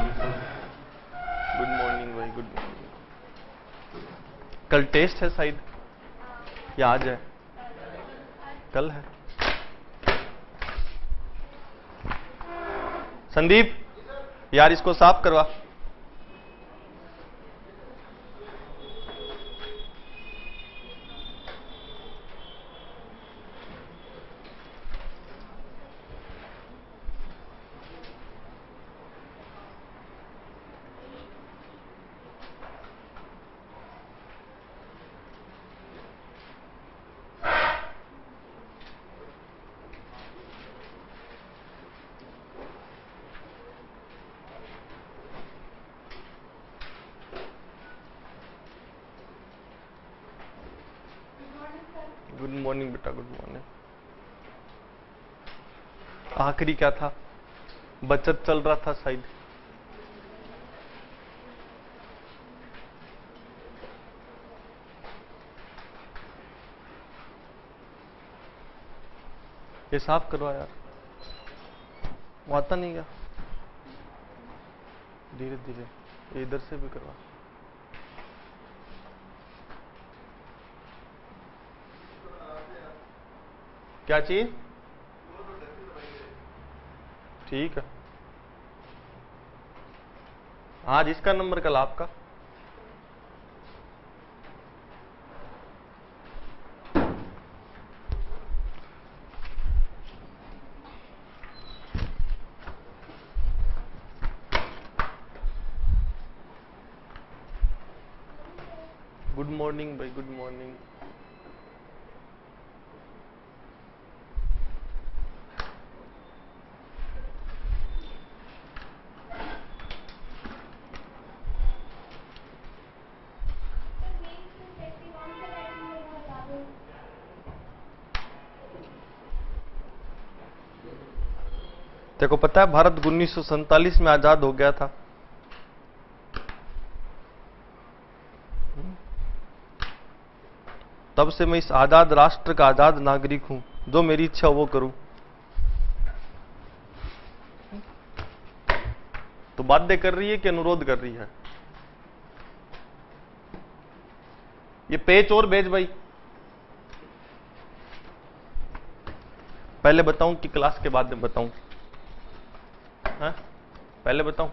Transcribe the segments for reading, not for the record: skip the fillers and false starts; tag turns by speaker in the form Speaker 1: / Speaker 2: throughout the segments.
Speaker 1: Good morning भाई, good morning. कल test है शायद, या आज है? कल है। संदीप यार इसको साफ करवा। गुड मॉर्निंग बेटा, गुड मॉर्निंग। आखिरी क्या था? बचत चल रहा था शायद। ये साफ करवा यार, वो आता नहीं क्या? धीरे धीरे, ये इधर से भी करवा। क्या चीज? ठीक है। आज इसका नंबर, कल आपका। गुड मॉर्निंग भाई, गुड मॉर्निंग। तेको पता है भारत 1947 में आजाद हो गया था। तब से मैं इस आजाद राष्ट्र का आजाद नागरिक हूं, जो मेरी इच्छा वो करूं। तो बाध्य कर रही है कि अनुरोध कर रही है? ये पेच और भेज भाई। पहले बताऊं कि क्लास के बाद में बताऊं? हाँ? पहले बताऊं?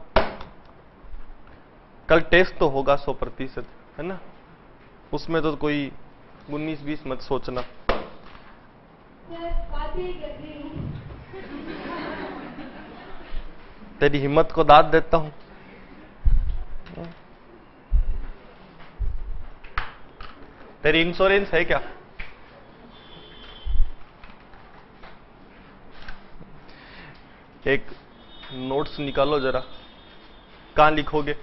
Speaker 1: कल टेस्ट तो होगा 100%, है ना? उसमें तो कोई 19-20 मत सोचना। तेरी हिम्मत को दाद देता हूं। तेरी इंश्योरेंस है क्या? एक नोट्स निकालो जरा। कहां लिखोगे?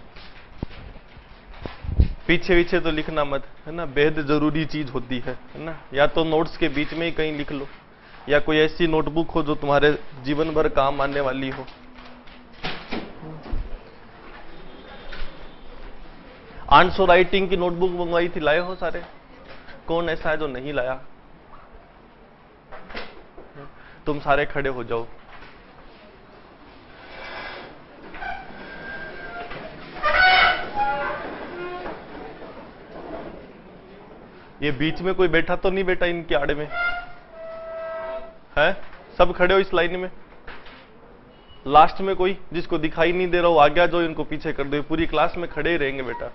Speaker 1: पीछे पीछे तो लिखना मत, है ना? बेहद जरूरी चीज होती है ना? या तो नोट्स के बीच में ही कहीं लिख लो, या कोई ऐसी नोटबुक हो जो तुम्हारे जीवन भर काम आने वाली हो। आंसर राइटिंग की नोटबुक मंगवाई थी, लाए हो सारे? कौन ऐसा है जो नहीं लाया? तुम सारे खड़े हो जाओ। ये बीच में कोई बैठा तो नहीं बैठा इनके आड़े में? है? सब खड़े हो इस लाइन में। लास्ट में कोई जिसको दिखाई नहीं दे रहा हो आ गया, जो इनको पीछे कर दो। पूरी क्लास में खड़े ही रहेंगे बेटा,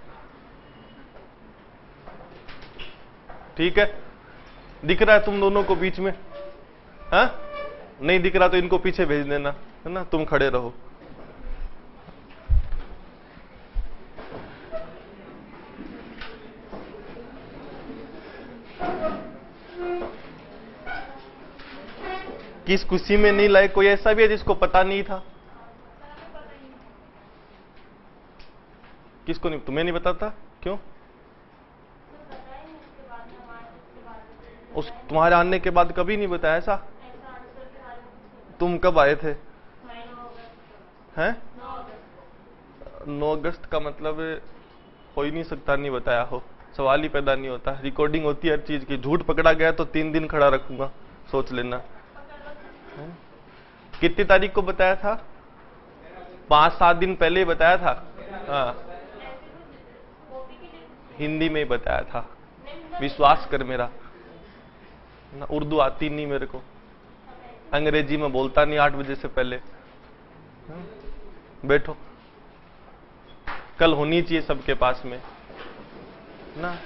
Speaker 1: ठीक है? दिख रहा है तुम दोनों को बीच में? हाँ? नहीं दिख रहा तो इनको पीछे भेज देना, है ना? तुम खड़े रहो। किस खुशी में नहीं लाए? कोई ऐसा भी है जिसको पता नहीं था? किसको नहीं? तुम्हें नहीं बताता? क्यों? उस तुम्हारे आने के बाद कभी नहीं बताया ऐसा? तुम कब आए थे? हैं? 9 अगस्त का मतलब हो ही नहीं सकता नहीं बताया हो, सवाल ही पैदा नहीं होता। रिकॉर्डिंग होती है हर चीज की। झूठ पकड़ा गया तो 3 दिन खड़ा रखूंगा, सोच लेना। कितनी तारीख को बताया था? 5-7 दिन पहले ही बताया था। हाँ, हिंदी में ही बताया था, विश्वास कर मेरा ना। उर्दू आती नहीं मेरे को, अंग्रेजी में बोलता नहीं 8 बजे से पहले। बैठो, कल होनी चाहिए सबके पास में ना।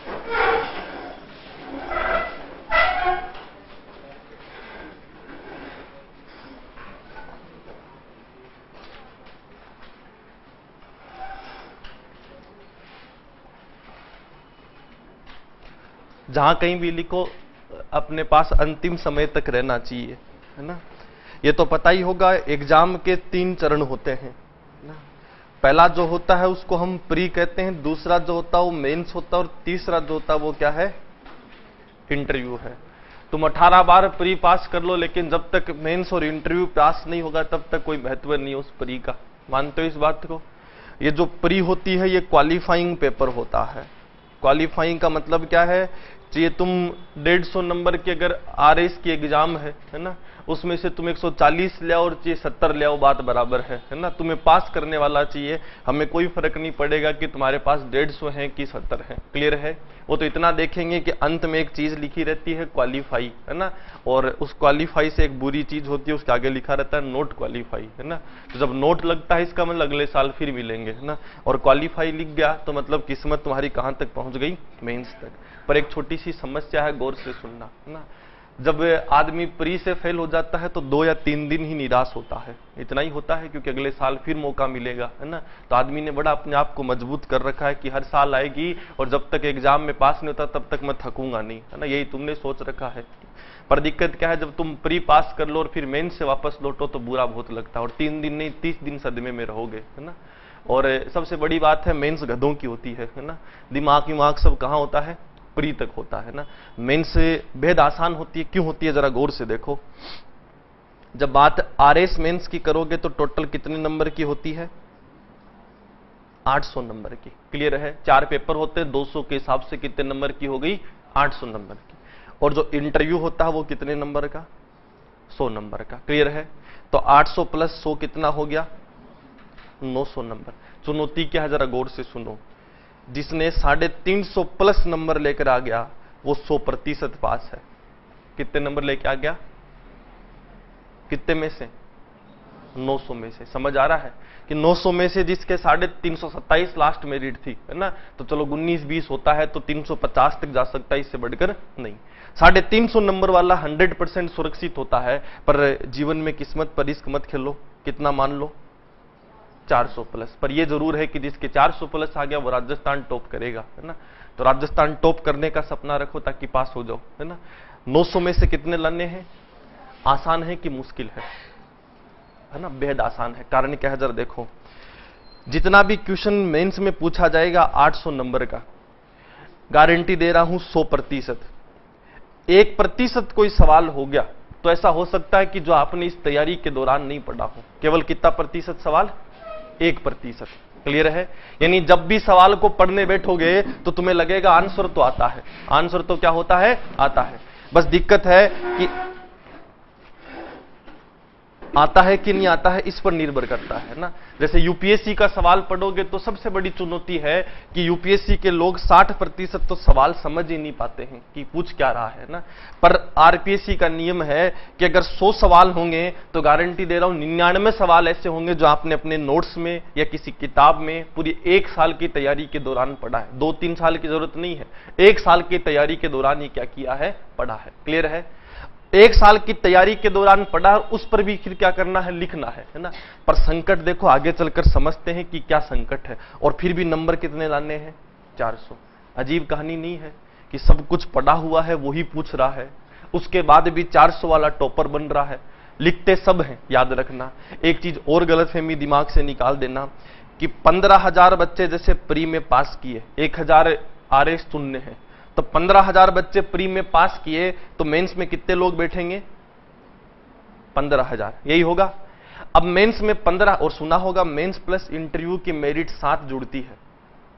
Speaker 1: जहां कहीं भी लिखो अपने पास अंतिम समय तक रहना चाहिए, है ना। ये तो पता ही होगा, एग्जाम के 3 चरण होते हैं ना। पहला जो होता है उसको हम प्री कहते हैं, दूसरा जो होता है वो मेंस होता है, और तीसरा जो होता है वो क्या है, इंटरव्यू है। तुम 18 बार प्री पास कर लो, लेकिन जब तक मेंस और इंटरव्यू पास नहीं होगा तब तक कोई महत्व नहीं है उस प्री का। मानते हो इस बात को? ये जो प्री होती है ये क्वालिफाइंग पेपर होता है। क्वालिफाइंग का मतलब क्या है, ये तुम 150 नंबर की अगर आरएस की एग्जाम है ना, उसमें से तुम 140 ले आओ और 70 ले आओ, बात बराबर है ना। तुम्हें पास करने वाला चाहिए, हमें कोई फर्क नहीं पड़ेगा कि तुम्हारे पास 150 है कि 70 है। क्लियर है? वो तो इतना देखेंगे कि अंत में एक चीज लिखी रहती है क्वालिफाई, है ना। और उस क्वालिफाई से एक बुरी चीज होती है, उसके आगे लिखा रहता है नोट क्वालिफाई, है ना। तो जब नोट लगता है इसका मतलब अगले साल फिर मिलेंगे, है ना। और क्वालिफाई लिख गया तो मतलब किस्मत तुम्हारी कहां तक पहुंच गई, मेंस तक। पर एक छोटी सी समस्या है, गौर से सुनना, है ना। जब आदमी प्री से फेल हो जाता है तो 2 या 3 दिन ही निराश होता है, इतना ही होता है, क्योंकि अगले साल फिर मौका मिलेगा, है ना। तो आदमी ने बड़ा अपने आप को मजबूत कर रखा है कि हर साल आएगी और जब तक एग्जाम में पास नहीं होता तब तक मैं थकूंगा नहीं, है ना। यही तुमने सोच रखा है। पर दिक्कत क्या है, जब तुम प्री पास कर लो और फिर मेंस से वापस लौटो तो बुरा बहुत लगता है, और 3 दिन नहीं 30 दिन सदमे में रहोगे, है ना। और सबसे बड़ी बात है, मेंस गधों की होती है ना। दिमाग सब कहाँ होता है, प्री तक होता है ना। मेंस से बेहद आसान होती है। क्यों होती है, जरा गौर से देखो। जब बात आरएस मेंस की करोगे तो टोटल कितने नंबर की होती है, 800 नंबर की। क्लियर है? 4 पेपर होते हैं, 200 के हिसाब से कितने नंबर की हो गई, 800 नंबर की। और जो इंटरव्यू होता है वो कितने नंबर का, 100 नंबर का। क्लियर है? तो 800 प्लस 100 कितना हो गया, 900 नंबर। चुनौती क्या है, जरा गौर से सुनो। जिसने 350 प्लस नंबर लेकर आ गया वो 100% पास है। कितने नंबर लेके आ गया, कितने में से, 900 में से। समझ आ रहा है कि 900 में से जिसके 327 लास्ट मेरिट थी, है ना, तो चलो 19-20 होता है तो 350 तक जा सकता है, इससे बढ़कर नहीं। 350 नंबर वाला 100% सुरक्षित होता है। पर जीवन में किस्मत पर रिस्क मत खेलो। कितना मान लो, 400 प्लस। पर यह जरूर है कि जिसके 400 प्लस आ गया वो राजस्थान टॉप करेगा, है ना। तो राजस्थान टॉप करने का सपना रखो ताकि पास हो जाओ, है ना। 900 में से कितने लाने हैं, आसान है कि मुश्किल है ना, बेहद आसान है। कारण क्या है, जरा देखो। जितना भी क्वेश्चन मेंस में पूछा जाएगा 800 नंबर का, गारंटी दे रहा हूं 100%। 1% कोई सवाल हो गया तो ऐसा हो सकता है कि जो आपने इस तैयारी के दौरान नहीं पढ़ा हो। केवल कितना प्रतिशत सवाल, 1%। क्लियर है? यानी जब भी सवाल को पढ़ने बैठोगे तो तुम्हें लगेगा आंसर तो आता है, आंसर तो क्या होता है, आता है। बस दिक्कत है कि आता है कि नहीं आता है, इस पर निर्भर करता है ना। जैसे यूपीएससी का सवाल पढ़ोगे तो सबसे बड़ी चुनौती है कि यूपीएससी के लोग 60% तो सवाल समझ ही नहीं पाते हैं कि पूछ क्या रहा है ना। पर आरपीएससी का नियम है कि अगर 100 सवाल होंगे तो गारंटी दे रहा हूं 99 सवाल ऐसे होंगे जो आपने अपने नोट्स में या किसी किताब में पूरी 1 साल की तैयारी के दौरान पढ़ा है। 2-3 साल की जरूरत नहीं है, 1 साल की तैयारी के दौरान ये क्या किया है, पढ़ा है। क्लियर है? 1 साल की तैयारी के दौरान पढ़ा, उस पर भी फिर क्या करना है, लिखना है ना। पर संकट देखो, आगे चलकर समझते हैं कि क्या संकट है। और फिर भी नंबर कितने लाने हैं, 400। अजीब कहानी नहीं है कि सब कुछ पढ़ा हुआ है वही पूछ रहा है, उसके बाद भी 400 वाला टॉपर बन रहा है। लिखते सब हैं, याद रखना। एक चीज और गलतफहमी दिमाग से निकाल देना कि 15,000 बच्चे जैसे प्री में पास किए, 1,000 आरएस चुनने हैं, तो 15,000 बच्चे प्री में पास किए तो मेंस में कितने लोग बैठेंगे, 15,000। यही होगा। अब मेंस में 15, और सुना होगा मेंस प्लस इंटरव्यू की मेरिट 7 जुड़ती है,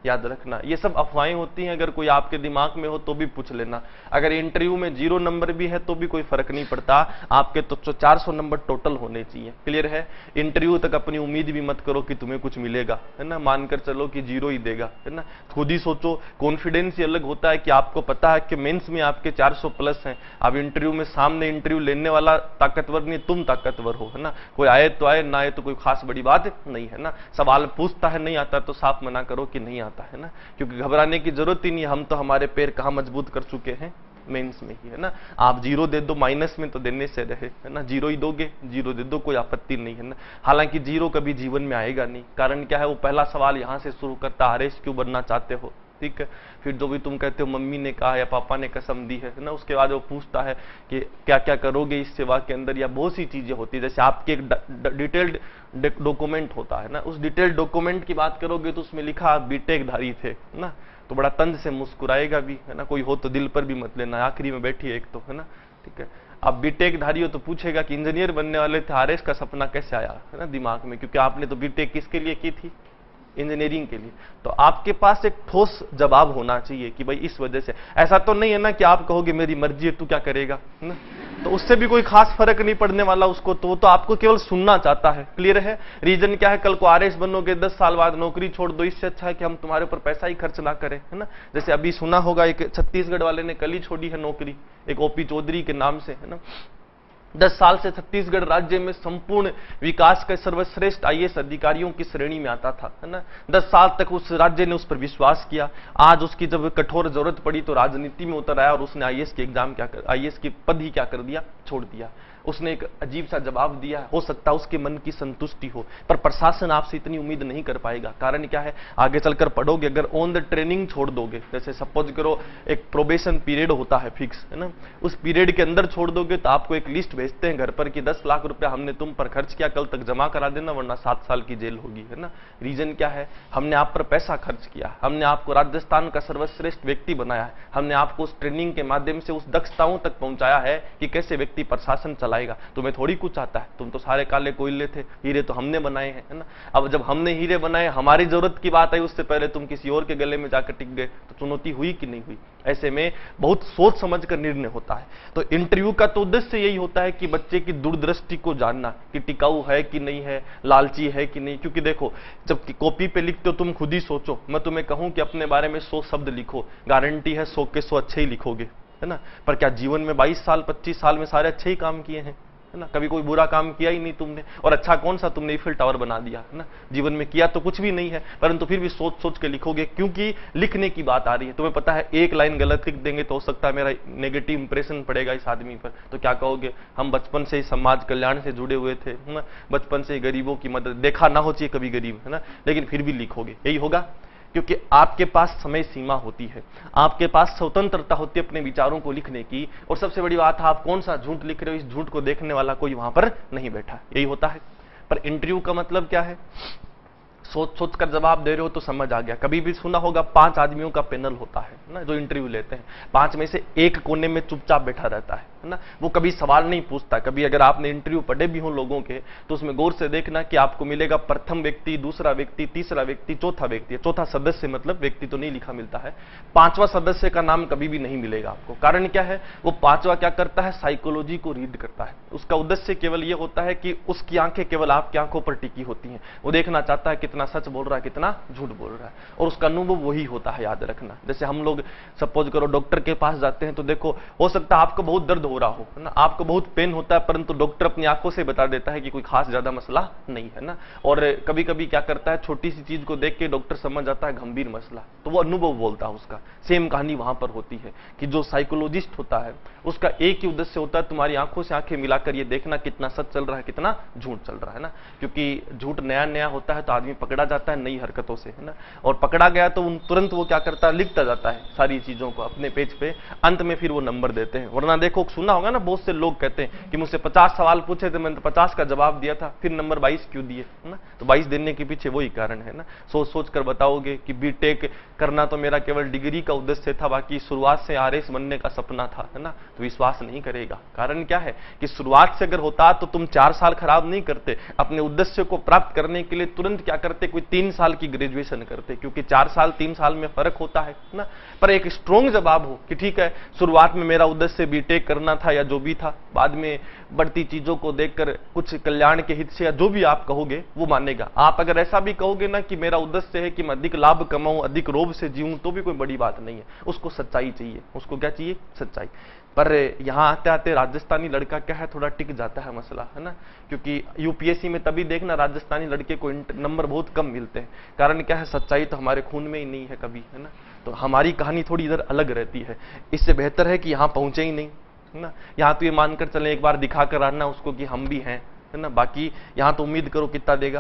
Speaker 1: याद रखना। ये सब अफवाहें होती हैं, अगर कोई आपके दिमाग में हो तो भी पूछ लेना। अगर इंटरव्यू में 0 नंबर भी है तो भी कोई फर्क नहीं पड़ता, आपके तो 400 नंबर टोटल होने चाहिए। क्लियर है? इंटरव्यू तक अपनी उम्मीद भी मत करो कि तुम्हें कुछ मिलेगा, है ना, मानकर चलो कि 0 ही देगा, है ना। खुद ही सोचो, कॉन्फिडेंस ही अलग होता है कि आपको पता है कि मेंस में आपके 400 प्लस हैं। अब इंटरव्यू में सामने इंटरव्यू लेने वाला ताकतवर नहीं, तुम ताकतवर हो, है ना। कोई आए तो आए, ना आए तो कोई खास बड़ी बात नहीं, है ना। सवाल पूछता है, नहीं आता तो साफ मना करो कि नहीं आता, है ना, क्योंकि घबराने की जरूरत ही नहीं। हम तो हमारे पैर कहाँ मजबूत कर चुके हैं, मेंस में ही, है ना। आप 0 दे दो, माइनस में तो देने से रहे, है ना। 0 ही दोगे, 0 दे दो, कोई आपत्ति नहीं, है ना। हालांकि 0 कभी जीवन में आएगा नहीं। कारण क्या है? वो पहला सवाल यहां से शुरू करता, आरएस क्यों बनना चाहते हो, ठीक है। फिर जो भी तुम कहते हो मम्मी ने कहा या पापा ने कसम दी है ना, उसके बाद वो पूछता है कि क्या क्या करोगे इस सेवा के अंदर, या बहुत सी चीजें होती है। जैसे आपके एक डिटेल्ड डॉक्यूमेंट होता है ना, उस डिटेल्ड डॉक्यूमेंट की बात करोगे तो उसमें लिखा आप बीटेक धारी थे ना, तो बड़ा तंज से मुस्कुराएगा भी, है ना। कोई हो तो दिल पर भी मत लेना, आखिरी में बैठी है एक तो, है ना, ठीक है। आप बीटेक धारी हो तो पूछेगा कि इंजीनियर बनने वाले थे, आरएस का सपना कैसे आया, है ना, दिमाग में, क्योंकि आपने तो बीटेक किसके लिए की थी, इंजीनियरिंग के लिए। तो आपके पास एक ठोस जवाब होना चाहिए कि भाई इस वजह से। ऐसा तो नहीं है ना कि आप कहोगे मेरी मर्जी है तू क्या करेगा, है ना, तो उससे भी कोई खास फर्क नहीं पड़ने वाला उसको, तो आपको केवल सुनना चाहता है। क्लियर है? रीजन क्या है? कल को आरएस बनोगे, 10 साल बाद नौकरी छोड़ दो, इससे अच्छा है कि हम तुम्हारे ऊपर पैसा ही खर्च ना करें, है ना। जैसे अभी सुना होगा, एक छत्तीसगढ़ वाले ने कल ही छोड़ी है नौकरी, एक ओपी चौधरी के नाम से, है ना। 10 साल से छत्तीसगढ़ राज्य में संपूर्ण विकास के सर्वश्रेष्ठ आईएएस अधिकारियों की श्रेणी में आता था, है ना। 10 साल तक उस राज्य ने उस पर विश्वास किया। आज उसकी जब कठोर जरूरत पड़ी तो राजनीति में उतर आया और उसने आईएएस के एग्जाम आईएएस की पद ही क्या कर दिया, छोड़ दिया। उसने एक अजीब सा जवाब दिया। हो सकता है उसके मन की संतुष्टि हो, पर प्रशासन आपसे इतनी उम्मीद नहीं कर पाएगा। कारण क्या है? आगे चलकर पढ़ोगे, अगर ऑन द ट्रेनिंग छोड़ दोगे, जैसे सपोज करो एक प्रोबेशन पीरियड होता है फिक्स, है ना, उस पीरियड के अंदर छोड़ दोगे तो आपको एक लिस्ट भेजते हैं घर पर कि 10 लाख रुपया हमने तुम पर खर्च किया, कल तक जमा करा देना वरना 7 साल की जेल होगी, है ना। रीजन क्या है? हमने आप पर पैसा खर्च किया, हमने आपको राजस्थान का सर्वश्रेष्ठ व्यक्ति बनाया है, हमने आपको उस ट्रेनिंग के माध्यम से उस दक्षताओं तक पहुंचाया है कि कैसे व्यक्ति प्रशासन चलाएगा। तुम्हें थोड़ी कुछ आता है, तुम तो सारे काले कोयले थे, हीरे तो हमने बनाए हैं, है ना। अब जब हमने हीरे बनाए, हमारी जरूरत की बात आई, उससे पहले तुम किसी और के गले में जाकर टिक गए, तो चुनौती हुई कि नहीं हुई। ऐसे में बहुत सोच समझ कर निर्णय होता है। तो इंटरव्यू का तो उद्देश्य यही होता है कि बच्चे की दूरदृष्टि को जानना कि टिकाऊ है कि नहीं है, लालची है कि नहीं। क्योंकि देखो, जब कॉपी पे लिखते हो तुम खुद ही सोचो, मैं तुम्हें कहूं कि अपने बारे में 100 शब्द लिखो, गारंटी है 100 के 100 अच्छे ही लिखोगे, है ना। पर क्या जीवन में 22 साल 25 साल में सारे अच्छे ही काम किए हैं, है ना। कभी कोई बुरा काम किया ही नहीं तुमने, और अच्छा कौन सा, तुमने ईफिल टावर बना दिया, है ना। जीवन में किया तो कुछ भी नहीं है, परंतु फिर भी सोच सोच के लिखोगे, क्योंकि लिखने की बात आ रही है। तुम्हें पता है एक लाइन गलत लिख देंगे तो हो सकता है मेरा नेगेटिव इंप्रेशन पड़ेगा इस आदमी पर, तो क्या कहोगे, हम बचपन से ही समाज कल्याण से जुड़े हुए थे, है ना, बचपन से गरीबों की मदद, देखा ना हो चाहिए कभी गरीब, है ना, लेकिन फिर भी लिखोगे। यही होगा, क्योंकि आपके पास समय सीमा होती है, आपके पास स्वतंत्रता होती है अपने विचारों को लिखने की। और सबसे बड़ी बात है, आप कौन सा झूठ लिख रहे हो, इस झूठ को देखने वाला कोई वहां पर नहीं बैठा। यही होता है। पर इंटरव्यू का मतलब क्या है? सोच सोच कर जवाब दे रहे हो तो समझ आ गया। कभी भी सुना होगा 5 आदमियों का पैनल होता है ना, जो इंटरव्यू लेते हैं। 5 में से एक कोने में चुपचाप बैठा रहता है ना, वो कभी सवाल नहीं पूछता। कभी अगर आपने इंटरव्यू पढ़े भी हो लोगों के, तो उसमें गौर से देखना कि आपको मिलेगा प्रथम व्यक्ति, दूसरा व्यक्ति, तीसरा व्यक्ति, चौथा व्यक्ति। चौथा सदस्य मतलब व्यक्ति तो नहीं लिखा मिलता है। 5वां सदस्य का नाम कभी भी नहीं मिलेगा आपको। कारण क्या है? वो 5वां क्या करता है? साइकोलॉजी को रीड करता है। उसका उद्देश्य केवल ये होता है कि उसकी आंखें केवल आपकी आंखों पर टिकी होती हैं। वो देखना चाहता है कितना सच बोल रहा है, कितना झूठ बोल रहा है, और उसका अनुभव वही होता है, याद रखना। जैसे हम लोग सपोज करो डॉक्टर के पास जाते हैं, तो देखो हो सकता है आपको बहुत दर्द हो रहा हो, है ना, आपको बहुत पेन होता है, परंतु डॉक्टर अपनी आंखों से बता देता है कि कोई खास ज्यादा मसला नहीं है ना। और कभी कभी क्या करता है, छोटी सी चीज को देख के डॉक्टर समझ जाता है गंभीर मसला, तो वो अनुभव बोलता है उसका। सेम कहानी वहां पर होती है कि जो साइकोलॉजिस्ट होता है उसका एक ही उद्देश्य होता है, तुम्हारी आंखों से आंखें मिलाकर ये देखना कितना सच चल रहा है, कितना झूठ चल रहा है ना। क्योंकि झूठ नया नया होता है तो आदमी पकड़ा जाता है नई हरकतों से, है ना, और पकड़ा गया तो तुरंत वो क्या करता है, लिखता जाता है सारी चीजों को अपने पेज पे, अंत में फिर वो नंबर देते हैं। वरना देखो सुना होगा ना, बहुत से लोग कहते हैं कि मुझसे 50 सवाल पूछे थे, मैंने तो 50 का जवाब दिया था, फिर नंबर 22 क्यों दिए, है ना। तो 22 देने के पीछे वही कारण है ना। सोच सोच कर बताओगे कि बीटेक करना तो मेरा केवल डिग्री का उद्देश्य था, बाकी शुरुआत से आरएस बनने का सपना था, है ना, तो विश्वास नहीं करेगा। कारण क्या है कि शुरुआत से अगर होता तो तुम 4 साल खराब नहीं करते, अपने उद्देश्य को प्राप्त करने के लिए तुरंत क्या करते, कोई 3 साल की ग्रेजुएशन करते, क्योंकि 4 साल 3 साल में फर्क होता है ना। पर एक स्ट्रॉन्ग जवाब हो कि ठीक है, शुरुआत में मेरा उद्देश्य बीटेक करना था या जो भी था, बाद में बढ़ती चीजों को देखकर कुछ कल्याण के हित से या जो भी आप कहोगे वो मानेगा। आप अगर ऐसा भी कहोगे ना कि मेरा उद्देश्य है कि मैं अधिक लाभ कमाऊं, अधिक रोब से जीऊं, तो भी कोई बड़ी बात नहीं है। उसको सच्चाई चाहिए, उसको क्या चाहिए, सच्चाई। पर यहां आते आते राजस्थानी लड़का क्या है, थोड़ा टिक जाता है मसला, है ना, क्योंकि यूपीएससी में तभी देखना राजस्थानी लड़के को नंबर बहुत कम मिलते हैं। कारण क्या है, सच्चाई तो हमारे खून में ही नहीं है कभी, है ना। तो हमारी कहानी थोड़ी इधर अलग रहती है। इससे बेहतर है कि यहां पहुंचे ही नहीं, है ना। यहां तो ये मानकर चले एक बार दिखा कर आना उसको कि हम भी हैं, है ना। बाकी यहां तो उम्मीद करो कितना देगा,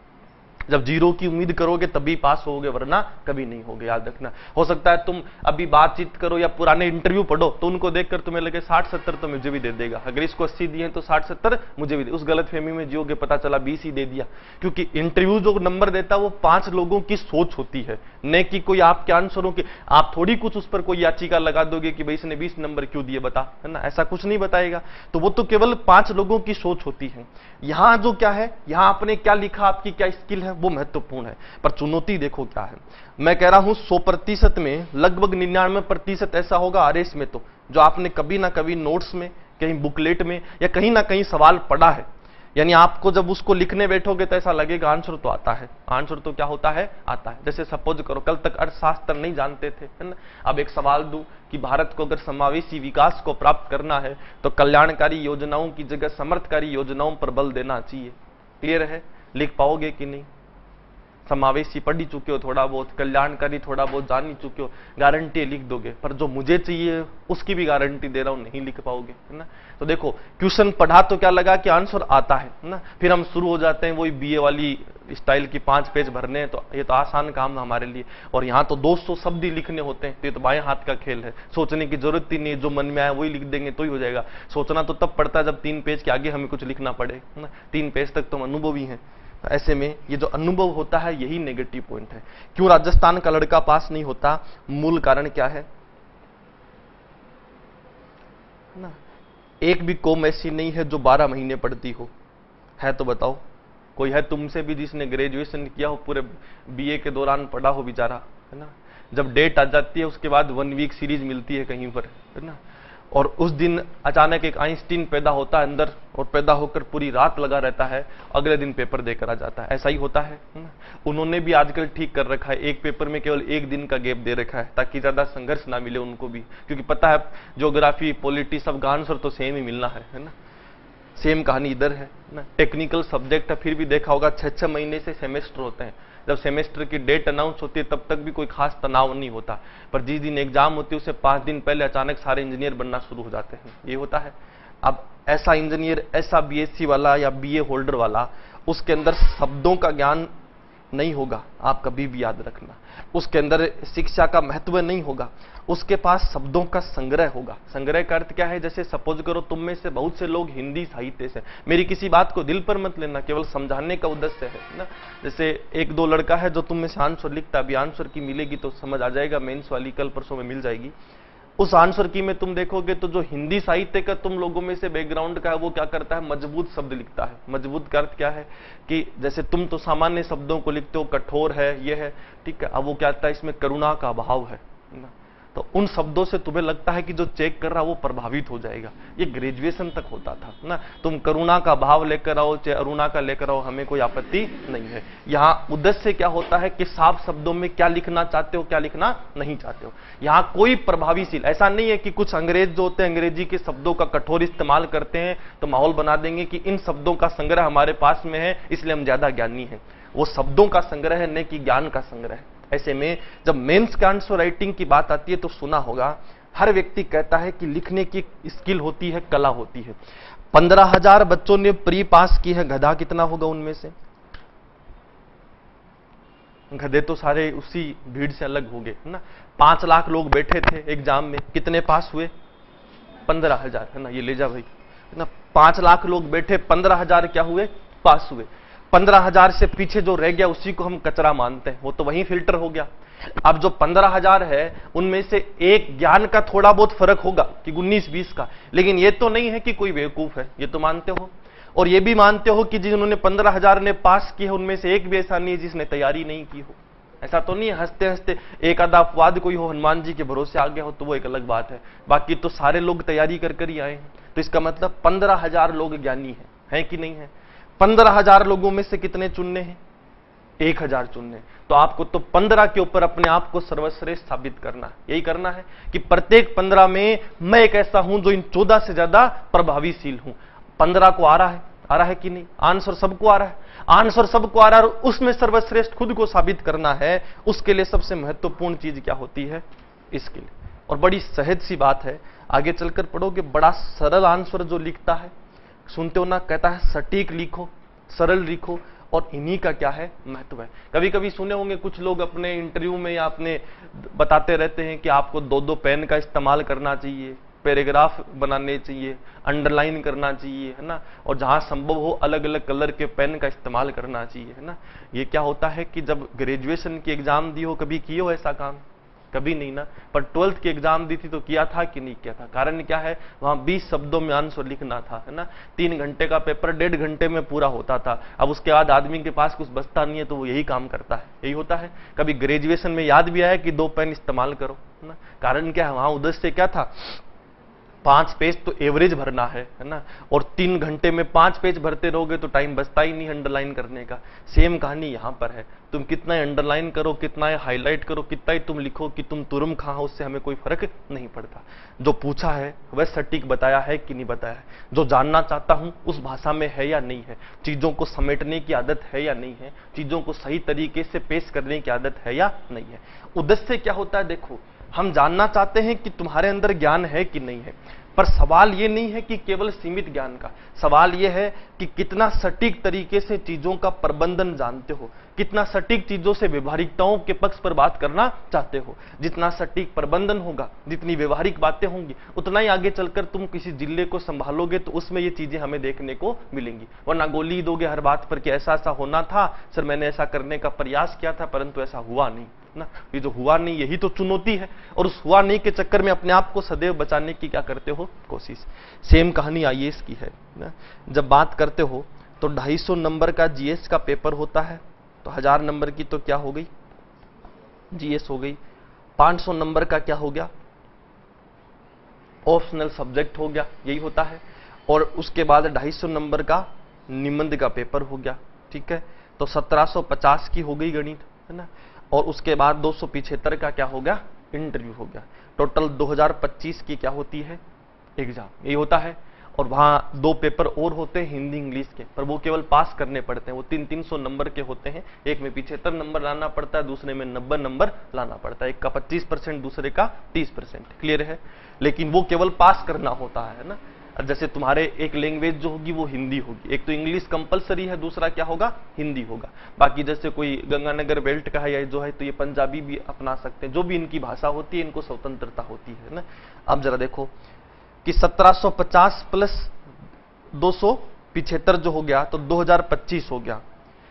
Speaker 1: जब 0 की उम्मीद करोगे तभी पास होगे, वरना कभी नहीं होगे, याद रखना। हो सकता है तुम अभी बातचीत करो या पुराने इंटरव्यू पढ़ो तो उनको देखकर तुम्हें लगे 60-70 तो मुझे भी दे देगा, अगर इसको 80 दिए तो 60-70 मुझे भी दे। उस गलत फहमी में जियोगे, पता चला 20 ही दे दिया। क्योंकि इंटरव्यू जो नंबर देता है वो 5 लोगों की सोच होती है, न कि कोई आपके आंसरों की। आप थोड़ी कुछ उस पर कोई याचिका लगा दोगे कि भाई इसने 20 नंबर क्यों दिए बता, है ना, ऐसा कुछ नहीं बताएगा। तो वो तो केवल 5 लोगों की सोच होती है। यहां जो क्या है, यहां आपने क्या लिखा, आपकी क्या स्किल है, वो महत्वपूर्ण है। पर चुनौती देखो क्या है। मैं कह रहा हूं 100% में लगभग 99% ऐसा होगा आरएस में तो, जो आपने कभी ना कभी नोट्स में, कहीं बुकलेट में या कहीं ना कहीं सवाल पढ़ा है। यानी आपको जब उसको लिखने बैठोगे तो ऐसा लगेगा आंसर तो आता है। आंसर तो क्या होता है, आता है। जैसे सपोज करो कल तक अर्थशास्त्र नहीं जानते थे, है ना। अब एक सवाल दूं कि भारत को अगर समावेशी विकास को प्राप्त करना है तो कल्याणकारी योजनाओं की जगह समर्थकारी योजनाओं पर बल देना चाहिए। क्लियर है, लिख पाओगे कि नहीं। समावेशी पढ़ ही चुके हो थोड़ा बहुत, कल्याणकारी थोड़ा बहुत जान ही चुके हो, गारंटी लिख दोगे। पर जो मुझे चाहिए उसकी भी गारंटी दे रहा हूं, नहीं लिख पाओगे, है ना। तो देखो क्वेश्चन पढ़ा तो क्या लगा कि आंसर आता है ना, फिर हम शुरू हो जाते हैं वही बीए वाली स्टाइल की 5 पेज भरने हैं। तो ये तो आसान काम है हमारे लिए, और यहाँ तो 200 शब्द ही लिखने होते हैं। तो ये तो बाएं हाथ का खेल है, सोचने की जरूरत ही नहीं, जो मन में आया वही लिख देंगे तो ही हो जाएगा। सोचना तो तब पड़ता है जब 3 पेज के आगे हमें कुछ लिखना पड़े, है ना। 3 पेज तक तो हम अनुभवी हैं। ऐसे में ये जो अनुभव होता है यही नेगेटिव पॉइंट है। क्यों राजस्थान का लड़का पास नहीं होता, मूल कारण क्या है ना। एक भी कौम ऐसी नहीं है जो 12 महीने पढ़ती हो, है तो बताओ। कोई है तुमसे भी जिसने ग्रेजुएशन किया हो, पूरे बीए के दौरान पढ़ा हो बेचारा, है ना। जब डेट आ जाती है उसके बाद 1 वीक सीरीज मिलती है कहीं पर, है ना। और उस दिन अचानक एक आइंस्टीन पैदा होता है अंदर, और पैदा होकर पूरी रात लगा रहता है, अगले दिन पेपर देकर आ जाता है। ऐसा ही होता है ना? उन्होंने भी आजकल ठीक कर रखा है, एक पेपर में केवल 1 दिन का गैप दे रखा है ताकि ज्यादा संघर्ष ना मिले उनको भी, क्योंकि पता है ज्योग्राफी पॉलिटी सब का आंसर तो सेम ही मिलना है ना। सेम कहानी इधर है ना। टेक्निकल सब्जेक्ट है, फिर भी देखा होगा 6-6 महीने से सेमेस्टर होते हैं। जब सेमेस्टर की डेट अनाउंस होती है तब तक भी कोई खास तनाव नहीं होता, पर जिस दिन एग्जाम होती है उससे 5 दिन पहले अचानक सारे इंजीनियर बनना शुरू हो जाते हैं, ये होता है। अब ऐसा इंजीनियर, ऐसा बीएससी वाला या बीए होल्डर वाला, उसके अंदर शब्दों का ज्ञान नहीं होगा, आप कभी भी याद रखना। उसके अंदर शिक्षा का महत्व नहीं होगा, उसके पास शब्दों का संग्रह होगा। संग्रह का अर्थ क्या है, जैसे सपोज करो तुम में से बहुत से लोग हिंदी साहित्य से, मेरी किसी बात को दिल पर मत लेना, केवल समझाने का उद्देश्य है ना। जैसे 1-2 लड़का है जो तुम में से आंसर लिखता, अभी आंसर की मिलेगी तो समझ आ जाएगा, मेंस वाली कल परसों में मिल जाएगी। उस आंसर की में तुम देखोगे तो जो हिंदी साहित्य का तुम लोगों में से बैकग्राउंड का है वो क्या करता है, मजबूत शब्द लिखता है। मजबूत का अर्थ क्या है कि जैसे तुम तो सामान्य शब्दों को लिखते हो, कठोर है, ये है, ठीक है। अब वो क्या आता है, इसमें करुणा का अभाव है ना, तो उन शब्दों से तुम्हें लगता है कि जो चेक कर रहा वो प्रभावित हो जाएगा। ये ग्रेजुएशन तक होता था ना, तुम करुणा का भाव लेकर आओ चाहे अरुणा का लेकर आओ, हमें कोई आपत्ति नहीं है। यहाँ उद्देश्य क्या होता है कि साफ शब्दों में क्या लिखना चाहते हो, क्या लिखना नहीं चाहते हो। यहाँ कोई प्रभावीशील ऐसा नहीं है कि कुछ अंग्रेज जो होते हैं अंग्रेजी के शब्दों का कठोर इस्तेमाल करते हैं तो माहौल बना देंगे कि इन शब्दों का संग्रह हमारे पास में है इसलिए हम ज्यादा ज्ञानी हैं। वो शब्दों का संग्रह है, न कि ज्ञान का संग्रह है। ऐसे में जब मेंस के आंसर राइटिंग की बात आती है तो सुना होगा हर व्यक्ति कहता है कि लिखने की स्किल होती है, कला होती है। 15,000 बच्चों ने प्री पास की है, गधा कितना होगा उनमें से? गधे तो सारे उसी भीड़ से अलग हो गए ना। 5 लाख लोग बैठे थे एग्जाम में, कितने पास हुए? 15,000 है ना, ये ले जा भाई, है ना। 5 लाख लोग बैठे, 15,000 क्या हुए, पास हुए। 15,000 से पीछे जो रह गया उसी को हम कचरा मानते हैं, वो तो वहीं फिल्टर हो गया। अब जो 15,000 है उनमें से एक ज्ञान का थोड़ा बहुत फर्क होगा कि 19-20 का, लेकिन ये तो नहीं है कि कोई बेवकूफ है, ये तो मानते हो। और ये भी मानते हो कि जिन्होंने 15,000 ने पास किया उनमें से एक भी ऐसा नहीं है जिसने तैयारी नहीं की हो। ऐसा तो नहीं है हंसते हंसते एक आधा अपवाद कोई हो, हनुमान जी के भरोसे आ गया हो तो वो एक अलग बात है, बाकी तो सारे लोग तैयारी कर ही आए हैं। तो इसका मतलब 15,000 लोग ज्ञानी हैं कि नहीं है। 15,000 लोगों में से कितने चुनने हैं, 1,000 चुनने। तो आपको तो 15 के ऊपर अपने आप को सर्वश्रेष्ठ साबित करना है, यही करना है कि प्रत्येक 15 में मैं एक ऐसा हूं जो इन 14 से ज्यादा प्रभावीशील हूं। 15 को आ रहा है कि नहीं, आंसर सबको आ रहा है, आंसर सबको आ रहा है, और उसमें सर्वश्रेष्ठ खुद को साबित करना है। उसके लिए सबसे महत्वपूर्ण चीज क्या होती है, इसके लिए। और बड़ी सहज सी बात है, आगे चलकर पढ़ोगे, बड़ा सरल आंसर जो लिखता है, सुनते हो ना, कहता है सटीक लिखो, सरल लिखो, और इन्हीं का क्या है, महत्व है। कभी कभी सुने होंगे कुछ लोग अपने इंटरव्यू में या अपने बताते रहते हैं कि आपको 2-2 पेन का इस्तेमाल करना चाहिए, पैराग्राफ बनाने चाहिए, अंडरलाइन करना चाहिए, है ना, और जहां संभव हो अलग अलग कलर के पेन का इस्तेमाल करना चाहिए, है ना। ये क्या होता है कि जब ग्रेजुएशन की एग्जाम दी हो, कभी किए हो ऐसा काम, कभी नहीं ना। पर 12th की एग्जाम दी थी तो किया था कि नहीं किया था। कारण क्या है, वहां 20 शब्दों में आंसर लिखना था, है ना। 3 घंटे का पेपर 1.5 घंटे में पूरा होता था। अब उसके बाद आदमी के पास कुछ बचता नहीं है तो वो यही काम करता है, यही होता है। कभी ग्रेजुएशन में याद भी आया कि 2 पेन इस्तेमाल करो, है ना। कारण क्या है, वहां उद्देश्य क्या था, 5 पेज तो एवरेज भरना है ना, और 3 घंटे में 5 पेज भरते रहोगे तो टाइम बचता ही नहीं अंडरलाइन करने का। सेम कहानी यहां पर है, तुम कितना अंडरलाइन करो, कितना हाईलाइट करो, कितना ही तुम लिखो कि तुम तुरम कहां हो, उससे हमें कोई फर्क नहीं पड़ता। जो पूछा है वह सटीक बताया है कि नहीं बताया है, जो जानना चाहता हूं उस भाषा में है या नहीं है, चीजों को समेटने की आदत है या नहीं है, चीजों को सही तरीके से पेश करने की आदत है या नहीं है। उद्देश्य क्या होता है, देखो, हम जानना चाहते हैं कि तुम्हारे अंदर ज्ञान है कि नहीं है, पर सवाल ये नहीं है कि केवल सीमित ज्ञान का, सवाल ये है कि कितना सटीक तरीके से चीजों का प्रबंधन जानते हो, कितना सटीक चीजों से व्यवहारिकताओं के पक्ष पर बात करना चाहते हो। जितना सटीक प्रबंधन होगा, जितनी व्यवहारिक बातें होंगी, उतना ही आगे चलकर तुम किसी जिले को संभालोगे तो उसमें ये चीजें हमें देखने को मिलेंगी। वरना गोली दोगे हर बात पर कि ऐसा ऐसा होना था सर, मैंने ऐसा करने का प्रयास किया था परंतु ऐसा हुआ नहीं ना। ये जो हुआ नहीं, यही तो चुनौती है, और उस हुआ नहीं के चक्कर में अपने आप को सदैव बचाने की क्या करते हो, कोशिश। सेम कहानी आईएएस की है ना। जब बात करते हो तो 250 नंबर का जीएस का पेपर होता है, तो 1000 नंबर की तो क्या हो गई, जीएस हो गई। 500 नंबर का क्या हो गया, ऑप्शनल सब्जेक्ट हो गया, यही होता है। और उसके बाद 250 नंबर का निबंध का पेपर हो गया, ठीक है। तो 1750 की हो गई गणित, है ना। और उसके बाद 275 का क्या हो गया, इंटरव्यू हो गया। टोटल 2025 की क्या होती है, एग्जाम, यही होता है। और वहां 2 पेपर और होते हैं हिंदी इंग्लिश के, पर वो केवल पास करने पड़ते हैं, वो 300 नंबर के होते हैं। एक में 75 नंबर लाना पड़ता है, दूसरे में 90 नंबर लाना पड़ता है। एक का 25%, दूसरे का 30%, क्लियर है। लेकिन वो केवल पास करना होता है ना। जैसे तुम्हारे एक लैंग्वेज जो होगी वो हिंदी होगी, एक तो इंग्लिश कंपलसरी है, दूसरा क्या होगा, हिंदी होगा। बाकी जैसे कोई गंगानगर बेल्ट का है या जो है तो ये पंजाबी भी अपना सकते हैं, जो भी इनकी भाषा होती है इनको स्वतंत्रता होती है ना। अब जरा देखो कि 1750 प्लस 275 जो हो गया तो 2025 हो गया।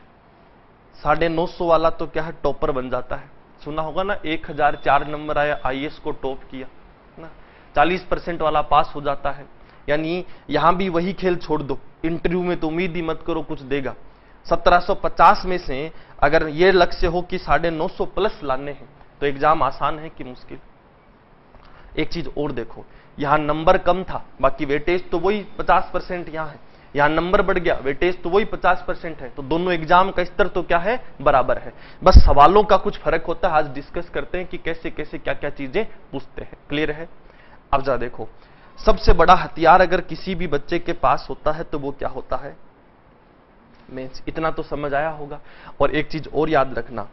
Speaker 1: 950 वाला तो क्या है, टॉपर बन जाता है। सुना होगा ना, 1004 नंबर आया, आईएएस को टॉप किया ना। 40% वाला पास हो जाता है। यानी यहां भी वही खेल छोड़ दो, इंटरव्यू में तो उम्मीद ही मत करो कुछ देगा। 1750 में से अगर ये लक्ष्य हो कि 950 प्लस लाने हैं तो एग्जाम आसान है कि मुश्किल। एक चीज और देखो, यहां नंबर कम था, बाकी वेटेज तो वही 50% यहां है। यहां नंबर बढ़ गया, वेटेज तो वही 50% है, तो दोनों एग्जाम का स्तर तो क्या है, बराबर है। बस सवालों का कुछ फर्क होता है। आज डिस्कस करते हैं कि कैसे कैसे क्या क्या चीजें पूछते हैं, क्लियर है। अब जरा देखो, सबसे बड़ा हथियार अगर किसी भी बच्चे के पास होता है तो वो क्या होता है, मेंस। इतना तो समझ आया होगा। और एक चीज और याद रखना,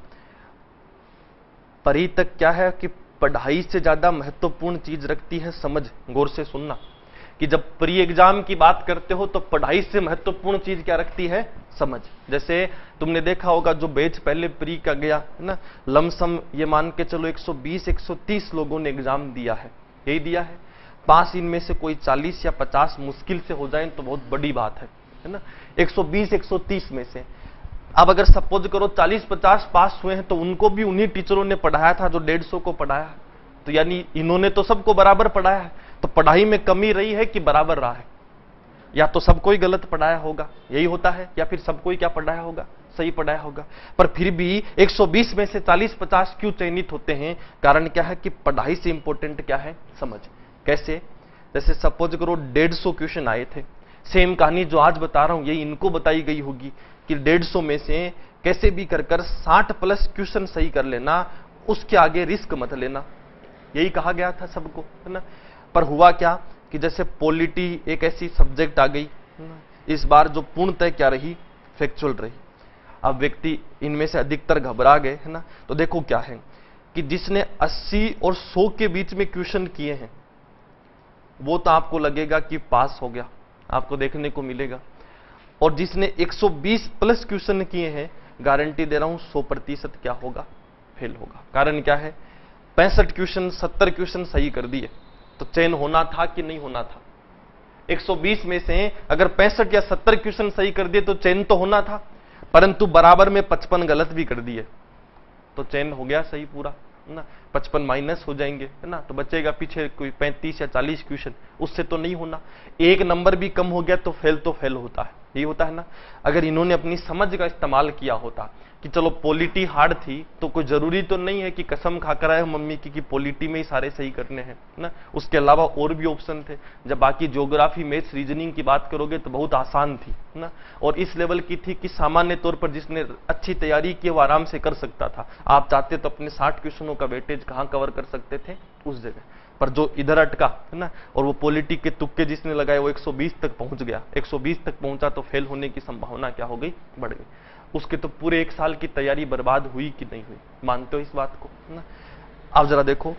Speaker 1: परी तक क्या है कि पढ़ाई से ज्यादा महत्वपूर्ण चीज रखती है समझ। गौर से सुनना कि जब प्री एग्जाम की बात करते हो तो पढ़ाई से महत्वपूर्ण चीज क्या रखती है, समझ। जैसे तुमने देखा होगा जो बैच पहले प्री का गया है ना, लमसम ये मान के चलो 120-130 लोगों ने एग्जाम दिया है, यही दिया है। पास इनमें से कोई 40 या 50 मुश्किल से हो जाए तो बहुत बड़ी बात है ना। 120 130 में से अब अगर सपोज करो 40-50 पास हुए हैं तो उनको भी उन्हीं टीचरों ने पढ़ाया था जो 150 को पढ़ाया, तो यानी इन्होंने तो सबको बराबर पढ़ाया है। तो पढ़ाई में कमी रही है कि बराबर रहा है? या तो सबको ही गलत पढ़ाया होगा, यही होता है, या फिर सबको ही क्या पढ़ाया होगा, सही पढ़ाया होगा। पर फिर भी 120 में से 40-50 क्यों चयनित होते हैं? कारण क्या है कि पढ़ाई से इंपॉर्टेंट क्या है, समझ। कैसे? जैसे सपोज करो 150 क्वेश्चन आए थे, सेम कहानी जो आज बता रहा हूं यही इनको बताई गई होगी कि 150 में से कैसे भी कर 60+ क्वेश्चन सही कर लेना, उसके आगे रिस्क मत लेना, यही कहा गया था सबको, है ना। पर हुआ क्या कि जैसे पॉलिटी एक ऐसी सब्जेक्ट आ गई इस बार जो पूर्णतः क्या रही, फैक्चुअल रही। अब व्यक्ति इनमें से अधिकतर घबरा गए, है ना। तो देखो क्या है कि जिसने 80 और 100 के बीच में क्वेश्चन किए हैं वो तो आपको लगेगा कि पास हो गया, आपको देखने को मिलेगा। और जिसने 120+ क्वेश्चन किए हैं, गारंटी दे रहा हूं 100% क्या होगा, फेल होगा। कारण क्या है, 65 क्वेश्चन 70 क्वेश्चन सही कर दिए, तो चयन होना था कि नहीं होना था? 120 में से अगर 65 या 70 क्वेश्चन सही कर दिए तो चयन तो होना था, परंतु बराबर में 55 गलत भी कर दिए तो चयन हो गया सही पूरा, है ना। 55 माइनस हो जाएंगे, है ना, तो बचेगा पीछे कोई 35 या 40 क्वेश्चन, उससे तो नहीं होना। एक नंबर भी कम हो गया तो फेल होता है, यही होता है ना। अगर इन्होंने अपनी समझ का इस्तेमाल किया होता कि चलो पॉलिटी हार्ड थी तो कोई जरूरी तो नहीं है कि कसम खाकर आए मम्मी की पॉलिटी में ही सारे सही करने हैं, ना। उसके अलावा और भी ऑप्शन थे। जब बाकी ज्योग्राफी मैथ्स रीजनिंग की बात करोगे तो बहुत आसान थी, ना, और इस लेवल की थी कि सामान्य तौर पर जिसने अच्छी तैयारी की वो आराम से कर सकता था। आप चाहते तो अपने 60 क्वेश्चनों का वेटेज कहां कवर कर सकते थे, उस जगह पर जो इधर अटका, है ना, और वो पॉलिटी के तुक्के जिसने लगाए वो 120 तक पहुंच गया। 120 तक पहुंचा तो फेल होने की संभावना क्या हो गई, बढ़ गई। उसके तो पूरे 1 साल की तैयारी बर्बाद हुई कि नहीं हुई, मानते हो इस बात को, है ना। अब जरा देखो,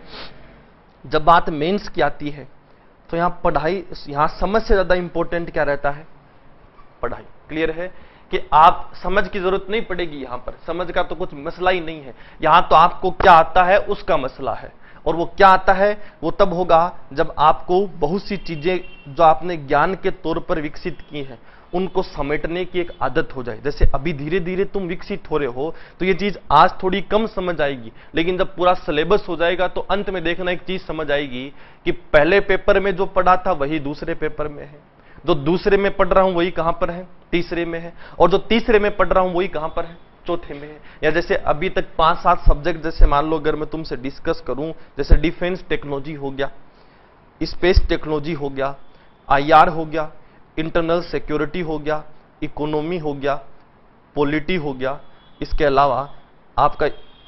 Speaker 1: जब बात मेंस की आती है तो यहां पढ़ाई, यहां समझ से ज्यादा इंपॉर्टेंट क्या रहता है, पढ़ाई। क्लियर है कि आप समझ की जरूरत नहीं पड़ेगी, यहां पर समझ का तो कुछ मसला ही नहीं है। यहां तो आपको क्या आता है उसका मसला है, और वो क्या आता है वो तब होगा जब आपको बहुत सी चीजें जो आपने ज्ञान के तौर पर विकसित की हैं उनको समेटने की एक आदत हो जाए। जैसे अभी धीरे धीरे तुम विकसित हो रहे हो तो ये चीज आज थोड़ी कम समझ आएगी, लेकिन जब पूरा सिलेबस हो जाएगा तो अंत में देखना एक चीज समझ आएगी कि पहले पेपर में जो पढ़ा था वही दूसरे पेपर में है, जो दूसरे में पढ़ रहा हूं वही कहां पर है, तीसरे में है, और जो तीसरे में पढ़ रहा हूं वही कहां पर है, चौथे में है। या जैसे अभी तक 5-7 सब्जेक्ट, जैसे मान लो अगर मैं तुमसे डिस्कस करूं, जैसे डिफेंस टेक्नोलॉजी हो गया, स्पेस टेक्नोलॉजी हो गया, IR हो गया, इंटरनल सिक्योरिटी हो गया, इकोनॉमी हो गया, पॉलिटी हो गया, इसके अलावा आपका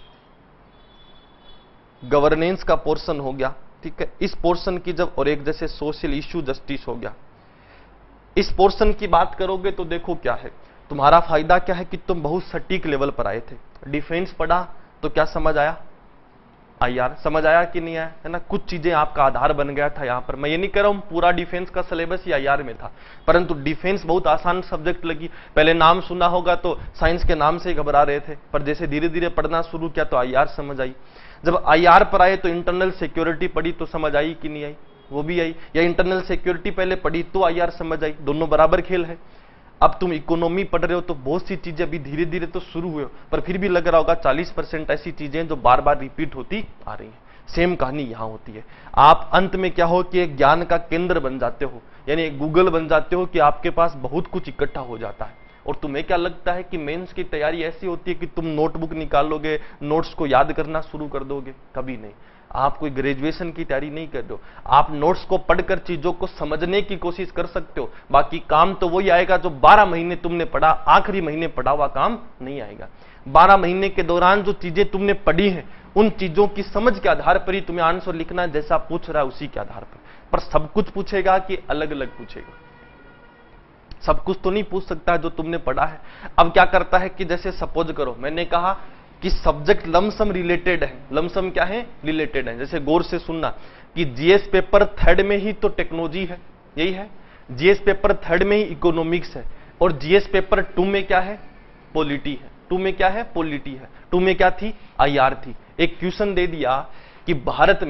Speaker 1: गवर्नेंस का पोर्शन हो गया, ठीक है। इस पोर्शन की जब, और एक जैसे सोशल इश्यू जस्टिस हो गया, इस पोर्शन की बात करोगे तो देखो क्या है, तुम्हारा फायदा क्या है कि तुम बहुत सटीक लेवल पर आए थे। डिफेंस पढ़ा तो क्या समझ आया, IR समझ आया कि नहीं आया, है ना। कुछ चीजें आपका आधार बन गया था। यहां पर मैं ये नहीं कह रहा हूं पूरा डिफेंस का सिलेबस ही IR में था, परंतु डिफेंस बहुत आसान सब्जेक्ट लगी। पहले नाम सुना होगा तो साइंस के नाम से ही घबरा रहे थे, पर जैसे धीरे धीरे पढ़ना शुरू किया तो IR समझ आई। जब IR पर आए तो इंटरनल सिक्योरिटी पढ़ी तो समझ आई कि नहीं आई, वो भी आई। या इंटरनल सिक्योरिटी पहले पढ़ी तो IR समझ आई, दोनों बराबर खेल है। अब तुम इकोनॉमी पढ़ रहे हो तो बहुत सी चीजें अभी धीरे धीरे तो शुरू हुए हो, पर फिर भी लग रहा होगा 40% ऐसी चीजें जो बार बार रिपीट होती आ रही हैं। सेम कहानी यहां होती है। आप अंत में क्या हो कि एक ज्ञान का केंद्र बन जाते हो, यानी गूगल बन जाते हो कि आपके पास बहुत कुछ इकट्ठा हो जाता है। और तुम्हें क्या लगता है कि मेंस की तैयारी ऐसी होती है कि तुम नोटबुक निकालोगे, नोट्स को याद करना शुरू कर दोगे? कभी नहीं। आप कोई ग्रेजुएशन की तैयारी नहीं कर रहे हो, आप नोट्स को पढ़कर चीजों को समझने की कोशिश कर सकते हो। बाकी काम तो वही आएगा जो 12 महीने तुमने पढ़ा, आखिरी महीने पढ़ा हुआ काम नहीं आएगा। 12 महीने के दौरान जो चीजें तुमने पढ़ी हैं उन चीजों की समझ के आधार पर ही तुम्हें आंसर लिखना है, जैसा पूछ रहा है उसी के आधार पर सब कुछ पूछेगा कि अलग अलग पूछेगा? सब कुछ तो नहीं पूछ सकता जो तुमने पढ़ा है। अब क्या करता है कि जैसे सपोज करो मैंने कहा कि सब्जेक्ट लमसम रिलेटेड है, लमसम क्या है, रिलेटेड है। जैसे गौर से सुनना कि जीएस पेपर 3rd में ही तो टेक्नोलॉजी है, यही है। जीएस पेपर 3rd में ही इकोनॉमिक्स है, और जीएस पेपर 2 में क्या है, पॉलिटी है। 2 में क्या है, पॉलिटी है। 2 में क्या थी, IR थी। एक क्वेश्चन दे दिया कि भारत में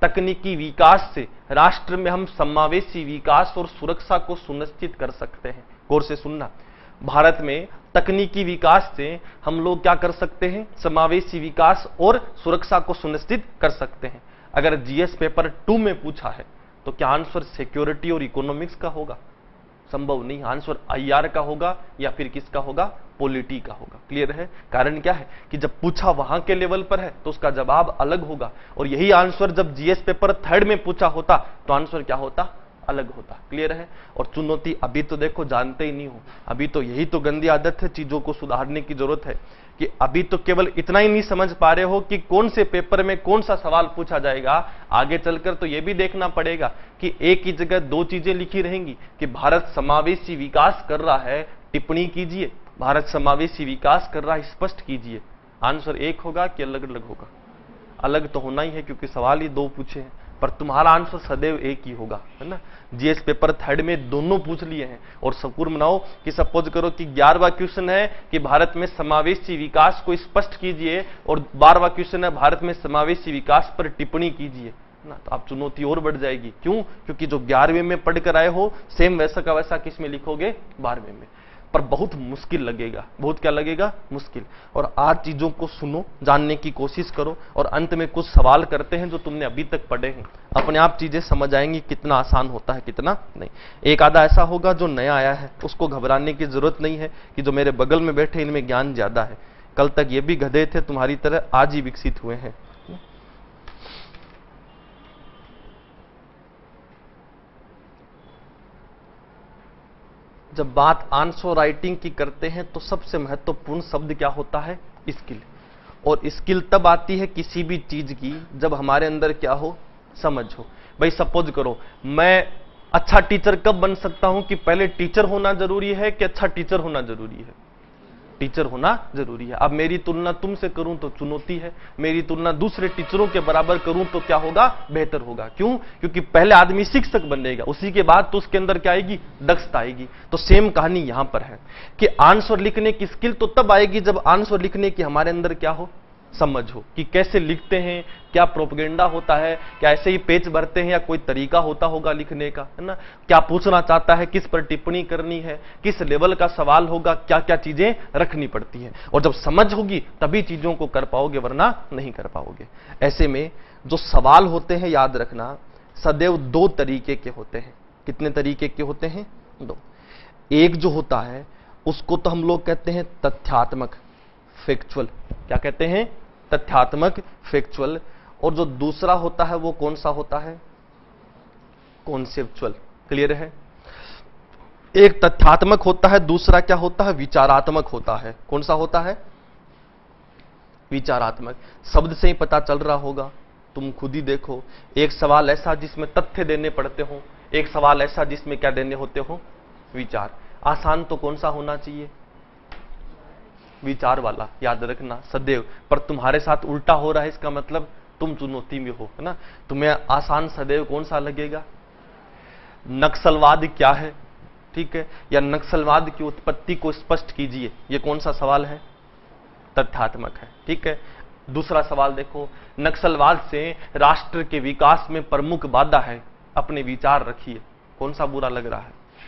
Speaker 1: तकनीकी विकास से राष्ट्र में हम समावेशी विकास और सुरक्षा को सुनिश्चित कर सकते हैं। गौर से सुनना, भारत में तकनीकी विकास से हम लोग क्या कर सकते हैं? समावेशी विकास और सुरक्षा को सुनिश्चित कर सकते हैं। अगर जीएस पेपर 2 में पूछा है तो क्या आंसर सिक्योरिटी और इकोनॉमिक्स का होगा? संभव नहीं। आंसर आईआर का होगा या फिर किसका होगा? पॉलिटी का होगा। क्लियर है? कारण क्या है कि जब पूछा वहां के लेवल पर है तो उसका जवाब अलग होगा, और यही आंसर जब जीएस पेपर 3 में पूछा होता तो आंसर क्या होता? अलग होता। क्लियर है? और चुनौती अभी तो देखो जानते ही नहीं हो, अभी तो यही तो गंदी आदत है, चीजों को सुधारने की जरूरत है कि अभी तो केवल इतना ही नहीं समझ पा रहे हो कि कौन से पेपर में कौन सा सवाल पूछा जाएगा। आगे चलकर तो यह भी देखना पड़ेगा कि एक ही जगह 2 चीजें लिखी रहेंगी कि भारत समावेशी विकास कर रहा है, टिप्पणी कीजिए, भारत समावेशी विकास कर रहा है, स्पष्ट कीजिए। आंसर एक होगा कि अलग अलग होगा? अलग तो होना ही है क्योंकि सवाल ही 2 पूछे हैं, पर तुम्हारा आंसर सदैव एक ही होगा, है ना। जीएस पेपर 3 में दोनों पूछ लिए हैं, और सपूर मनाओ कि सपोज करो कि 11वां क्वेश्चन है कि भारत में समावेशी विकास को स्पष्ट कीजिए, और 12वां क्वेश्चन है भारत में समावेशी विकास पर टिप्पणी कीजिए ना, तो आप चुनौती और बढ़ जाएगी। क्यों? क्योंकि जो 11वें में पढ़कर आए हो सेम वैसा का वैसा किस में लिखोगे? 12वें में। पर बहुत मुश्किल लगेगा, बहुत क्या लगेगा? मुश्किल। और आज चीजों को सुनो, जानने की कोशिश करो, और अंत में कुछ सवाल करते हैं जो तुमने अभी तक पढ़े हैं, अपने आप चीजें समझ आएंगी कितना आसान होता है कितना नहीं। एक आधा ऐसा होगा जो नया आया है, उसको घबराने की जरूरत नहीं है कि जो मेरे बगल में बैठे इनमें ज्ञान ज्यादा है, कल तक ये भी गधे थे तुम्हारी तरह, आज ही विकसित हुए हैं। जब बात आंसर राइटिंग की करते हैं तो सबसे महत्वपूर्ण शब्द क्या होता है? स्किल। और स्किल तब आती है किसी भी चीज की जब हमारे अंदर क्या हो? समझ हो। भाई सपोज करो, मैं अच्छा टीचर कब बन सकता हूं कि पहले टीचर होना जरूरी है कि अच्छा टीचर होना जरूरी है? टीचर होना जरूरी है। अब मेरी तुलना तुमसे करूं तो चुनौती है, मेरी तुलना दूसरे टीचरों के बराबर करूं तो क्या होगा? बेहतर होगा। क्यों? क्योंकि पहले आदमी शिक्षक बनेगा, उसी के बाद तो उसके अंदर क्या आएगी? दक्षता आएगी। तो सेम कहानी यहां पर है कि आंसर लिखने की स्किल तो तब आएगी जब आंसर लिखने की हमारे अंदर क्या हो? समझ हो कि कैसे लिखते हैं, क्या प्रोपेगेंडा होता है, क्या ऐसे ही पेज भरते हैं या कोई तरीका होता होगा लिखने का, है ना। क्या पूछना चाहता है, किस पर टिप्पणी करनी है, किस लेवल का सवाल होगा, क्या क्या चीजें रखनी पड़ती हैं। और जब समझ होगी तभी चीजों को कर पाओगे, वरना नहीं कर पाओगे। ऐसे में जो सवाल होते हैं, याद रखना, सदैव 2 तरीके के होते हैं। कितने तरीके के होते हैं? 2। एक जो होता है उसको तो हम लोग कहते हैं तथ्यात्मक, फैक्चुअल। क्या कहते हैं? तथ्यात्मक, फैक्चुअल। और जो दूसरा होता है वो कौन सा होता है? कॉन्सेप्चुअल। क्लियर है? एक तथ्यात्मक होता है, दूसरा क्या होता है? विचारात्मक होता है। कौन सा होता है? विचारात्मक। शब्द से ही पता चल रहा होगा, तुम खुद ही देखो। एक सवाल ऐसा जिसमें तथ्य देने पड़ते हो, एक सवाल ऐसा जिसमें क्या देने होते हो? विचार। आसान तो कौन सा होना चाहिए? विचार वाला, याद रखना सदैव। पर तुम्हारे साथ उल्टा हो रहा है, इसका मतलब तुम चुनौती में हो, है ना। तुम्हें आसान सदैव कौन सा लगेगा? नक्सलवाद क्या है, ठीक है, या नक्सलवाद की उत्पत्ति को स्पष्ट कीजिए, ये कौन सा सवाल है? तथ्यात्मक है, ठीक है। दूसरा सवाल देखो, नक्सलवाद से राष्ट्र के विकास में प्रमुख बाधा है, अपने विचार रखिए। कौन सा बुरा लग रहा है?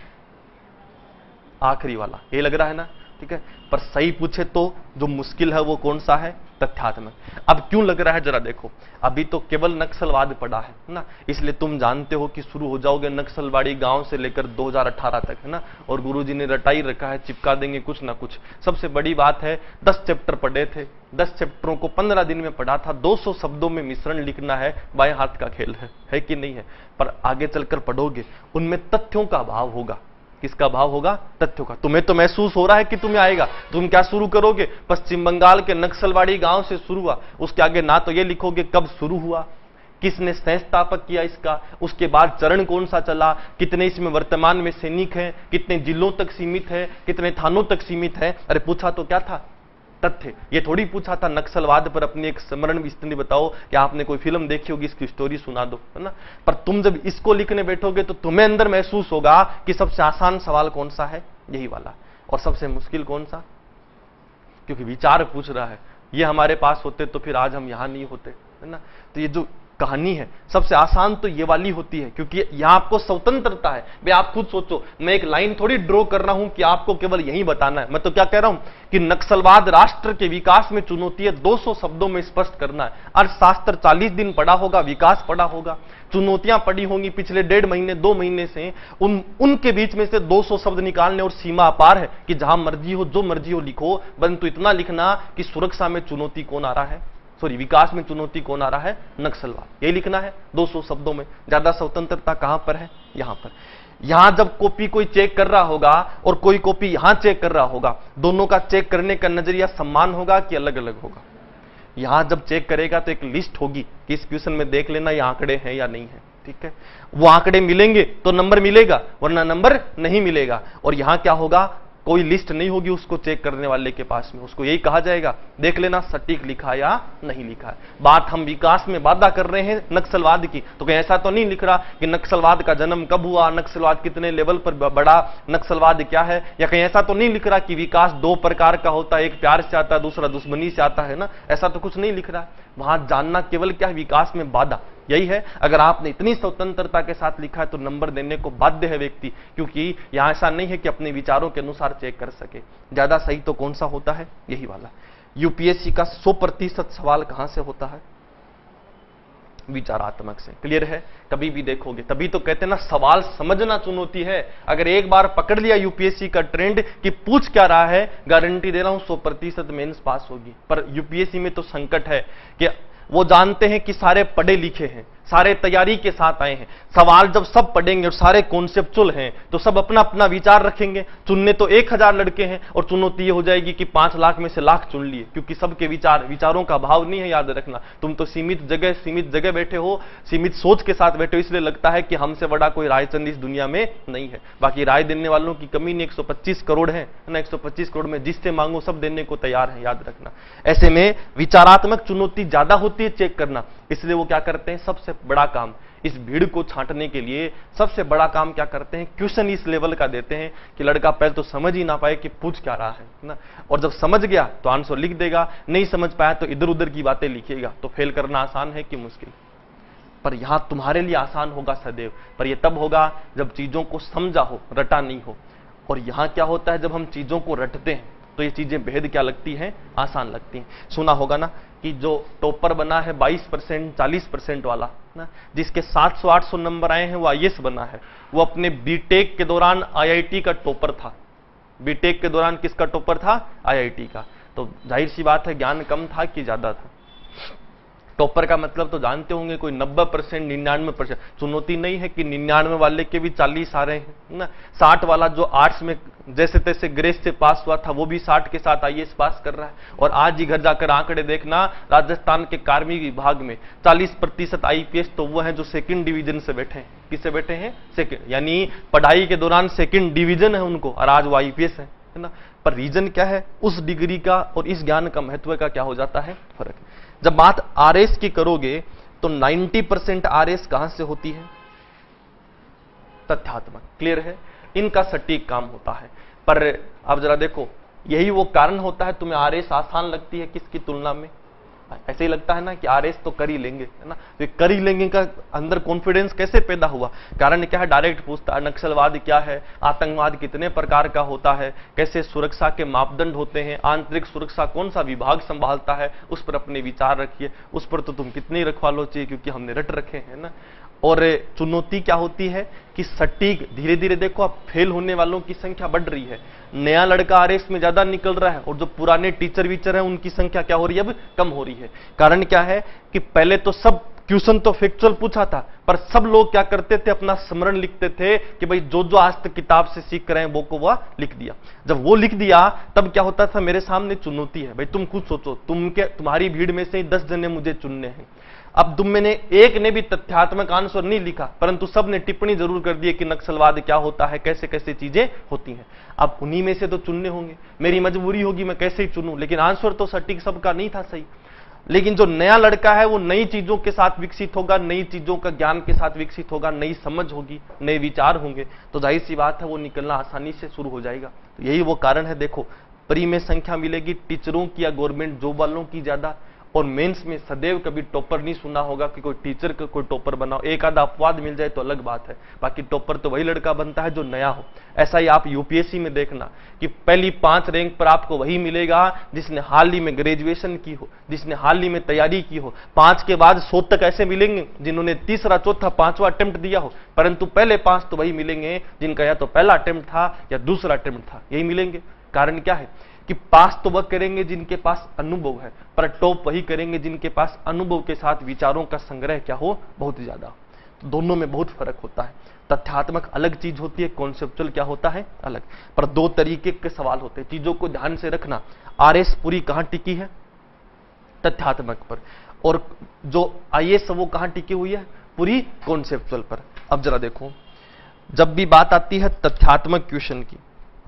Speaker 1: आखिरी वाला, ये लग रहा है ना, ठीक है। पर सही पूछे तो जो मुश्किल है वो कौन सा है? तथ्यात्मक। अब क्यों लग रहा है जरा देखो, अभी तो केवल नक्सलवाद पड़ा है ना, इसलिए तुम जानते हो कि शुरू हो जाओगे नक्सलवाड़ी गांव से लेकर 2018 तक, है ना। और गुरुजी ने रटाई रखा है, चिपका देंगे कुछ ना कुछ। सबसे बड़ी बात है 10 चैप्टर पढ़े थे, 10 चैप्टरों को 15 दिन में पढ़ा था। 200 शब्दों में मिश्रण लिखना है, बाएं हाथ का खेल है कि नहीं है। पर आगे चलकर पढ़ोगे उनमें तथ्यों का अभाव होगा। किसका भाव होगा? तथ्यों का। तुम्हें तो महसूस हो रहा है कि तुम्हें आएगा, तुम क्या शुरू करोगे? पश्चिम बंगाल के नक्सलवाड़ी गांव से शुरू हुआ, उसके आगे ना तो ये लिखोगे कब शुरू हुआ, किसने संस्थापक किया इसका, उसके बाद चरण कौन सा चला, कितने इसमें वर्तमान में सैनिक हैं, कितने जिलों तक सीमित है, कितने थानों तक सीमित है। अरे पूछा तो क्या था? तथ्य। ये थोड़ी पूछा था नक्सलवाद पर अपनी एक स्मरण स्थिति बताओ कि आपने कोई फिल्म देखी होगी, इसकी स्टोरी सुना दो, है ना। पर तुम जब इसको लिखने बैठोगे तो तुम्हें अंदर महसूस होगा कि सबसे आसान सवाल कौन सा है? यही वाला। और सबसे मुश्किल कौन सा? क्योंकि विचार पूछ रहा है। ये हमारे पास होते तो फिर आज हम यहां नहीं होते, है ना। तो ये जो कहानी है सबसे आसान तो ये वाली होती है, क्योंकि यहां आपको स्वतंत्रता है। भाई आप खुद सोचो, मैं एक लाइन थोड़ी ड्रॉ कर रहा हूं कि आपको केवल यही बताना है। मैं तो क्या कह रहा हूं कि नक्सलवाद राष्ट्र के विकास में चुनौती है, 200 शब्दों में स्पष्ट करना है। अर्थशास्त्र 40 दिन पढ़ा होगा, विकास पढ़ा होगा, चुनौतियां पड़ी होंगी पिछले 1.5 महीने 2 महीने से, उनके बीच में से 200 शब्द निकालने और सीमा अपार है कि जहां मर्जी हो जो मर्जी हो लिखो, परंतु इतना लिखना कि सुरक्षा में चुनौती कौन आ रहा है, सॉरी विकास में चुनौती कौन आ रहा है, नक्सलवाद। यही लिखना है 200 शब्दों में। ज्यादा स्वतंत्रता कहां पर है, यहां पर। यहां जब कॉपी कोई चेक कर रहा होगा और कोई कॉपी यहां चेक कर रहा होगा, दोनों का चेक करने का नजरिया समान होगा कि अलग अलग होगा। यहां जब चेक करेगा तो एक लिस्ट होगी कि इस क्वेश्चन में देख लेना ये आंकड़े हैं या नहीं है, ठीक है। वो आंकड़े मिलेंगे तो नंबर मिलेगा, वरना नंबर नहीं मिलेगा। और यहां क्या होगा, कोई लिस्ट नहीं होगी उसको चेक करने वाले के पास में, उसको यही कहा जाएगा देख लेना सटीक लिखा या नहीं लिखा है। बात हम विकास में वादा कर रहे हैं नक्सलवाद की, तो कहीं ऐसा तो नहीं लिख रहा कि नक्सलवाद का जन्म कब हुआ, नक्सलवाद कितने लेवल पर बढ़ा, नक्सलवाद क्या है, या कहीं ऐसा तो नहीं लिख रहा कि विकास 2 प्रकार का होता है, एक प्यार से आता है दूसरा दुश्मनी से आता है ना, ऐसा तो कुछ नहीं लिख रहा है। वहां जानना केवल क्या है, विकास में बाधा। यही है, अगर आपने इतनी स्वतंत्रता के साथ लिखा है तो नंबर देने को बाध्य है व्यक्ति, क्योंकि यहां ऐसा नहीं है कि अपने विचारों के अनुसार चेक कर सके। ज्यादा सही तो कौन सा होता है, यही वाला। यूपीएससी का 100% सवाल कहां से होता है, विचारात्मक से। क्लियर है, कभी भी देखोगे, तभी तो कहते हैं ना सवाल समझना चुनौती है। अगर एक बार पकड़ लिया यूपीएससी का ट्रेंड कि पूछ क्या रहा है, गारंटी दे रहा हूं 100% मेंस पास होगी। पर यूपीएससी में तो संकट है कि वो जानते हैं कि सारे पढ़े लिखे हैं, सारे तैयारी के साथ आए हैं। सवाल जब सब पढ़ेंगे और सारे कॉन्सेप्चुअल हैं तो सब अपना अपना विचार रखेंगे। चुनने तो 1000 लड़के हैं और चुनौती ये हो जाएगी कि 5 लाख में से लाख चुन लिए, क्योंकि सबके विचारों का भाव नहीं है। याद रखना, तुम तो सीमित जगह बैठे हो, सीमित सोच के साथ बैठे हो, इसलिए लगता है कि हमसे बड़ा कोई रायचंद इस दुनिया में नहीं है। बाकी राय देने वालों की कमी नहीं, 125 करोड़ है ना, 125 करोड़ में जिससे मांगो सब देने को तैयार है। याद रखना, ऐसे में विचारात्मक चुनौती ज्यादा होती है चेक करना। इसलिए वो क्या करते हैं, सबसे बड़ा काम इस भीड़ को छांटने के लिए सबसे बड़ा काम क्या करते हैं, क्वेश्चन इस लेवल का देते हैं कि लड़का पहले तो समझ ही ना पाए कि पूछ क्या रहा है ना, और जब समझ गया तो आंसर लिख देगा, नहीं समझ पाया तो इधर उधर की बातें लिखेगा। तो फेल करना आसान है कि मुश्किल, पर यहां तुम्हारे लिए आसान होगा सदैव, पर यह तब होगा जब चीजों को समझा हो, रटा नहीं हो। और यहां क्या होता है, जब हम चीजों को रटते हैं तो ये चीजें बेहद क्या लगती हैं, आसान लगती हैं। सुना होगा ना कि जो टॉपर बना है 22% 40% वाला ना, जिसके 700-800 नंबर आए हैं वो आईएएस बना है, वो अपने बीटेक के दौरान आईआईटी का टॉपर था। बीटेक के दौरान किसका टॉपर था, आईआईटी का। तो जाहिर सी बात है ज्ञान कम था कि ज्यादा था। टॉपर का मतलब तो जानते होंगे, कोई 90% 99%। चुनौती नहीं है कि 99 वाले के भी 40 आ रहे हैं ना, 60 वाला जो आर्ट्स में जैसे तैसे ग्रेस से पास हुआ था वो भी 60 के साथ आईएएस पास कर रहा है। और आज ही घर जाकर आंकड़े देखना, राजस्थान के कार्मिक विभाग में 40% आईपीएस तो वो हैं जो 2nd डिवीजन से बैठे हैं। किससे बैठे हैं, 2nd, यानी पढ़ाई के दौरान 2nd डिवीजन है उनको, और आज वो आईपीएस है ना। पर रीजन क्या है, उस डिग्री का और इस ज्ञान का महत्व का क्या हो जाता है, फर्क। जब बात आरएस की करोगे तो 90% आरएस कहां से होती है, तथ्यात्मक। क्लियर है, इनका सटीक काम होता है। पर अब जरा देखो, यही वो कारण होता है तुम्हें आरएस आसान लगती है किसकी तुलना में, ऐसे ही लगता है ना कि आरएस तो कर ही लेंगे, है ना। तो कर ही लेंगे का अंदर कॉन्फिडेंस कैसे पैदा हुआ, कारण क्या है, डायरेक्ट पूछता है नक्सलवाद क्या है, आतंकवाद कितने प्रकार का होता है, कैसे सुरक्षा के मापदंड होते हैं, आंतरिक सुरक्षा कौन सा विभाग संभालता है, उस पर अपने विचार रखिए। उस पर तो तुम कितने रखवा लो चाहिए, क्योंकि हमने रट रखे हैं ना। और चुनौती क्या होती है कि सटीक, धीरे धीरे देखो अब फेल होने वालों की संख्या बढ़ रही है। नया लड़का आरएस में ज्यादा निकल रहा है और जो पुराने टीचर वीचर हैं उनकी संख्या क्या हो रही है, अब कम हो रही है। कारण क्या है कि पहले तो सब क्वेश्चन तो फैक्चुअल पूछा था, पर सब लोग क्या करते थे, अपना स्मरण लिखते थे कि भाई जो जो आज तक किताब से सीख रहे हैं वो को वह लिख दिया। जब वो लिख दिया तब क्या होता था, मेरे सामने चुनौती है, भाई तुम खुद सोचो, तुम्हारी भीड़ में से 10 जने मुझे चुनने हैं। अब तुम मैंने एक ने भी तथ्यात्मक आंसर नहीं लिखा, परंतु सब ने टिप्पणी जरूर कर दी कि नक्सलवाद क्या होता है, कैसे कैसे चीजें होती हैं। अब उन्हीं में से तो चुनने होंगे, मेरी मजबूरी होगी मैं कैसे ही चुनूं, लेकिन आंसर तो सटीक सबका नहीं था सही। लेकिन जो नया लड़का है वो नई चीजों के साथ विकसित होगा, नई चीजों का ज्ञान के साथ विकसित होगा, नई समझ होगी, नए विचार होंगे, तो जाहिर सी बात है वो निकलना आसानी से शुरू हो जाएगा। तो यही वो कारण है, देखो प्री में संख्या मिलेगी टीचरों की या गवर्नमेंट जॉब वालों की ज्यादा, और मेंस में सदैव कभी टॉपर नहीं सुना होगा कि कोई टीचर का कोई टॉपर बनाओ। एक आधा अपवाद मिल जाए तो अलग बात है, बाकी टॉपर तो वही लड़का बनता है जो नया हो। ऐसा ही आप यूपीएससी में देखना कि पहली 5 रैंक पर आपको वही मिलेगा जिसने हाल ही में ग्रेजुएशन की हो, जिसने हाल ही में तैयारी की हो। 5 के बाद 100 तक ऐसे मिलेंगे जिन्होंने तीसरा, चौथा, 5वां अटेम्प्ट दिया हो, परंतु पहले 5 तो वही मिलेंगे जिनका या तो पहला अटेम्प्ट था या दूसरा अटेम्प्ट था, यही मिलेंगे। कारण क्या है कि पास तो वह करेंगे जिनके पास अनुभव है, पर टॉप वही करेंगे जिनके पास अनुभव के साथ विचारों का संग्रह क्या हो, बहुत ज्यादा। तो दोनों में बहुत फर्क होता है। तथ्यात्मक अलग चीज होती है, कॉन्सेप्चुअल क्या होता है, अलग। पर 2 तरीके के सवाल होते हैं, चीजों को ध्यान से रखना। आरएस पूरी कहां टिकी है, तथ्यात्मक पर, और जो आईएएस वो कहां टिकी हुई है, पूरी कॉन्सेप्चुअल पर। अब जरा देखो, जब भी बात आती है तथ्यात्मक क्वेश्चन की,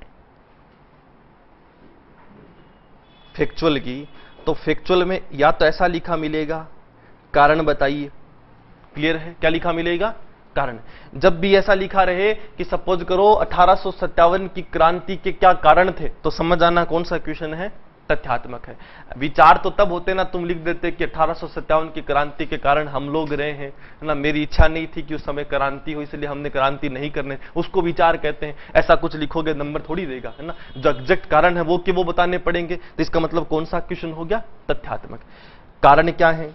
Speaker 1: फैक्चुअल की, तो फैक्चुअल में या तो ऐसा लिखा मिलेगा, कारण बताइए। क्लियर है, क्या लिखा मिलेगा, कारण। जब भी ऐसा लिखा रहे कि सपोज करो 1857 की क्रांति के क्या कारण थे, तो समझ आना कौन सा क्वेश्चन है, तथ्यात्मक है। विचार तो तब होते ना, तुम लिख देते कि 1857 की क्रांति के कारण हम लोग रहे हैं ना, मेरी इच्छा नहीं थी कि उस समय क्रांति हो इसलिए हमने क्रांति नहीं करने, उसको विचार कहते हैं। ऐसा कुछ लिखोगे नंबर थोड़ी देगा, है ना। जो एग्जैक्ट कारण है वो कि वो बताने पड़ेंगे, तो इसका मतलब कौन सा क्वेश्चन हो गया, तथ्यात्मक। कारण क्या है,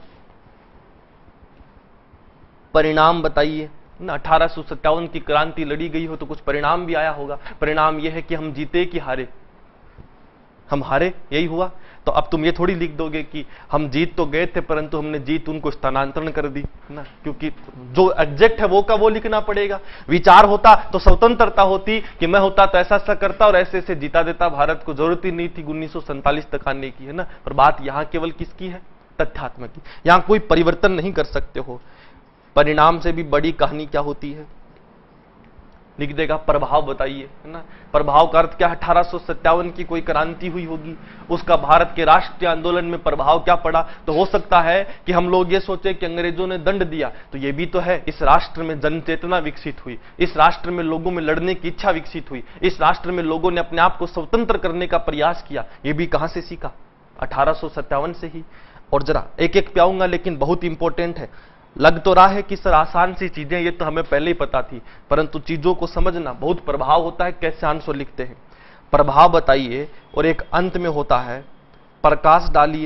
Speaker 1: परिणाम बताइए ना। 1857 की क्रांति लड़ी गई हो तो कुछ परिणाम भी आया होगा। परिणाम यह है कि हम जीते कि हारे, हम हारे, यही हुआ। तो अब तुम ये थोड़ी लिख दोगे कि हम जीत तो गए थे परंतु हमने जीत उनको स्थानांतरण कर दी ना, क्योंकि जो एग्जैक्ट है वो का वो लिखना पड़ेगा। विचार होता तो स्वतंत्रता होती कि मैं होता तो ऐसा ऐसा करता और ऐसे ऐसे जीता देता भारत को, जरूरत ही नहीं थी 1947 तक आने की, है ना। पर बात यहां केवल किसकी है, तथ्यात्मक की। यहां कोई परिवर्तन नहीं कर सकते हो। परिणाम से भी बड़ी कहानी क्या होती है, लिख देगा प्रभाव बताइए, है ना। प्रभाव का अर्थ क्या, 1857 की कोई क्रांति हुई होगी, उसका भारत के राष्ट्रीय आंदोलन में प्रभाव क्या पड़ा। तो हो सकता है कि हम लोग ये सोचे कि अंग्रेजों ने दंड दिया, तो ये भी तो है, इस राष्ट्र में जन चेतना विकसित हुई, इस राष्ट्र में लोगों में लड़ने की इच्छा विकसित हुई, इस राष्ट्र में लोगों ने अपने आप को स्वतंत्र करने का प्रयास किया। ये भी कहां से सीखा, 1857 से ही। और जरा एक एक पे आऊंगा, लेकिन बहुत इंपॉर्टेंट है। लग तो रहा है कि सर आसान सी चीजें, ये तो हमें पहले ही पता थी, परंतु चीजों को समझना, बहुत प्रभाव होता है कैसे आंसर लिखते हैं। प्रभाव बताइए और एक अंत में होता है प्रकाश डालिए,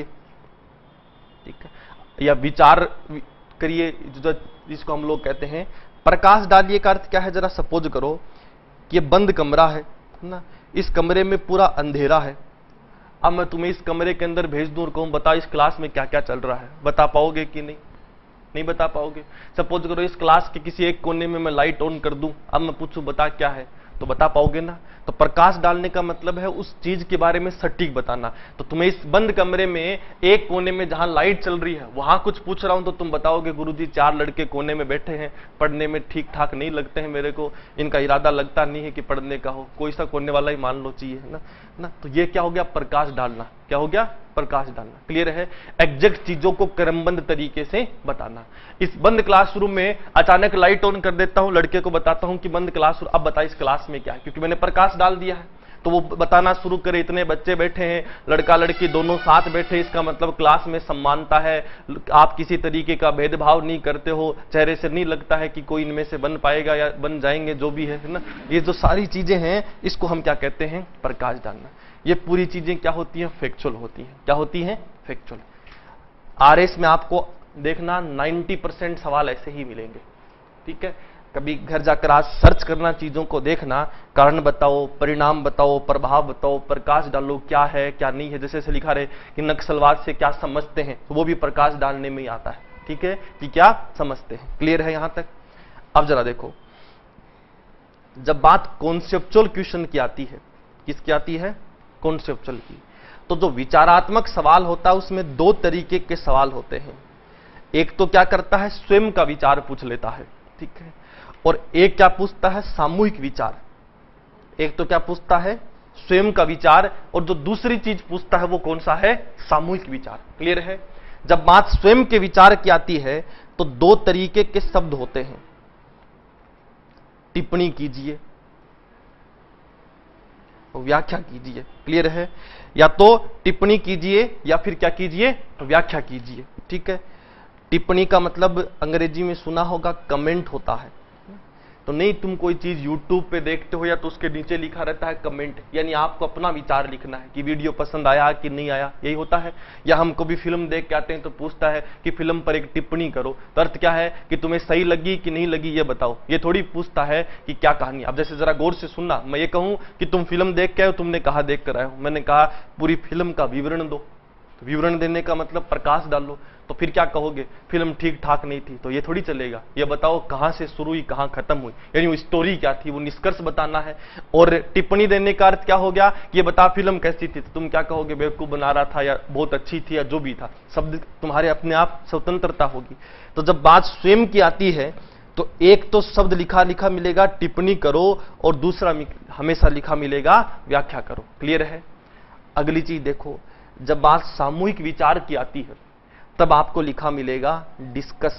Speaker 1: ठीक है, या विचार करिए, जिसको हम लोग कहते हैं प्रकाश डालिए का अर्थ क्या है। जरा सपोज करो कि ये बंद कमरा है ना, इस कमरे में पूरा अंधेरा है। अब मैं तुम्हें इस कमरे के अंदर भेज दूं और कहूं बता इस क्लास में क्या क्या चल रहा है, बता पाओगे कि नहीं, नहीं बता पाओगे। सपोज करो इस क्लास के किसी एक कोने में मैं लाइट ऑन कर दूं, अब मैं पूछूं बता क्या है, तो बता पाओगे ना। तो प्रकाश डालने का मतलब है उस चीज के बारे में सटीक बताना। तो तुम्हें इस बंद कमरे में एक कोने में जहां लाइट चल रही है वहां कुछ पूछ रहा हूं तो तुम बताओगे गुरुजी 4 लड़के कोने में बैठे हैं, पढ़ने में ठीक ठाक नहीं लगते हैं मेरे को, इनका इरादा लगता नहीं है कि पढ़ने का हो, कोई सा कोने वाला ही मान लो चाहिए, है ना। तो ये क्या हो गया, प्रकाश डालना। क्या हो गया, प्रकाश डालना। क्लियर है, एग्जैक्ट चीजों को क्रमबद्ध तरीके से बताना। इस बंद क्लासरूम में अचानक लाइट ऑन कर देता हूं, लड़के को बताता हूं कि बंद क्लासरूम, अब बता इस क्लास में क्या है, क्योंकि मैंने प्रकाश डाल दिया है। तो वो बताना शुरू करे, इतने बच्चे बैठे हैं, लड़का लड़की दोनों साथ बैठे, इसका मतलब क्लास में सम्मानता है, आप किसी तरीके का भेदभाव नहीं करते हो, चेहरे से नहीं लगता है कि कोई इनमें से बन पाएगा या बन जाएंगे, जो भी है ना। ये जो सारी चीजें हैं इसको हम क्या कहते हैं, प्रकाश डालना। ये पूरी चीजें क्या होती हैं, फैक्चुअल होती हैं। क्या होती हैं, फैक्चुअल। आरएस में आपको देखना 90% सवाल ऐसे ही मिलेंगे, ठीक है। कभी घर जाकर आज सर्च करना, चीजों को देखना, कारण बताओ, परिणाम बताओ, प्रभाव बताओ, प्रकाश डालो, क्या है क्या नहीं है। जैसे लिखा रहे कि नक्सलवाद से क्या समझते हैं, तो वो भी प्रकाश डालने में ही आता है, ठीक है, कि क्या समझते हैं। क्लियर है यहां तक। अब जरा देखो, जब बात कॉन्सेप्चुअल क्वेश्चन की आती है, किसकी आती है, कॉन्सेप्चुअल की, तो जो विचारात्मक सवाल होता है उसमें 2 तरीके के सवाल होते हैं। एक तो क्या करता है, स्वयं का विचार पूछ लेता है, ठीक है, और एक क्या पूछता है, सामूहिक विचार। एक तो क्या पूछता है, स्वयं का विचार, और जो दूसरी चीज पूछता है वो कौन सा है, सामूहिक विचार। क्लियर है। जब बात स्वयं के विचार की आती है तो 2 तरीके के शब्द होते हैं, टिप्पणी कीजिए, व्याख्या कीजिए। क्लियर है? या तो टिप्पणी कीजिए या फिर क्या कीजिए, व्याख्या कीजिए। ठीक है? टिप्पणी का मतलब अंग्रेजी में सुना होगा कमेंट होता है। तो नहीं, तुम कोई चीज YouTube पे देखते हो या तो उसके नीचे लिखा रहता है कमेंट, यानी आपको अपना विचार लिखना है कि वीडियो पसंद आया कि नहीं आया, यही होता है। या हम कभी फिल्म देख के आते हैं तो पूछता है कि फिल्म पर एक टिप्पणी करो, तो अर्थ क्या है कि तुम्हें सही लगी कि नहीं लगी ये बताओ। ये थोड़ी पूछता है कि क्या कहानी। अब जैसे जरा गौर से सुनना, मैं ये कहूं कि तुम फिल्म देख के आए हो, तुमने कहा देख कर आए हो, मैंने कहा पूरी फिल्म का विवरण दो, तो विवरण देने का मतलब प्रकाश डालो, तो फिर क्या कहोगे, फिल्म ठीक ठाक नहीं थी, तो ये थोड़ी चलेगा। ये बताओ कहां से शुरू हुई कहां खत्म हुई, यानी वो स्टोरी क्या थी, वो निष्कर्ष बताना है। और टिप्पणी देने का अर्थ क्या हो गया कि ये बता फिल्म कैसी थी, तो तुम क्या कहोगे, बेवकूफ बना रहा था या बहुत अच्छी थी या जो भी था। शब्द तुम्हारे अपने आप स्वतंत्रता होगी। तो जब बात स्वयं की आती है तो एक तो शब्द लिखा लिखा मिलेगा टिप्पणी करो, और दूसरा हमेशा लिखा मिलेगा व्याख्या करो। क्लियर है? अगली चीज देखो, जब बात सामूहिक विचार की आती है तब आपको लिखा मिलेगा डिस्कस,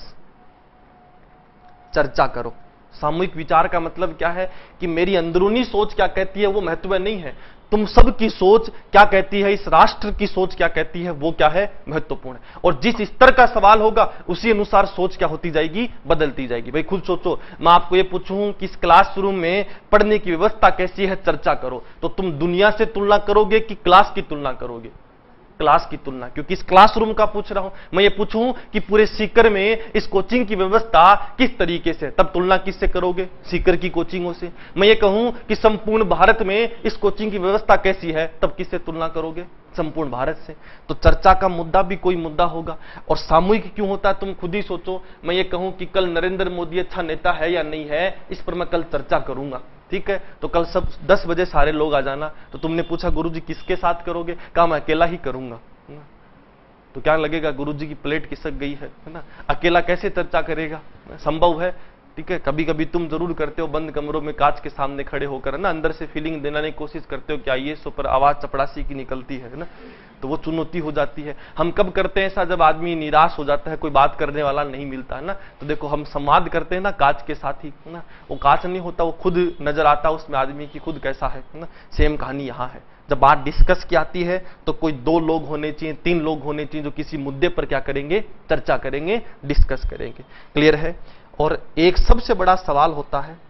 Speaker 1: चर्चा करो। सामूहिक विचार का मतलब क्या है कि मेरी अंदरूनी सोच क्या कहती है वो महत्व नहीं है, तुम सब की सोच क्या कहती है, इस राष्ट्र की सोच क्या कहती है वो क्या है, महत्वपूर्ण है। और जिस स्तर का सवाल होगा उसी अनुसार सोच क्या होती जाएगी, बदलती जाएगी। भाई खुद सोचो, मैं आपको ये पूछूं कि इस क्लासरूम में पढ़ने की व्यवस्था कैसी है, चर्चा करो, तो तुम दुनिया से तुलना करोगे कि क्लास की तुलना करोगे, क्लास की तुलना, क्योंकि इस क्लासरूम का पूछ रहा हूं। मैं ये पूछूं कि पूरे सीकर में इस कोचिंग की व्यवस्था किस तरीके से, तब तुलना किससे करोगे, सीकर की कोचिंगों से। मैं ये कहूं कि संपूर्ण भारत में इस कोचिंग की व्यवस्था कैसी है, तब किससे तुलना करोगे, संपूर्ण भारत से। तो चर्चा का मुद्दा भी कोई मुद्दा होगा। और सामूहिक क्यों होता है तुम खुद ही सोचो। मैं ये कहूं कि कल नरेंद्र मोदी अच्छा नेता है या नहीं है, इस पर मैं कल चर्चा करूंगा, ठीक है, तो कल सब 10 बजे सारे लोग आ जाना। तो तुमने पूछा गुरुजी किसके साथ करोगे, कहा मैं अकेला ही करूंगा। तो क्या लगेगा, गुरुजी की प्लेट खिसक गई है ना, अकेला कैसे चर्चा करेगा, संभव है। ठीक है, कभी कभी तुम जरूर करते हो बंद कमरों में कांच के सामने खड़े होकर, है ना, अंदर से फीलिंग देने की कोशिश करते हो कि आइए सो, पर आवाज चपड़ासी की निकलती है ना, तो वो चुनौती हो जाती है। हम कब करते हैं ऐसा, जब आदमी निराश हो जाता है, कोई बात करने वाला नहीं मिलता है ना, तो देखो हम संवाद करते हैं ना कांच के साथ ही, है ना, वो कांच नहीं होता, वो खुद नजर आता उसमें आदमी की खुद कैसा है ना। सेम कहानी यहाँ है। जब बात डिस्कस की आती है तो कोई 2 लोग होने चाहिए, 3 लोग होने चाहिए जो किसी मुद्दे पर क्या करेंगे, चर्चा करेंगे, डिस्कस करेंगे। क्लियर है? और एक सबसे बड़ा सवाल होता है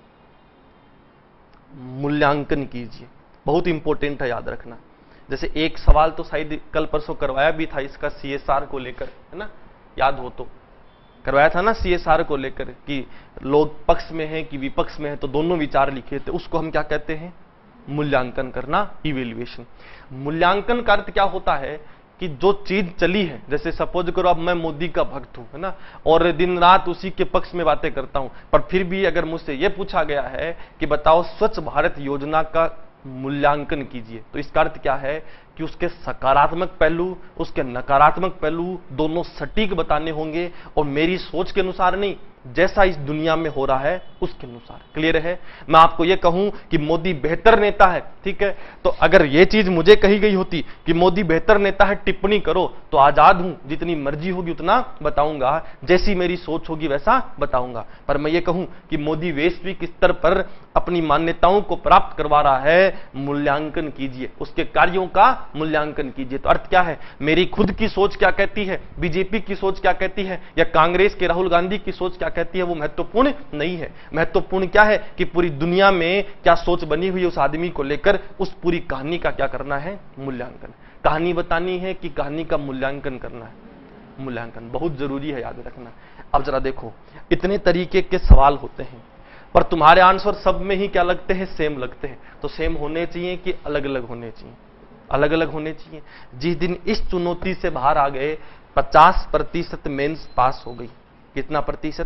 Speaker 1: मूल्यांकन कीजिए, बहुत इंपॉर्टेंट है, याद रखना। जैसे एक सवाल तो शायद कल परसों करवाया भी था इसका CSR को लेकर, है ना, याद हो तो करवाया था ना CSR को लेकर कि लोग पक्ष में हैं कि विपक्ष में हैं, तो दोनों विचार लिखे थे। उसको हम क्या कहते हैं, मूल्यांकन करना, इवैल्यूएशन। मूल्यांकन का अर्थ क्या होता है कि जो चीज चली है, जैसे सपोज करो अब मैं मोदी का भक्त हूं, है ना, और दिन रात उसी के पक्ष में बातें करता हूं, पर फिर भी अगर मुझसे यह पूछा गया है कि बताओ स्वच्छ भारत योजना का मूल्यांकन कीजिए, तो इसका अर्थ क्या है कि उसके सकारात्मक पहलू, उसके नकारात्मक पहलू दोनों सटीक बताने होंगे, और मेरी सोच के अनुसार नहीं, जैसा इस दुनिया में हो रहा है उसके अनुसार। क्लियर है? मैं आपको यह कहूं कि मोदी बेहतर नेता है, ठीक है, तो अगर यह चीज मुझे कही गई होती कि मोदी बेहतर नेता है, टिप्पणी करो, तो आजाद हूं, जितनी मर्जी होगी उतना बताऊंगा, जैसी मेरी सोच होगी वैसा बताऊंगा। पर मैं ये कहूं कि मोदी वैश्विक स्तर पर अपनी मान्यताओं को प्राप्त करवा रहा है, मूल्यांकन कीजिए, उसके कार्यों का मूल्यांकन कीजिए। तो अर्थ क्या है, मेरी खुद की सोच क्या कहती है, बीजेपी की सोच क्या कहती है, या कांग्रेस के राहुल गांधी की सोच क्या कहती है, वो महत्वपूर्ण नहीं है। महत्वपूर्ण क्या है कि पूरी दुनिया में क्या सोच बनी हुई है उस आदमी को लेकर, उस पूरी कहानी का क्या करना है, मूल्यांकन। कहानी बतानी है कि कहानी का मूल्यांकन करना है, मूल्यांकन बहुत जरूरी है, याद रखना। अब जरा देखो, इतने तरीके के सवाल होते हैं, पर तुम्हारे आंसर सब में ही क्या लगते हैं, सेम लगते हैं। तो सेम होने चाहिए कि अलग अलग होने चाहिए, अलग अलग होने चाहिए। जिस दिन इस चुनौती से बाहर आ गए, 50% मेंस पास हो गई। कितना प्रतिशत?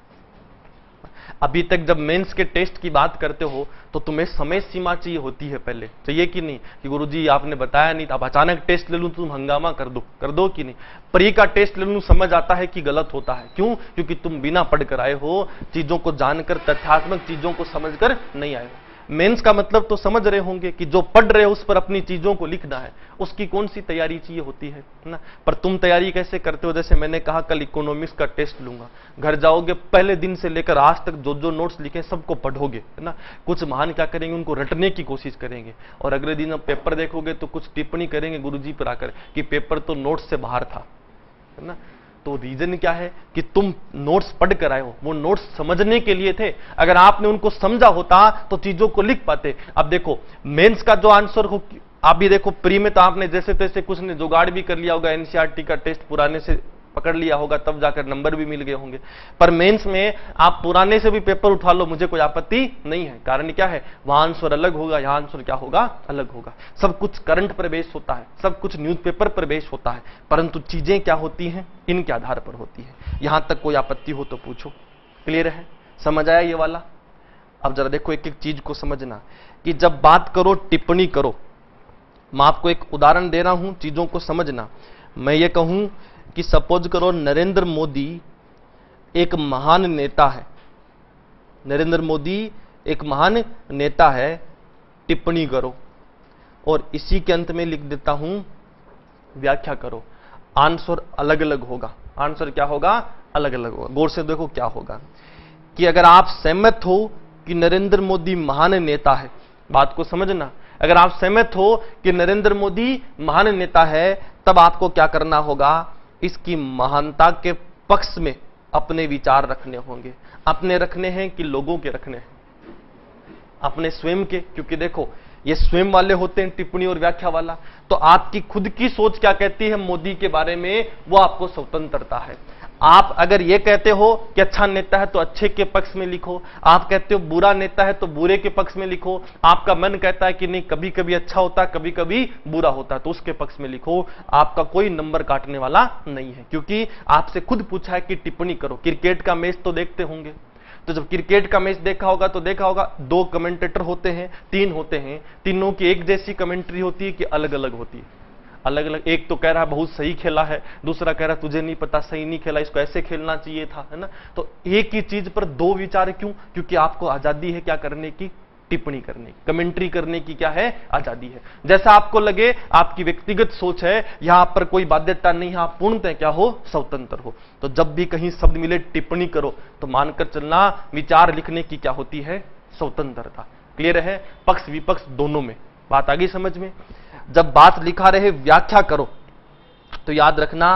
Speaker 1: अभी तक जब मेंस के टेस्ट की बात करते हो तो तुम्हें समय सीमा चाहिए होती है, पहले चाहिए कि नहीं, कि गुरुजी आपने बताया नहीं, अब अचानक टेस्ट ले लूं तुम हंगामा कर दो कि नहीं। प्री का टेस्ट ले लूं, समझ आता है कि गलत होता है, क्यों, क्योंकि तुम बिना पढ़कर आए हो, चीजों को जानकर, तथ्यात्मक चीजों को समझकर नहीं आए हो। मेंस का मतलब तो समझ रहे होंगे कि जो पढ़ रहे हो उस पर अपनी चीजों को लिखना है, उसकी कौन सी तैयारी चाहिए होती है ना। पर तुम तैयारी कैसे करते हो? जैसे मैंने कहा कल इकोनॉमिक्स का टेस्ट लूंगा, घर जाओगे पहले दिन से लेकर आज तक जो जो नोट्स लिखे सबको पढ़ोगे, है ना। कुछ महान क्या करेंगे, उनको रटने की कोशिश करेंगे, और अगले दिन अब पेपर देखोगे तो कुछ टिप्पणी करेंगे गुरुजी पर आकर कि पेपर तो नोट्स से बाहर था, है ना। तो रीजन क्या है कि तुम नोट्स पढ़ कर आए हो, वो नोट्स समझने के लिए थे। अगर आपने उनको समझा होता तो चीजों को लिख पाते। अब देखो मेंस का जो आंसर हो, आप भी देखो प्री में तो आपने जैसे तैसे कुछ ने जुगाड़ भी कर लिया होगा, एनसीईआरटी का टेस्ट पुराने से पकड़ लिया होगा, तब जाकर नंबर भी मिल गए होंगे। पर मेंस में आप पुराने से भी पेपर उठा लो, मुझे कोई आपत्ति नहीं है। कारण क्या है, वहां आंसर अलग होगा, यहां आंसर क्या होगा, अलग होगा। सब कुछ करंट पर बेस होता है, सब कुछ न्यूज़पेपर पर बेस होता है, परंतु चीजें क्या होती हैं, इनके आधार पर होती है। यहां तक कोई आपत्ति हो तो पूछो। क्लियर है, समझ आया ये वाला? अब जरा देखो एक एक चीज को समझना कि जब बात करो टिप्पणी करो, मैं आपको एक उदाहरण दे रहा हूं, चीजों को समझना। मैं ये कहूं कि सपोज करो नरेंद्र मोदी एक महान नेता है, नरेंद्र मोदी एक महान नेता है, टिप्पणी करो, और इसी के अंत में लिख देता हूं व्याख्या करो। आंसर अलग अलग होगा, आंसर क्या होगा, अलग अलग होगा। गौर से देखो क्या होगा कि अगर आप सहमत हो कि नरेंद्र मोदी महान नेता है, बात को समझना, अगर आप सहमत हो कि नरेंद्र मोदी महान नेता है, तब आपको क्या करना होगा, इसकी महानता के पक्ष में अपने विचार रखने होंगे। अपने रखने हैं कि लोगों के रखने हैं? अपने स्वयं के, क्योंकि देखो ये स्वयं वाले होते हैं टिप्पणी और व्याख्या वाला। तो आपकी खुद की सोच क्या कहती है मोदी के बारे में, वो आपको स्वतंत्रता है। आप अगर ये कहते हो कि अच्छा नेता है तो अच्छे के पक्ष में लिखो, आप कहते हो बुरा नेता है तो बुरे के पक्ष में लिखो, आपका मन कहता है कि नहीं कभी कभी अच्छा होता कभी कभी बुरा होता तो उसके पक्ष में लिखो। आपका कोई नंबर काटने वाला नहीं है, क्योंकि आपसे खुद पूछा है कि टिप्पणी करो। क्रिकेट का मैच तो देखते होंगे, तो जब क्रिकेट का मैच देखा होगा तो देखा होगा 2 कमेंटेटर होते हैं, 3 होते हैं, तीनों की एक जैसी कमेंट्री होती है कि अलग अलग होती है? अलग अलग। एक तो कह रहा है बहुत सही खेला है, दूसरा कह रहा है तुझे नहीं पता, सही नहीं खेला, इसको ऐसे खेलना चाहिए था, है ना। तो एक ही चीज पर 2 विचार क्यों? क्योंकि आपको आजादी है क्या करने की, टिप्पणी करने की, कमेंट्री करने की क्या है, आजादी है। जैसा आपको लगे, आपकी व्यक्तिगत सोच है, यहां पर कोई बाध्यता नहीं है, आप पूर्णतः क्या हो, स्वतंत्र हो। तो जब भी कहीं शब्द मिले टिप्पणी करो तो मानकर चलना विचार लिखने की क्या होती है, स्वतंत्रता। क्लियर है, पक्ष विपक्ष दोनों में। बात आ गई समझ में? जब बात लिखा रहे व्याख्या करो तो याद रखना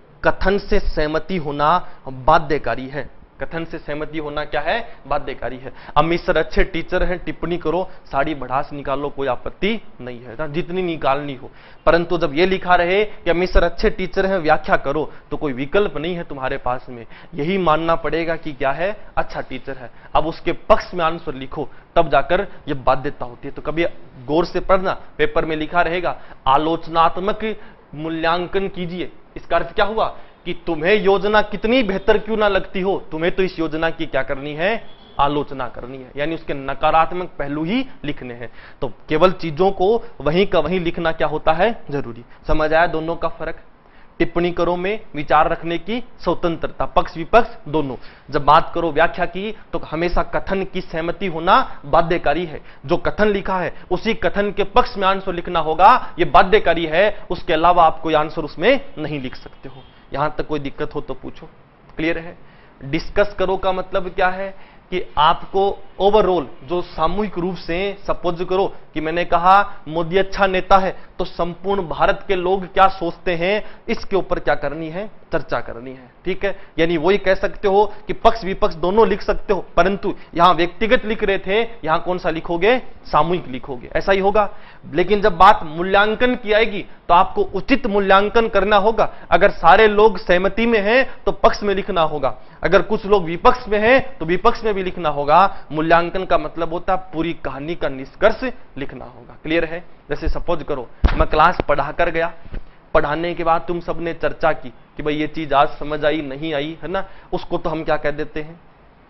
Speaker 1: कथन से सहमति होना बाध्यकारी है। कथन से सहमति होना क्या है, बाध्यकारी है। अमित सर अच्छे टीचर हैं, टिप्पणी करो, साड़ी बढ़ास निकालो, कोई आपत्ति नहीं है ना, जितनी निकालनी हो। परंतु जब ये लिखा रहे कि अमित सर अच्छे टीचर हैं, व्याख्या करो, तो कोई विकल्प नहीं है तुम्हारे पास में, यही मानना पड़ेगा कि क्या है, अच्छा टीचर है। अब उसके पक्ष में आंसर लिखो, तब जाकर ये बाध्यता होती है। तो कभी गौर से पढ़ना, पेपर में लिखा रहेगा आलोचनात्मक मूल्यांकन कीजिए। इसका अर्थ क्या हुआ कि तुम्हें योजना कितनी बेहतर क्यों ना लगती हो, तुम्हें तो इस योजना की क्या करनी है, आलोचना करनी है, यानी उसके नकारात्मक पहलू ही लिखने हैं। तो केवल चीजों को वहीं का वहीं लिखना क्या होता है, जरूरी। समझ आया दोनों का फर्क? टिप्पणी करो में विचार रखने की स्वतंत्रता, पक्ष विपक्ष दोनों। जब बात करो व्याख्या की तो हमेशा कथन की सहमति होना बाध्यकारी है। जो कथन लिखा है उसी कथन के पक्ष में आंसर लिखना होगा, यह बाध्यकारी है। उसके अलावा आप कोई आंसर उसमें नहीं लिख सकते हो। यहां तक कोई दिक्कत हो तो पूछो। क्लियर है? डिस्कस करो का मतलब क्या है कि आपको ओवरऑल जो सामूहिक रूप से, सपोज करो कि मैंने कहा मोदी अच्छा नेता है, तो संपूर्ण भारत के लोग क्या सोचते हैं, इसके ऊपर क्या करनी है, चर्चा करनी है। ठीक है, यानी वही कह सकते हो कि पक्ष विपक्ष दोनों लिख सकते हो, परंतु यहां व्यक्तिगत लिख रहे थे, यहां कौन सा लिखोगे, सामूहिक लिखोगे, ऐसा ही होगा। लेकिन जब बात मूल्यांकन की आएगी तो आपको उचित मूल्यांकन करना होगा। अगर सारे लोग सहमति में हैं तो पक्ष में लिखना होगा, अगर कुछ लोग विपक्ष में हैं तो विपक्ष में भी लिखना होगा। मूल्यांकन का मतलब होता है पूरी कहानी का निष्कर्ष लिखना होगा। क्लियर है? जैसे सपोज करो मैं क्लास पढ़ा कर गया, पढ़ाने के बाद तुम सबने चर्चा की कि भाई ये चीज आज समझ आई नहीं आई, है ना, उसको तो हम क्या कह देते हैं,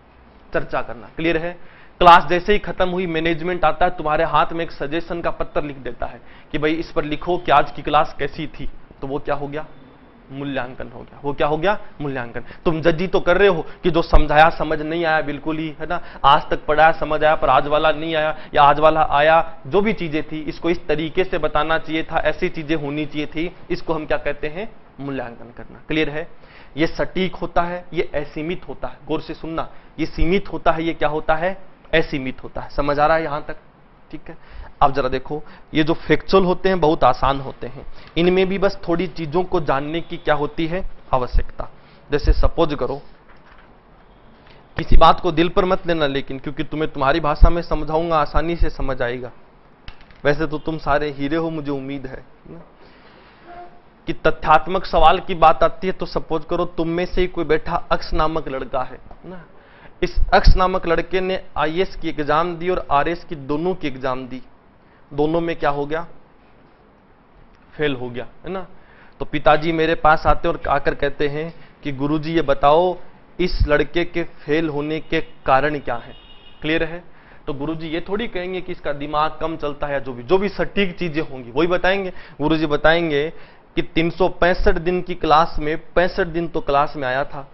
Speaker 1: चर्चा करना। क्लियर है? क्लास जैसे ही खत्म हुई, मैनेजमेंट आता है, तुम्हारे हाथ में एक सजेशन का पत्र लिख देता है कि भाई इस पर लिखो कि आज की क्लास कैसी थी, तो वो क्या हो गया, मूल्यांकन हो गया। वो क्या हो गया? मूल्यांकन। तुम जज ही तो कर रहे हो कि जो समझाया समझ नहीं आया बिल्कुल ही, है ना, आज तक पढ़ाया समझ आया पर आज वाला नहीं आया, या आज वाला आया, जो भी चीजें थी इसको इस तरीके से बताना चाहिए था, ऐसी चीजें होनी चाहिए थी, इसको हम क्या कहते हैं? मूल्यांकन करना। क्लियर है? ये सटीक होता है, ये असीमित होता है। गौर से सुनना, ये सीमित होता है, ये क्या होता है? असीमित होता है। समझ आ रहा है यहां तक? ठीक है। अब जरा देखो, ये जो फैक्चुअल होते हैं बहुत आसान होते हैं, इनमें भी बस थोड़ी चीजों को जानने की क्या होती है? आवश्यकता। जैसे सपोज करो, किसी बात को दिल पर मत लेना, लेकिन क्योंकि तुम्हें तुम्हारी भाषा में समझाऊंगा, आसानी से समझ आएगा। वैसे तो तुम सारे हीरे हो, मुझे उम्मीद है ना? कि तथ्यात्मक सवाल की बात आती है तो सपोज करो तुम में से ही कोई बैठा अक्स नामक लड़का है ना, इस अक्स नामक लड़के ने आईएएस की एग्जाम दी और आरएस की, दोनों की एग्जाम दी, दोनों में क्या हो गया? फेल हो गया, है ना। तो पिताजी मेरे पास आते और आकर कहते हैं कि गुरुजी ये बताओ इस लड़के के फेल होने के कारण क्या है? क्लियर है? तो गुरुजी ये थोड़ी कहेंगे कि इसका दिमाग कम चलता है, जो भी सटीक चीजें होंगी वही बताएंगे। गुरुजी बताएंगे कि 365 दिन की क्लास में 65 दिन तो क्लास में आया था,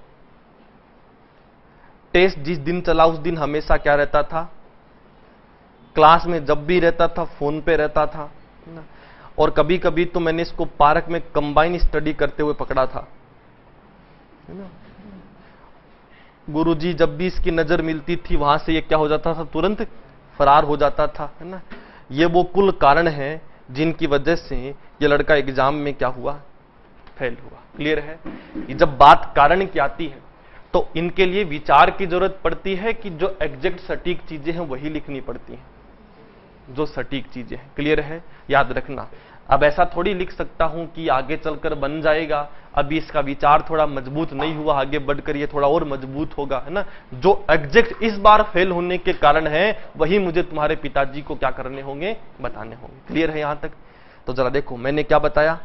Speaker 1: टेस्ट जिस दिन चला उस दिन हमेशा क्या रहता था? क्लास में जब भी रहता था फोन पे रहता था, और कभी कभी तो मैंने इसको पार्क में कंबाइन स्टडी करते हुए पकड़ा था, है ना। गुरुजी जब भी इसकी नजर मिलती थी वहां से ये क्या हो जाता था? तुरंत फरार हो जाता था, है ना। ये वो कुल कारण है जिनकी वजह से ये लड़का एग्जाम में क्या हुआ? फेल हुआ। क्लियर है? जब बात कारण की आती है तो इनके लिए विचार की जरूरत पड़ती है कि जो एग्जैक्ट सटीक चीजें हैं वही लिखनी पड़ती हैं, जो सटीक चीजें हैं। क्लियर है? याद रखना। अब ऐसा थोड़ी लिख सकता हूं कि आगे चलकर बन जाएगा, अभी इसका विचार थोड़ा मजबूत नहीं हुआ, आगे बढ़कर ये थोड़ा और मजबूत होगा, है ना। जो एग्जैक्ट इस बार फेल होने के कारण है वही मुझे तुम्हारे पिताजी को क्या करने होंगे? बताने होंगे। क्लियर है यहां तक? तो जरा देखो, मैंने क्या बताया?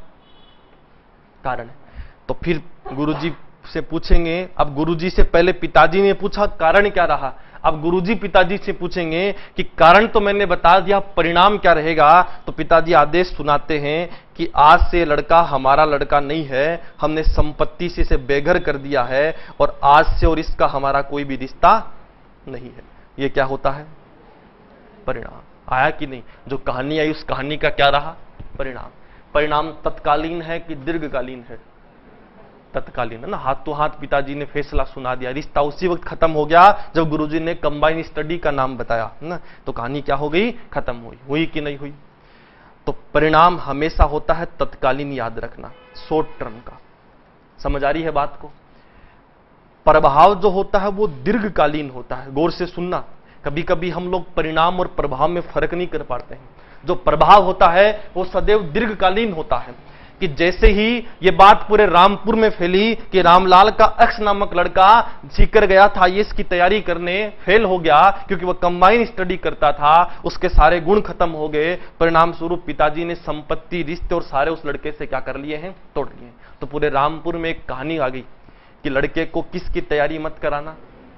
Speaker 1: कारण। तो फिर गुरुजी से पूछेंगे, अब गुरुजी से पहले पिताजी ने पूछा कारण क्या रहा, अब गुरुजी पिताजी से पूछेंगे कि कारण तो मैंने बता दिया, परिणाम क्या रहेगा। तो पिताजी आदेश सुनाते हैं कि आज से लड़का हमारा लड़का नहीं है, हमने संपत्ति से इसे बेघर कर दिया है और आज से और इसका हमारा कोई भी रिश्ता नहीं है। ये क्या होता है? परिणाम। आया कि नहीं? जो कहानी आई उस कहानी का क्या रहा? परिणाम। परिणाम तत्कालीन है कि दीर्घकालीन है? तत्कालीन, है ना। हाथों हाथ पिताजी ने फैसला सुना दिया, रिश्ता उसी वक्त खत्म हो गया जब गुरुजी ने कंबाइन स्टडी का नाम बताया, है ना। तो कहानी क्या हो गई? खत्म हुई कि नहीं हुई? तो परिणाम हमेशा होता है तत्कालीन, याद रखना, शॉर्ट टर्म का। समझ आ रही है बात को? प्रभाव जो होता है वो दीर्घकालीन होता है। गौर से सुनना, कभी कभी हम लोग परिणाम और प्रभाव में फर्क नहीं कर पाते हैं। जो प्रभाव होता है वो सदैव दीर्घकालीन होता है। कि जैसे ही ये बात पूरे रामपुर में फैली कि रामलाल का अक्स नामक लड़का सीकर गया था आईएएस की तैयारी करने, फेल हो गया क्योंकि वह कंबाइन स्टडी करता था, उसके सारे गुण खत्म हो गए, परिणाम स्वरूप पिताजी ने संपत्ति, रिश्ते और सारे उस लड़के से क्या कर लिए हैं? तोड़ लिए। तो पूरे रामपुर में एक कहानी आ गई कि लड़के को किसकी तैयारी मत कराना?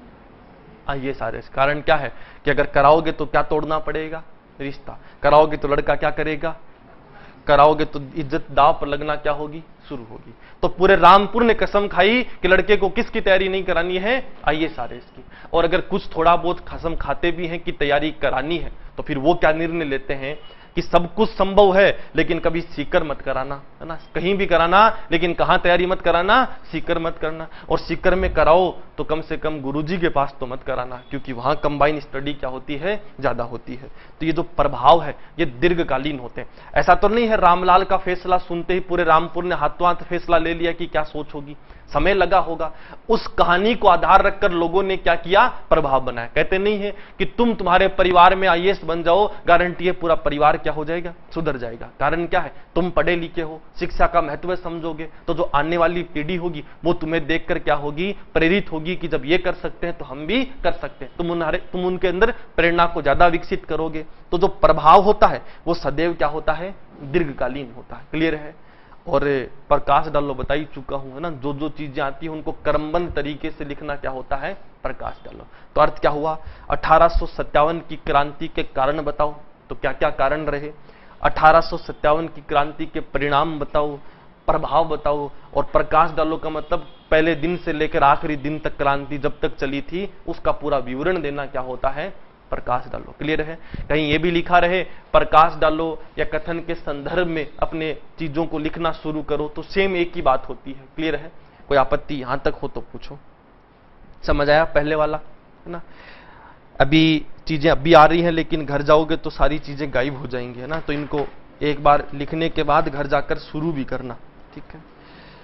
Speaker 1: ये सारे कारण क्या है कि अगर कराओगे तो क्या तोड़ना पड़ेगा? रिश्ता। कराओगे तो लड़का क्या करेगा? कराओगे तो इज्जत दांव पर लगना क्या होगी? शुरू होगी। तो पूरे रामपुर ने कसम खाई कि लड़के को किसकी तैयारी नहीं करानी है? आईएएस आरएएस की। और अगर कुछ थोड़ा बहुत कसम खाते भी हैं कि तैयारी करानी है तो फिर वो क्या निर्णय लेते हैं कि सब कुछ संभव है लेकिन कभी सीकर मत कराना, है ना। कहीं भी कराना लेकिन कहां तैयारी मत कराना? सीकर मत करना। और सीकर में कराओ तो कम से कम गुरुजी के पास तो मत कराना, क्योंकि वहां कंबाइन स्टडी क्या होती है? ज्यादा होती है। तो ये जो प्रभाव है ये दीर्घकालीन होते हैं। ऐसा तो नहीं है रामलाल का फैसला सुनते ही पूरे रामपुर ने हाथों हाथ फैसला ले लिया कि क्या सोच होगी, समय लगा होगा। उस कहानी को आधार रखकर लोगों ने क्या किया? प्रभाव बनाया। कहते नहीं है कि तुम तुम्हारे परिवार में आईएएस बन जाओ, गारंटी है पूरा परिवार क्या हो जाएगा? सुधर जाएगा। कारण क्या है? तुम पढ़े लिखे हो, शिक्षा का महत्व समझोगे, तो जो आने वाली पीढ़ी होगी वो तुम्हें देखकर क्या होगी? प्रेरित होगी कि जब ये कर सकते हैं तो हम भी कर सकते हैं। तुम उनके अंदर प्रेरणा को ज्यादा विकसित करोगे। तो जो प्रभाव होता है वो सदैव क्या होता है? दीर्घकालीन होता है। क्लियर है? और प्रकाश डालो बता ही चुका हूं, है ना। जो जो चीजें आती हैं उनको क्रमबद्ध तरीके से लिखना क्या होता है? प्रकाश डालो। तो अर्थ क्या हुआ? 1857 की क्रांति के कारण बताओ। तो क्या क्या कारण रहे? 1857 की क्रांति के परिणाम बताओ। प्रभाव बताओ, और प्रकाश डालो का मतलब पहले दिन से लेकर आखिरी दिन तक क्रांति जब तक चली थी उसका पूरा विवरण देना क्या होता है, प्रकाश डालो। क्लियर है? कहीं ये भी लिखा रहे प्रकाश डालो या कथन के संदर्भ में अपने चीजों को लिखना शुरू करो तो सेम एक ही बात होती है। क्लियर है? कोई आपत्ति यहां तक हो तो पूछो। समझ आया पहले वाला, है ना? अभी चीजें अभी आ रही हैं लेकिन घर जाओगे तो सारी चीजें गायब हो जाएंगी, है ना? तो इनको एक बार लिखने के बाद घर जाकर शुरू भी करना, ठीक है?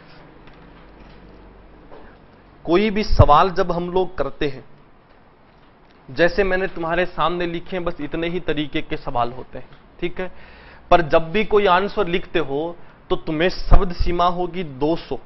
Speaker 1: कोई भी सवाल जब हम लोग करते हैं, जैसे मैंने तुम्हारे सामने लिखे हैं, बस इतने ही तरीके के सवाल होते हैं, ठीक है? पर जब भी कोई आंसर लिखते हो तो तुम्हें शब्द सीमा होगी 200।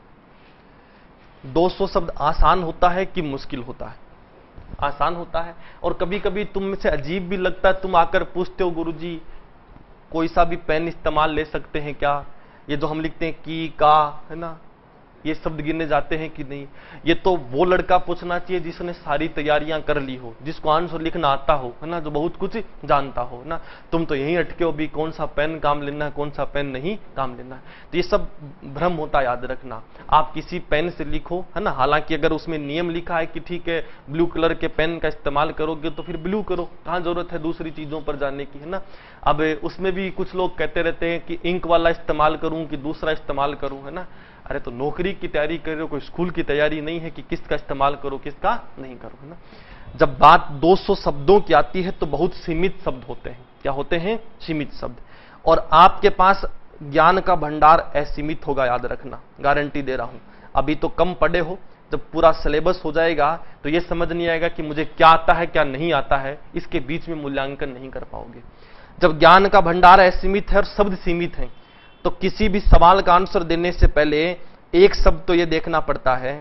Speaker 1: 200 शब्द आसान होता है कि मुश्किल होता है? आसान होता है। और कभी कभी तुमसे अजीब भी लगता है, तुम आकर पूछते हो गुरुजी कोई सा भी पेन इस्तेमाल ले सकते हैं क्या? ये जो हम लिखते हैं की, का, है ना, ये शब्द गिनने जाते हैं कि नहीं? ये तो वो लड़का पूछना चाहिए जिसने सारी तैयारियां कर ली हो, जिसको आंसर लिखना आता हो, है ना, जो बहुत कुछ जानता हो ना। तुम तो यहीं अटके हो भी कौन सा पेन काम लेना है, कौन सा पेन नहीं काम लेना है। तो ये सब भ्रम होता है, याद रखना। आप किसी पेन से लिखो, है ना, हालांकि अगर उसमें नियम लिखा है कि ठीक है ब्लू कलर के पेन का इस्तेमाल करोगे तो फिर ब्लू करो, कहां जरूरत है दूसरी चीजों पर जाने की, है ना। अब उसमें भी कुछ लोग कहते रहते हैं कि इंक वाला इस्तेमाल करूं कि दूसरा इस्तेमाल करूं, है ना। अरे तो नौकरी की तैयारी कर रहे हो, कोई स्कूल की तैयारी नहीं है कि किसका इस्तेमाल करो किसका नहीं करो, है ना। जब बात 200 शब्दों की आती है तो बहुत सीमित शब्द होते हैं। क्या होते हैं? सीमित शब्द। और आपके पास ज्ञान का भंडार असीमित होगा, याद रखना, गारंटी दे रहा हूं। अभी तो कम पढ़े हो, जब पूरा सिलेबस हो जाएगा तो यह समझ नहीं आएगा कि मुझे क्या आता है क्या नहीं आता है, इसके बीच में मूल्यांकन नहीं कर पाओगे। जब ज्ञान का भंडार असीमित है और शब्द सीमित है तो किसी भी सवाल का आंसर देने से पहले एक शब्द तो यह देखना पड़ता है,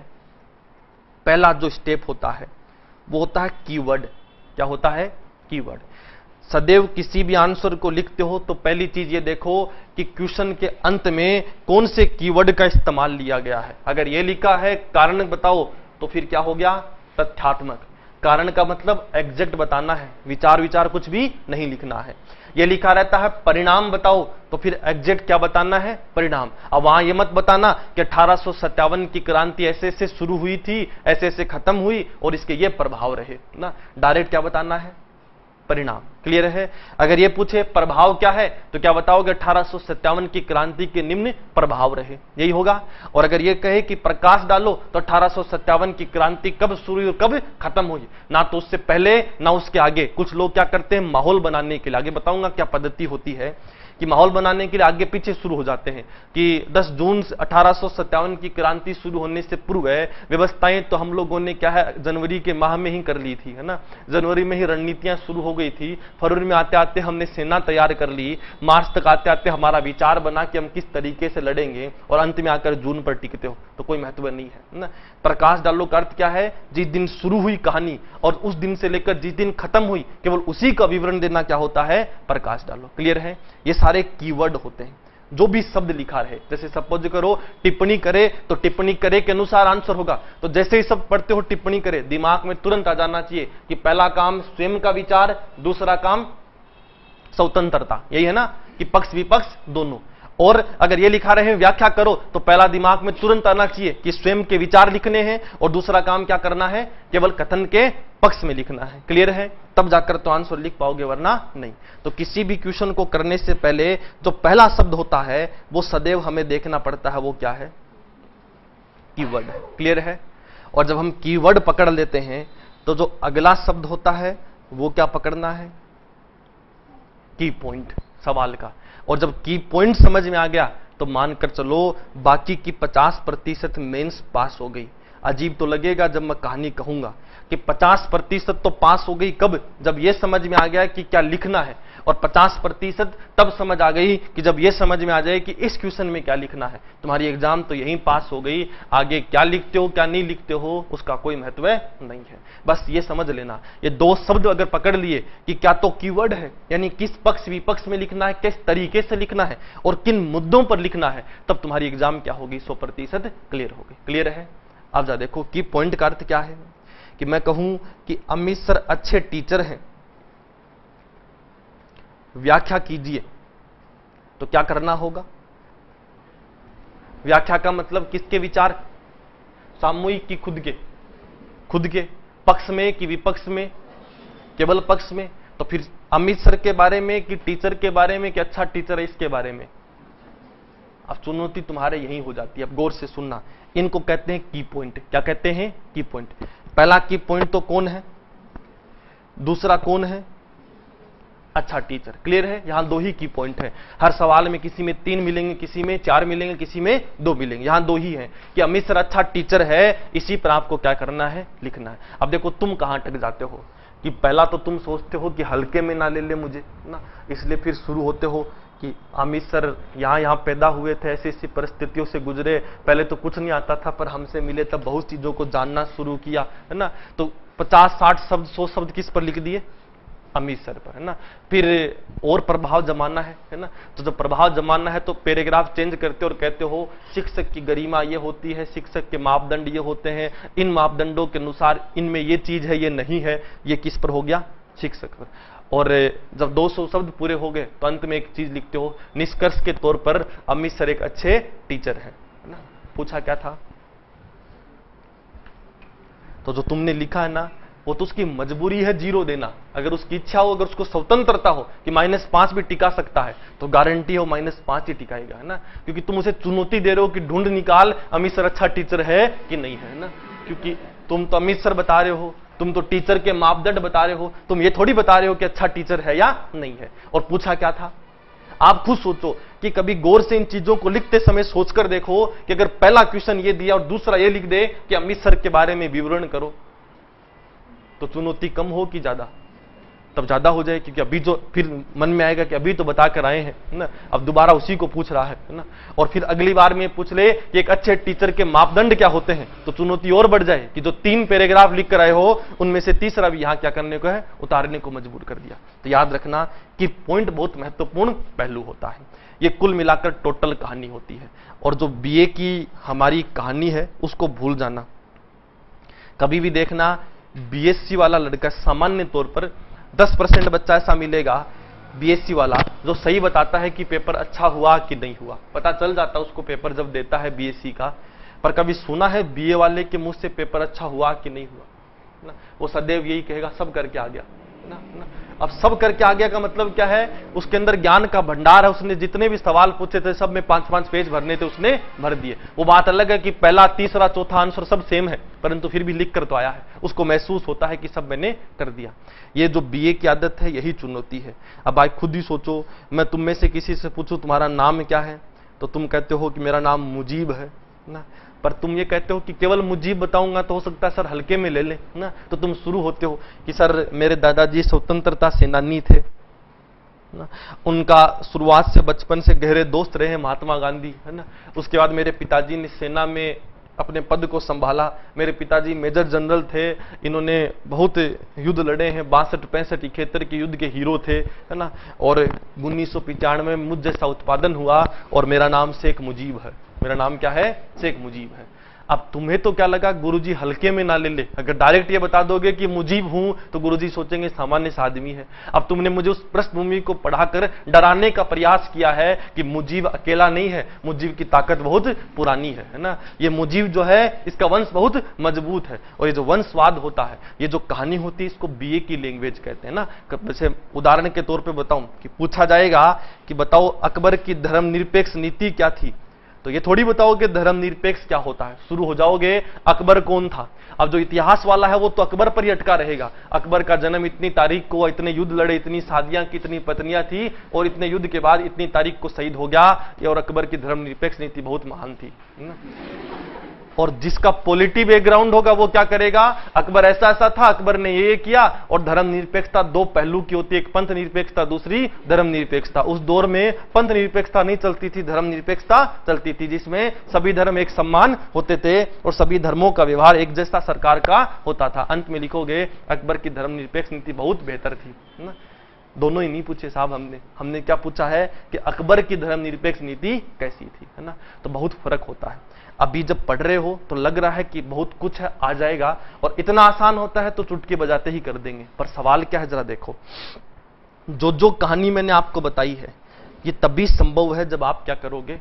Speaker 1: पहला जो स्टेप होता है वो होता है कीवर्ड। क्या होता है? कीवर्ड। सदैव किसी भी आंसर को लिखते हो तो पहली चीज ये देखो कि क्वेश्चन के अंत में कौन से कीवर्ड का इस्तेमाल लिया गया है। अगर ये लिखा है कारण बताओ तो फिर क्या हो गया? तथ्यात्मक। कारण का मतलब एग्जैक्ट बताना है, विचार विचार कुछ भी नहीं लिखना है। ये लिखा रहता है परिणाम बताओ तो फिर एग्जैक्ट क्या बताना है? परिणाम। अब वहां ये मत बताना कि 1857 की क्रांति ऐसे ऐसे शुरू हुई थी, ऐसे ऐसे खत्म हुई और इसके ये प्रभाव रहे ना। डायरेक्ट क्या बताना है? परिणाम। क्लियर है? अगर ये पूछे प्रभाव क्या है तो क्या बताओगे? 1857 की क्रांति के निम्न प्रभाव रहे, यही होगा। और अगर ये कहे कि प्रकाश डालो तो 1857 की क्रांति कब शुरू हुई और कब खत्म हुई, ना तो उससे पहले ना उसके आगे। कुछ लोग क्या करते हैं, माहौल बनाने के लिए, आगे बताऊंगा क्या पद्धति होती है, कि माहौल बनाने के लिए आगे पीछे शुरू हो जाते हैं कि 10 जून 1857 की क्रांति शुरू होने से पूर्व है व्यवस्थाएं तो हम लोगों ने क्या है जनवरी के माह में ही कर ली थी, है ना। जनवरी में ही रणनीतियां शुरू हो गई थी, फरवरी में आते आते हमने सेना तैयार कर ली, मार्च तक आते आते हमारा विचार बना कि हम किस तरीके से लड़ेंगे और अंत में आकर जून पर टिकते हो, तो कोई महत्व नहीं है ना। प्रकाश डालो का अर्थ क्या है? जिस दिन शुरू हुई कहानी और उस दिन से लेकर जिस दिन खत्म हुई केवल उसी का विवरण देना क्या होता है? प्रकाश डालो। क्लियर है? ये सारे कीवर्ड होते हैं। जो भी शब्द लिखा रहे, जैसे सपोज करो टिप्पणी करे तो टिप्पणी करे के अनुसार आंसर होगा। तो जैसे ही शब्द पढ़ते हो टिप्पणी करे, दिमाग में तुरंत आ जाना चाहिए कि पहला काम स्वयं का विचार, दूसरा काम स्वतंत्रता, यही है ना, कि पक्ष विपक्ष दोनों। और अगर ये लिखा रहे व्याख्या करो तो पहला दिमाग में तुरंत आना चाहिए कि स्वयं के विचार लिखने हैं और दूसरा काम क्या करना है? केवल कथन के पक्ष में लिखना है। क्लियर है? तब जाकर तो आंसर लिख पाओगे, वरना नहीं। तो किसी भी क्वेश्चन को करने से पहले जो पहला शब्द होता है वो सदैव हमें देखना पड़ता है, वो क्या है? कीवर्ड। क्लियर है? और जब हम कीवर्ड पकड़ लेते हैं तो जो अगला शब्द होता है वो क्या पकड़ना है? की पॉइंट सवाल का। और जब की पॉइंट समझ में आ गया तो मानकर चलो बाकी की 50% मेंस पास हो गई। अजीब तो लगेगा जब मैं कहानी कहूंगा कि 50% तो पास हो गई, कब? जब यह समझ में आ गया कि क्या लिखना है। और 50% तब समझ आ गई कि जब यह समझ में आ जाए कि इस क्वेश्चन में क्या लिखना है। तुम्हारी एग्जाम तो यहीं पास हो गई, आगे क्या लिखते हो क्या नहीं लिखते हो उसका कोई महत्व नहीं है। बस ये समझ लेना, ये दो शब्द अगर पकड़ लिए कि क्या तो कीवर्ड है, यानी किस पक्ष विपक्ष में लिखना है, किस तरीके से लिखना है और किन मुद्दों पर लिखना है, तब तुम्हारी एग्जाम क्या होगी? 100% क्लियर होगी। क्लियर है? अब जा देखो की पॉइंट का अर्थ क्या है। कि मैं कहूं कि अमित सर अच्छे टीचर हैं, व्याख्या कीजिए, तो क्या करना होगा? व्याख्या का मतलब किसके विचार, सामूहिक की खुद के पक्ष में कि विपक्ष में, केवल पक्ष में। तो फिर अमित सर के बारे में कि टीचर के बारे में कि अच्छा टीचर है इसके बारे में। अब चुनौती तुम्हारे यही हो जाती है। अब गौर से सुनना, इनको कहते हैं की पॉइंट। क्या कहते हैं? की पॉइंट। पहला की पॉइंट तो कौन है, दूसरा कौन है, अच्छा टीचर। क्लियर है? यहां दो ही की पॉइंट है। हर सवाल में किसी में 3 मिलेंगे, किसी में 4 मिलेंगे, किसी में 2 मिलेंगे। यहां दो ही है कि अमित सर अच्छा टीचर है, इसी पर आपको क्या करना है, लिखना है। अब देखो तुम कहां अटक जाते हो कि पहला तो तुम सोचते हो कि हल्के में ना ले ले मुझे ना, इसलिए फिर शुरू होते हो कि अमित सर यहाँ पैदा हुए थे, ऐसी ऐसी परिस्थितियों से गुजरे, पहले तो कुछ नहीं आता था पर हमसे मिले तब बहुत चीजों को जानना शुरू किया, है ना। तो 50, 60 शब्द, 100 शब्द किस पर लिख दिए, अमित सर पर, है ना। फिर और प्रभाव जमाना है ना। तो जब प्रभाव जमाना है तो पैराग्राफ चेंज करते और कहते हो शिक्षक की गरिमा ये होती है, शिक्षक के मापदंड ये होते हैं, इन मापदंडों के अनुसार इनमें ये चीज है, ये नहीं है। ये किस पर हो गया, शिक्षक पर। और जब 200 शब्द पूरे हो गए तो अंत में एक चीज लिखते हो, निष्कर्ष के तौर पर अमित सर एक अच्छे टीचर है ना। पूछा क्या था, तो जो तुमने लिखा है ना वो तो उसकी मजबूरी है 0 देना। अगर उसकी इच्छा हो, अगर उसको स्वतंत्रता हो कि -5 भी टिका सकता है तो गारंटी हो -5 ही टिकाएगा, है ना। क्योंकि तुम उसे चुनौती दे रहे हो कि ढूंढ निकाल अमित सर अच्छा टीचर है कि नहीं है ना। क्योंकि तुम तो अमित सर बता रहे हो, तुम तो टीचर के मापदंड बता रहे हो, तुम ये थोड़ी बता रहे हो कि अच्छा टीचर है या नहीं है। और पूछा क्या था, आप खुद सोचो कि कभी गौर से इन चीजों को लिखते समय सोचकर देखो कि अगर पहला क्वेश्चन ये दिया और दूसरा ये लिख दे कि अमित सर के बारे में विवरण करो, तो चुनौती कम हो कि ज्यादा, तब ज्यादा हो जाए। क्योंकि अभी जो फिर मन में आएगा कि अभी तो बता कर आए हैं ना, अब दोबारा उसी को पूछ रहा है ना। और फिर अगली बार में पूछ ले कि एक अच्छे टीचर के मापदंड क्या होते हैं, तो चुनौती और बढ़ जाए कि जो 3 पैराग्राफ लिख कर आए हो उनमें से तीसरा भी यहां क्या करने को है, उतारने को मजबूर कर दिया। तो याद रखना कि पॉइंट बहुत महत्वपूर्ण पहलू होता है। ये कुल मिलाकर टोटल कहानी होती है। और जो बीए की हमारी कहानी है उसको भूल जाना। कभी भी देखना बीएससी वाला लड़का, सामान्य तौर पर 10% बच्चा ऐसा मिलेगा बीएससी वाला जो सही बताता है कि पेपर अच्छा हुआ कि नहीं हुआ। पता चल जाता है उसको पेपर जब देता है बीएससी का। पर कभी सुना है बीए वाले के मुंह से पेपर अच्छा हुआ कि नहीं हुआ ना। वो सदैव यही कहेगा सब करके आ गया ना। अब सब करके आ गया का मतलब क्या है, उसके अंदर ज्ञान का भंडार है, उसने जितने भी सवाल पूछे थे सब में 5-5 पेज भरने थे, उसने भर दिए। वो बात अलग है कि पहला, तीसरा, चौथा आंसर सब सेम है, परंतु फिर भी लिख कर तो आया है, उसको महसूस होता है कि सब मैंने कर दिया। ये जो बीए की आदत है यही चुनौती है। अब आप खुद ही सोचो, मैं तुम में से किसी से पूछूं तुम्हारा नाम क्या है, तो तुम कहते हो कि मेरा नाम मुजीब है ना। पर तुम ये कहते हो कि केवल मुजीब बताऊंगा तो हो सकता है सर हल्के में ले ले ना। तो तुम शुरू होते हो कि सर मेरे दादाजी स्वतंत्रता सेनानी थे ना, उनका शुरुआत से बचपन से गहरे दोस्त रहे महात्मा गांधी, है ना। उसके बाद मेरे पिताजी ने सेना में अपने पद को संभाला, मेरे पिताजी मेजर जनरल थे, इन्होंने बहुत युद्ध लड़े हैं, 62-65 71 के युद्ध के हीरो थे, है ना। और 1995 में मुझ जैसा उत्पादन हुआ और मेरा नाम शेख मुजीब है। मेरा नाम क्या है, शेख मुजीब है। अब तुम्हें तो क्या लगा गुरुजी हल्के में ना ले ले, अगर डायरेक्ट ये बता दोगे कि मुजीब हूं तो गुरुजी सोचेंगे सामान्य सा आदमी है। अब तुमने मुझे उस पृष्ठभूमि को पढ़ाकर डराने का प्रयास किया है कि मुजीब अकेला नहीं है, मुजीब की ताकत बहुत पुरानी है ना। ये मुजीब जो है इसका वंश बहुत मजबूत है। और ये जो वंशवाद होता है, ये जो कहानी होती है, इसको बीए की लैंग्वेज कहते हैं ना। जैसे उदाहरण के तौर पर बताऊं कि पूछा जाएगा कि बताओ अकबर की धर्मनिरपेक्ष नीति क्या थी, तो ये थोड़ी बताओगे धर्मनिरपेक्ष क्या होता है, शुरू हो जाओगे अकबर कौन था। अब जो इतिहास वाला है वो तो अकबर पर ही अटका रहेगा। अकबर का जन्म इतनी तारीख को, इतने युद्ध लड़े, इतनी शादियां की, इतनी पत्नियां थी और इतने युद्ध के बाद इतनी तारीख को शहीद हो गया। और अकबर की धर्मनिरपेक्ष नीति बहुत महान थी ना। और जिसका पॉलिटी बैकग्राउंड होगा वो क्या करेगा, अकबर ऐसा ऐसा था, अकबर ने ये किया। और धर्मनिरपेक्षता 2 पहलू की होती है, एक पंथ निरपेक्षता, दूसरी धर्मनिरपेक्षता। उस दौर में पंथ निरपेक्षता नहीं चलती थी, धर्मनिरपेक्षता चलती थी, जिसमें सभी धर्म एक समान होते थे और सभी धर्मों का व्यवहार एक जैसा सरकार का होता था। अंत में लिखोगे अकबर की धर्मनिरपेक्ष नीति बहुत बेहतर थी ना। दोनों ही नहीं पूछे साहब, हमने क्या पूछा है कि अकबर की धर्मनिरपेक्ष नीति कैसी थी, है ना। तो बहुत फर्क होता है। अभी जब पढ़ रहे हो तो लग रहा है कि बहुत कुछ है, आ जाएगा और इतना आसान होता है तो चुटकी बजाते ही कर देंगे। पर सवाल क्या है जरा देखो, जो कहानी मैंने आपको बताई है ये तभी संभव है जब आप क्या करोगे,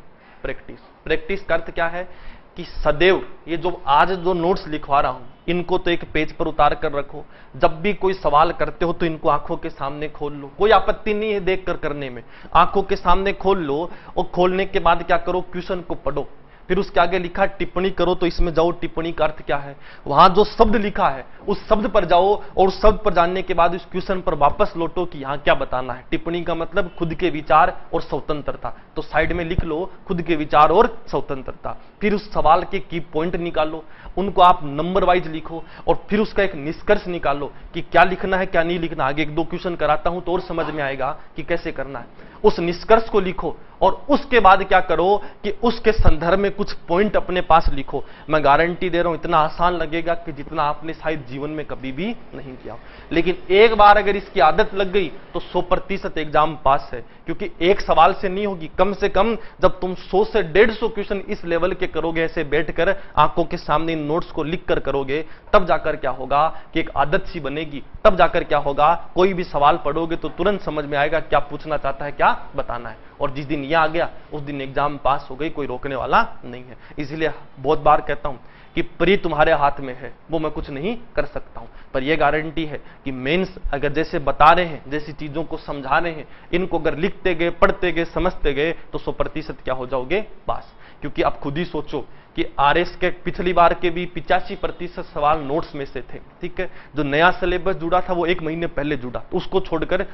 Speaker 1: प्रैक्टिस। प्रैक्टिस का अर्थ क्या है कि सदैव ये जो आज जो नोट्स लिखवा रहा हूं, इनको तो एक पेज पर उतार कर रखो। जब भी कोई सवाल करते हो तो इनको आंखों के सामने खोल लो, कोई आपत्ति नहीं है देख कर करने में। आंखों के सामने खोल लो और खोलने के बाद क्या करो, क्वेश्चन को पढ़ो। फिर उसके आगे लिखा टिप्पणी करो, तो इसमें जाओ टिप्पणी का अर्थ क्या है, वहां जो शब्द लिखा है उस शब्द पर जाओ और उस शब्द पर जाने के बाद उस क्वेश्चन पर वापस लौटो कि यहां क्या बताना है। टिप्पणी का मतलब खुद के विचार और स्वतंत्रता, तो साइड में लिख लो खुद के विचार और स्वतंत्रता। फिर उस सवाल के की पॉइंट निकालो, उनको आप नंबर वाइज लिखो और फिर उसका एक निष्कर्ष निकालो कि क्या लिखना है क्या नहीं लिखना। आगे एक दो क्वेश्चन कराता हूं तो और समझ में आएगा कि कैसे करना है। उस निष्कर्ष को लिखो और उसके बाद क्या करो कि उसके संदर्भ में कुछ पॉइंट अपने पास लिखो। मैं गारंटी दे रहा हूं इतना आसान लगेगा कि जितना आपने शायद जीवन में कभी भी नहीं किया। लेकिन एक बार अगर इसकी आदत लग गई तो 100% एग्जाम पास है, क्योंकि एक सवाल से नहीं होगी। कम से कम जब तुम 100 से 150 क्वेश्चन इस लेवल के करोगे, ऐसे बैठकर आंखों के सामने इन नोट्स को लिख कर करोगे, तब जाकर क्या होगा कि एक आदत सी बनेगी। तब जाकर क्या होगा, कोई भी सवाल पढ़ोगे तो तुरंत समझ में आएगा क्या पूछना चाहता है, क्या बताना है। और जिस दिन यह आ गया उस दिन एग्जाम पास हो गई, कोई रोकने वाला नहीं है। इसलिए बहुत बार कहता हूं कि परी तुम्हारे हाथ में है, वो मैं कुछ नहीं कर सकता हूं, पर यह गारंटी है कि मेंस अगर जैसे बता रहे हैं, जैसी चीजों को समझा रहे हैं, इनको अगर लिखते गए, पढ़ते गए, समझते गए तो 100% क्या हो जाओगे, पास। क्योंकि आप खुद ही सोचो कि आरएस के पिछली बार के भी 85% सवाल नोट्स में से थे, ठीक है। जो नया सिलेबस जुड़ा था वो 1 महीने पहले जुड़ा, उसको छोड़कर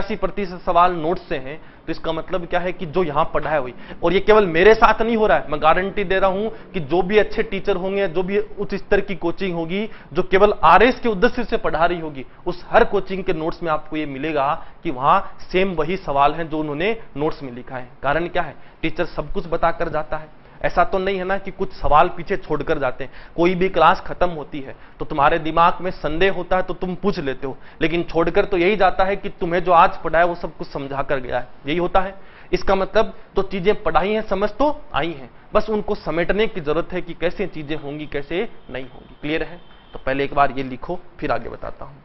Speaker 1: 85% सवाल नोट्स से हैं। तो इसका मतलब क्या है कि जो यहां पढ़ा है वही। और ये केवल मेरे साथ नहीं हो रहा है, मैं गारंटी दे रहा हूं कि जो भी अच्छे टीचर होंगे, जो भी उच्च स्तर की कोचिंग होगी, जो केवल आरएस के उद्देश्य से पढ़ा रही होगी, उस हर कोचिंग के नोट्स में आपको ये मिलेगा कि वहां सेम वही सवाल है जो उन्होंने नोट्स में लिखा है। कारण क्या है, टीचर सब कुछ बताकर जाता है। ऐसा तो नहीं है ना कि कुछ सवाल पीछे छोड़कर जाते हैं। कोई भी क्लास खत्म होती है तो तुम्हारे दिमाग में संदेह होता है तो तुम पूछ लेते हो, लेकिन छोड़कर तो यही जाता है कि तुम्हें जो आज पढ़ा है वो सब कुछ समझा कर गया है, यही होता है। इसका मतलब तो चीजें पढ़ाई हैं, समझ तो आई हैं, बस उनको समेटने की जरूरत है कि कैसे चीजें होंगी कैसे नहीं होंगी। क्लियर है? तो पहले एक बार ये लिखो, फिर आगे बताता हूं।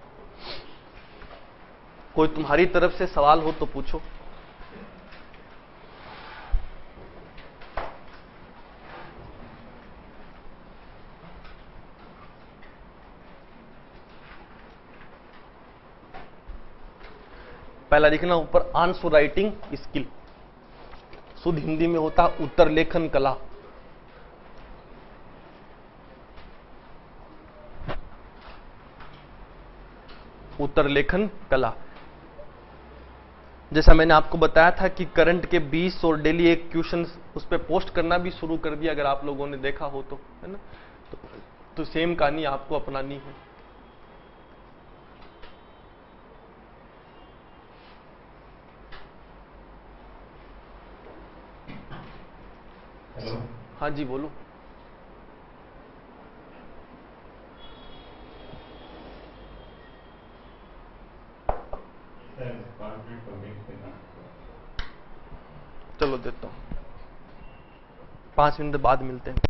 Speaker 1: कोई तुम्हारी तरफ से सवाल हो तो पूछो। पहला लिखना ऊपर, आंसर राइटिंग स्किल। शुद्ध हिंदी में होता उत्तर लेखन कला। उत्तर लेखन कला। जैसा मैंने आपको बताया था कि करंट के 20 और डेली एक क्वेश्चन उस पर पोस्ट करना भी शुरू कर दिया, अगर आप लोगों ने देखा हो तो, है ना। तो सेम कहानी आपको अपनानी है।
Speaker 2: हेलो।
Speaker 1: हाँ जी बोलो। चलो देता हूँ, 5 मिनट बाद मिलते हैं।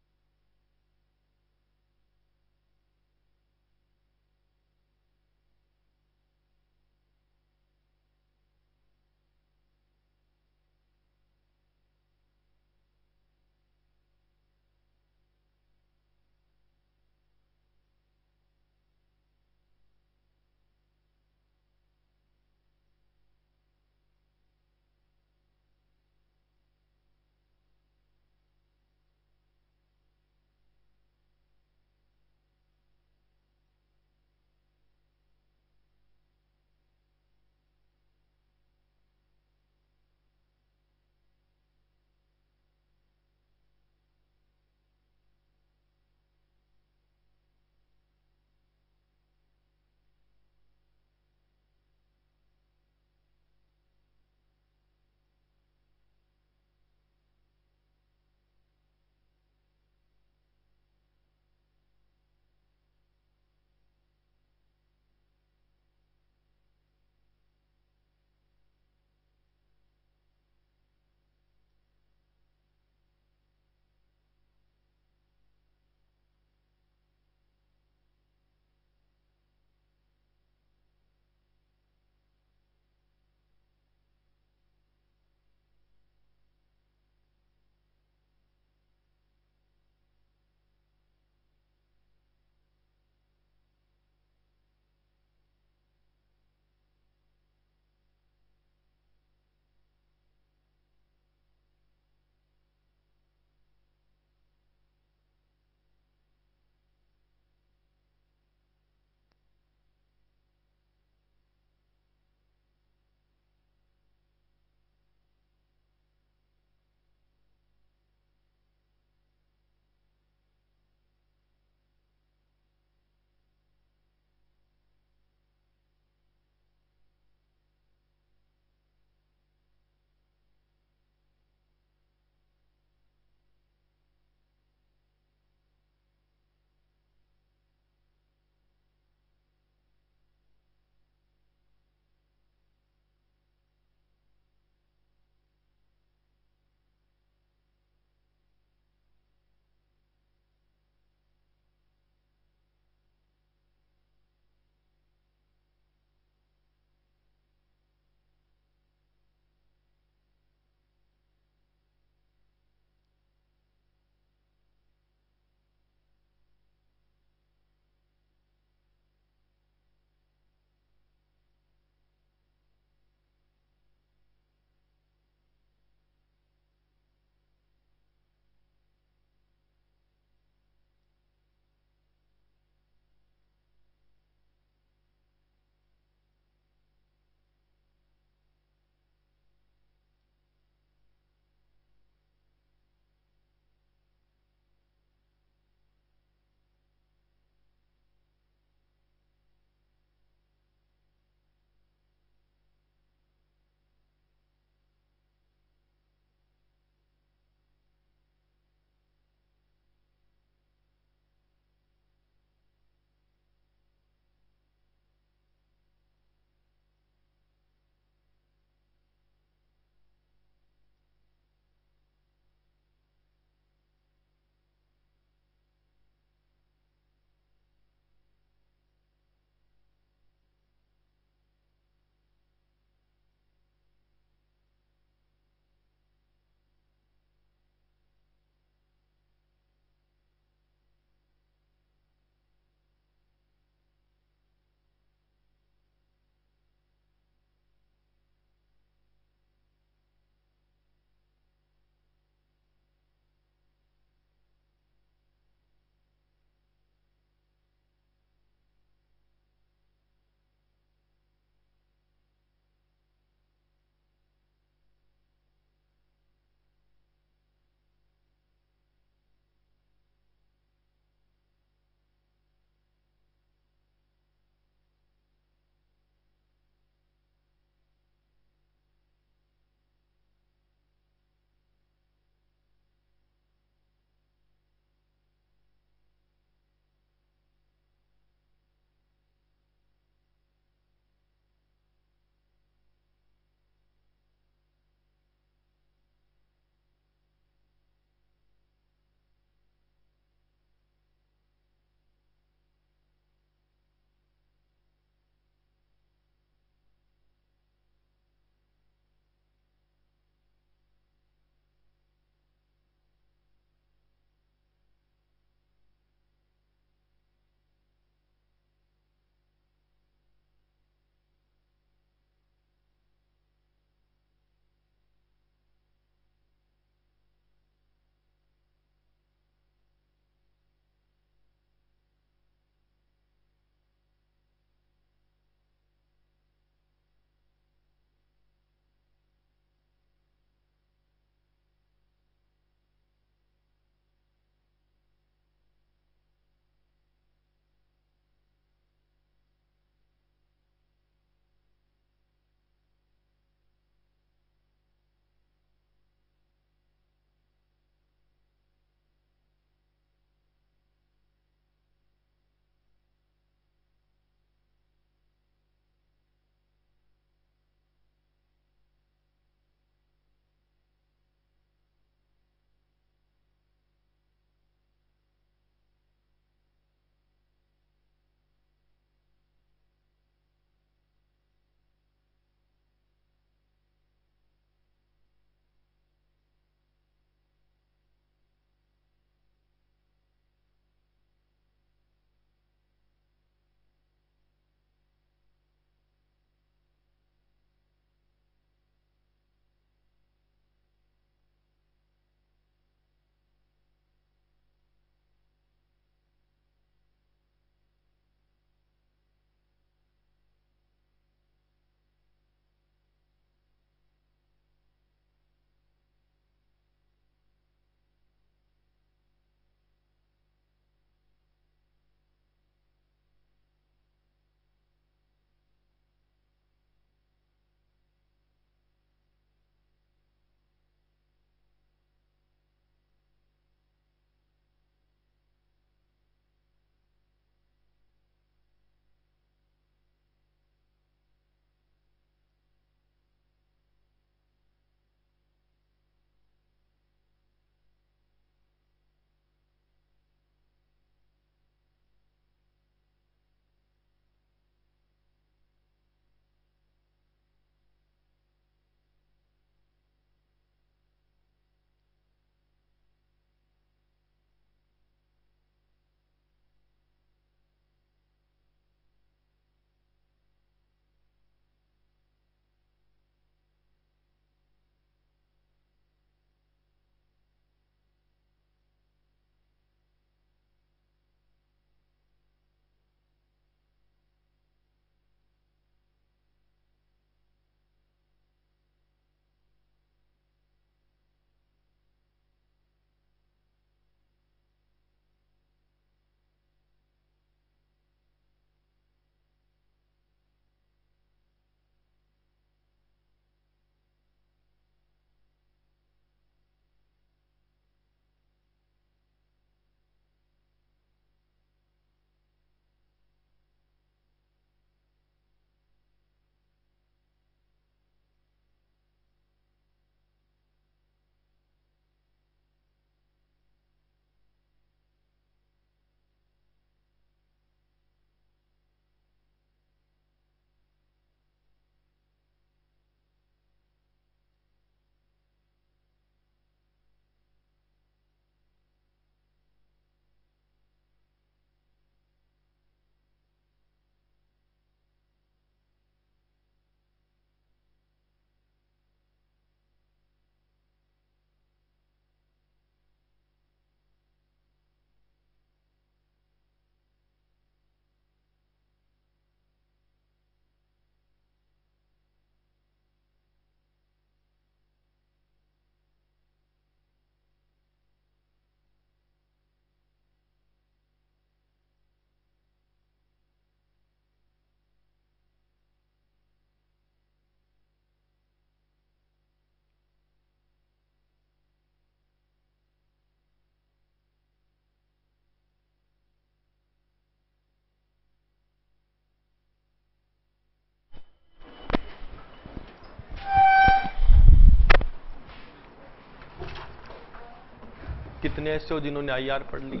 Speaker 1: कितने ऐसे हो जिन्होंने आईआर पढ़ ली?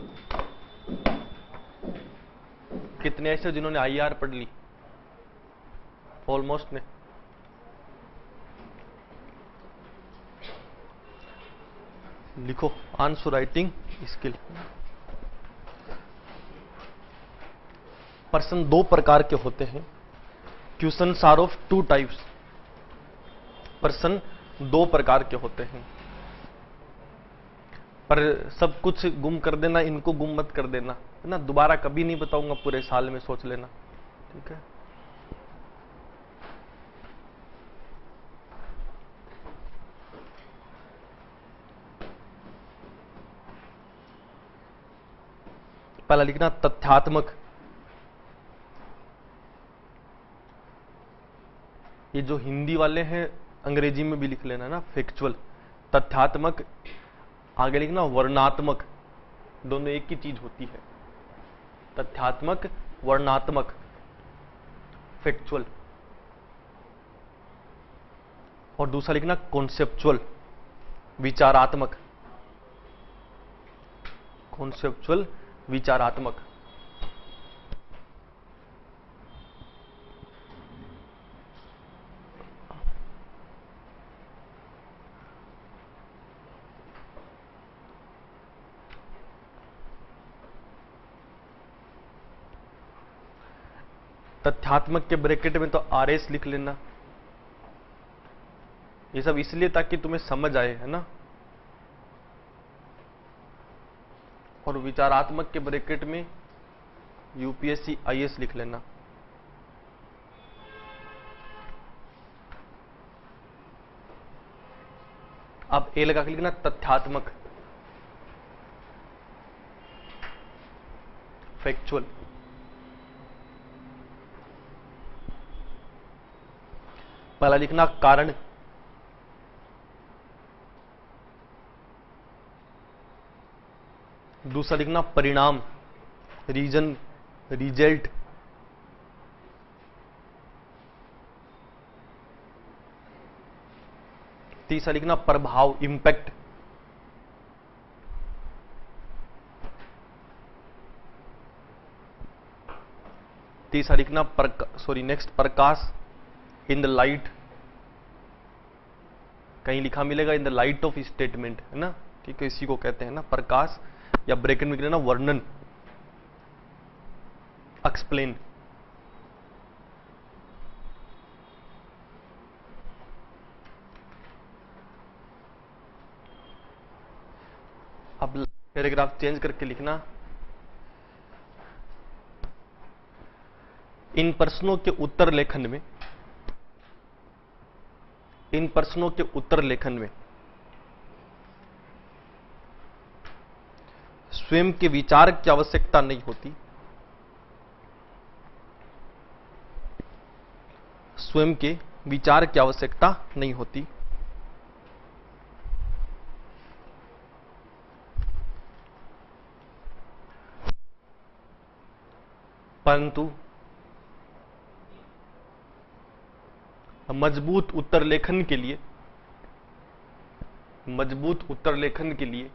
Speaker 1: कितने ऐसे हो जिन्होंने आईआर पढ़ ली? ऑलमोस्ट ने। लिखो आंसर राइटिंग स्किल। पर्सन दो प्रकार के होते हैं। Questions are of two types. Person दो प्रकार के होते हैं, पर सब कुछ गुम कर देना, इनको गुम मत कर देना, है ना। दोबारा कभी नहीं बताऊंगा, पूरे साल में सोच लेना, ठीक है। पहला लिखना तथ्यात्मक। ये जो हिंदी वाले हैं अंग्रेजी में भी लिख लेना ना, फैक्चुअल। तथ्यात्मक, आगे लिखना वर्णात्मक। दोनों एक ही चीज होती है, तथ्यात्मक वर्णात्मक, फैक्चुअल। और दूसरा लिखना कॉन्सेप्चुअल, विचारात्मक। कॉन्सेप्चुअल, विचारात्मक। तथ्यात्मक के ब्रैकेट में तो आरएस लिख लेना। ये सब इसलिए ताकि तुम्हें समझ आए, है ना। और विचारात्मक के ब्रैकेट में यूपीएससी आईएएस लिख लेना। अब ए लगा के लिखना तथ्यात्मक, फैक्चुअल। पहला लिखना कारण, दूसरा लिखना परिणाम, रीजन, रिजल्ट। तीसरा लिखना प्रभाव, इंपैक्ट। तीसरा लिखना नेक्स्ट प्रकाश, इन द लाइट। कहीं लिखा मिलेगा in the light of statement, है ना, ठीक है। इसी को कहते हैं ना प्रकाश, या ब्रैकेट में लिखना वर्णन, एक्सप्लेन। अब पैराग्राफ चेंज करके लिखना, इन प्रश्नों के उत्तर लेखन में, इन प्रश्नों के उत्तर लेखन में स्वयं के विचार की आवश्यकता नहीं होती। स्वयं के विचार की आवश्यकता नहीं होती, परंतु मजबूत उत्तर लेखन के लिए, मजबूत उत्तर लेखन के लिए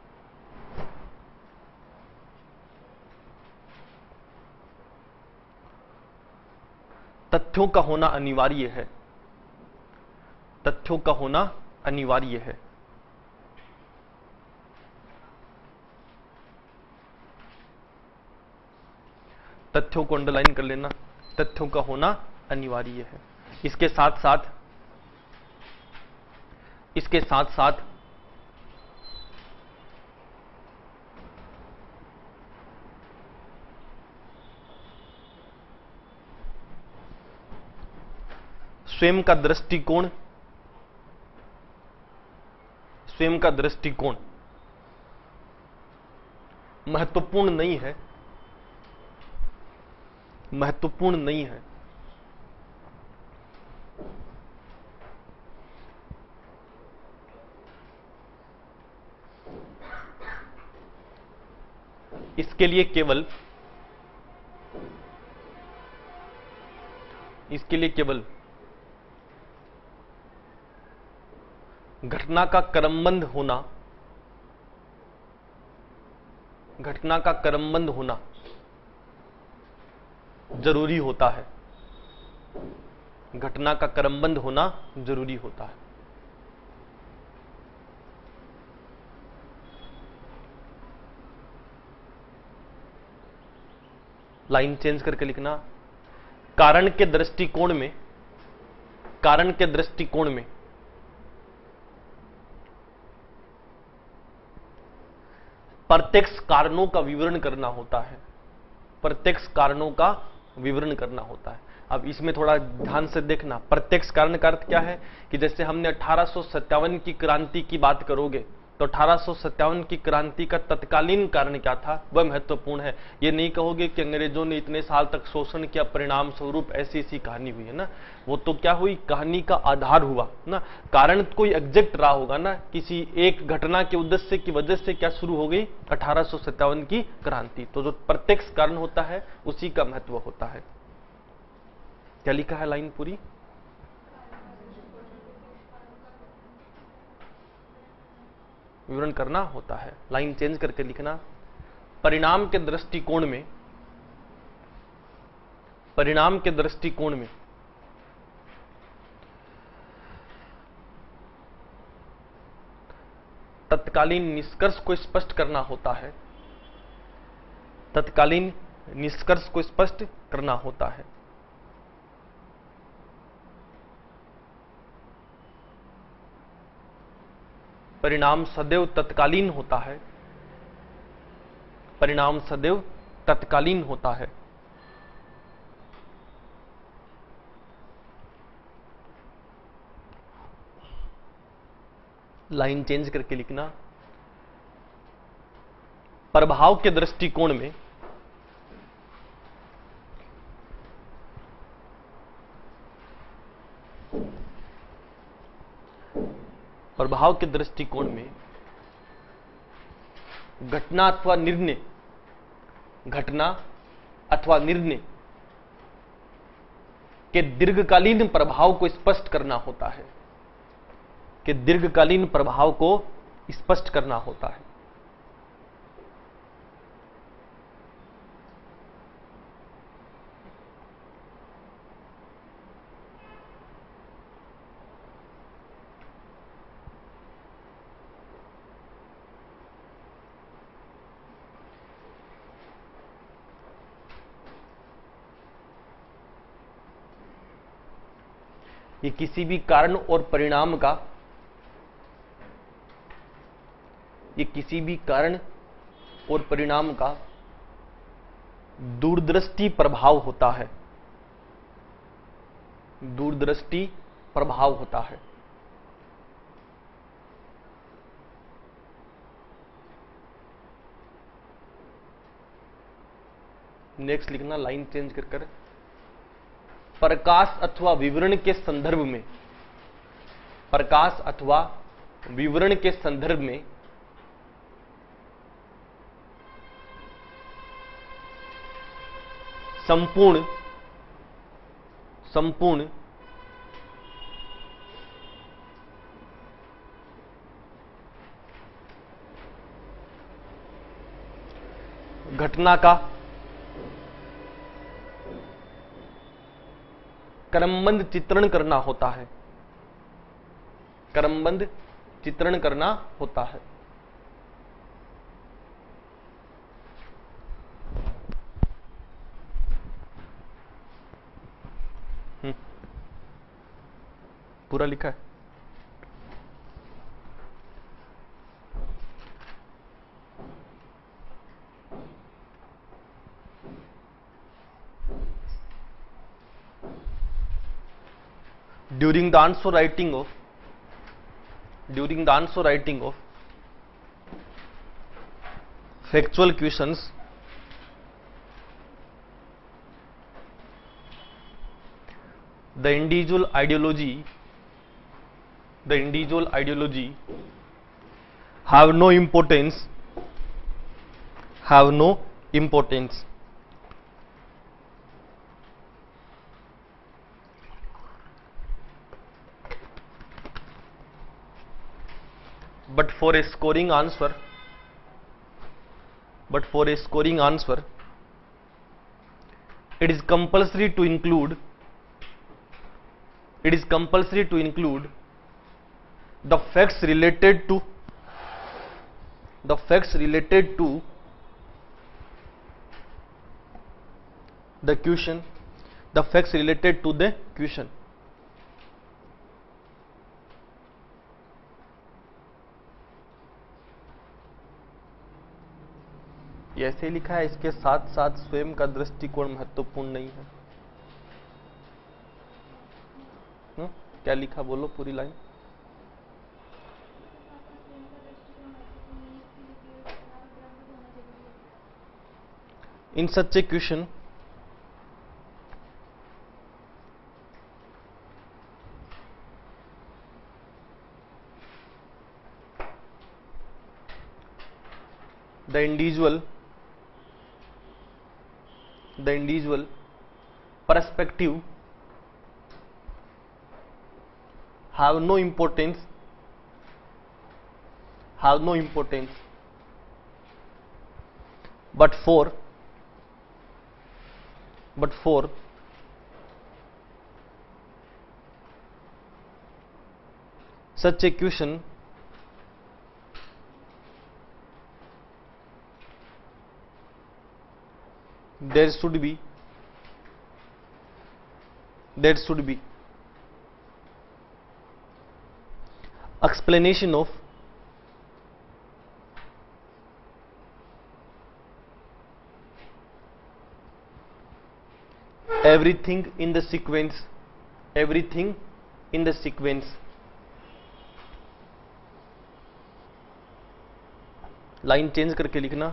Speaker 1: तथ्यों का होना अनिवार्य है। तथ्यों का होना अनिवार्य है। तथ्यों को अंडरलाइन कर लेना, तथ्यों का होना अनिवार्य है। इसके साथ साथ स्वयं का दृष्टिकोण, स्वयं का दृष्टिकोण महत्वपूर्ण नहीं है, महत्वपूर्ण नहीं है। इसके लिए केवल घटना का क्रमबद्ध होना, घटना का क्रमबद्ध होना जरूरी होता है। घटना का क्रमबद्ध होना जरूरी होता है। लाइन चेंज करके लिखना, कारण के दृष्टिकोण में, कारण के दृष्टिकोण में प्रत्यक्ष कारणों का विवरण करना होता है। प्रत्यक्ष कारणों का विवरण करना होता है। अब इसमें थोड़ा ध्यान से देखना, प्रत्यक्ष कारण का अर्थ क्या है कि जैसे हमने 1857 की क्रांति की बात करोगे तो 1857 की क्रांति का तत्कालीन कारण क्या था वह महत्वपूर्ण है। ये नहीं कहोगे कि अंग्रेजों ने इतने साल तक शोषण किया, परिणाम स्वरूप ऐसी ऐसी कहानी हुई है ना, वो तो क्या हुई, कहानी का आधार हुआ ना। कारण कोई एग्जैक्ट रहा होगा ना, किसी एक घटना के उद्देश्य की वजह से क्या शुरू हो गई 1857 की क्रांति। तो जो प्रत्यक्ष कारण होता है उसी का महत्व होता है। क्या लिखा है लाइन पूरी? विवरण करना होता है। लाइन चेंज करके लिखना, परिणाम के दृष्टिकोण में, परिणाम के दृष्टिकोण में तत्कालीन निष्कर्ष को स्पष्ट करना होता है। तत्कालीन निष्कर्ष को स्पष्ट करना होता है। परिणाम सदैव तत्कालीन होता है। परिणाम सदैव तत्कालीन होता है। लाइन चेंज करके लिखना, प्रभाव के दृष्टिकोण में प्रभाव के दृष्टिकोण में घटना अथवा निर्णय, घटना अथवा निर्णय के दीर्घकालीन प्रभाव को स्पष्ट करना होता है। कि दीर्घकालीन प्रभाव को स्पष्ट करना होता है। ये किसी भी कारण और परिणाम का, ये किसी भी कारण और परिणाम का दूरदृष्टि प्रभाव होता है। दूरदृष्टि प्रभाव होता है। नेक्स्ट लिखना, लाइन चेंज कर कर, प्रकाश अथवा विवरण के संदर्भ में, प्रकाश अथवा विवरण के संदर्भ में संपूर्ण घटना का क्रमबद्ध चित्रण करना होता है। क्रमबद्ध चित्रण करना होता है। पूरा लिखा है। During the answer writing of factual questions, the individual ideology have no importance, but for a scoring answer but for a scoring answer it is compulsory to include the facts related to the question, the facts related to the question. ये ऐसे लिखा है, इसके साथ साथ स्वयं का दृष्टिकोण महत्वपूर्ण नहीं है। क्या लिखा, बोलो पूरी line. In such a question the individual perspective have no importance but for such a question there should be explanation of everything in the sequence, line change करके लिखना।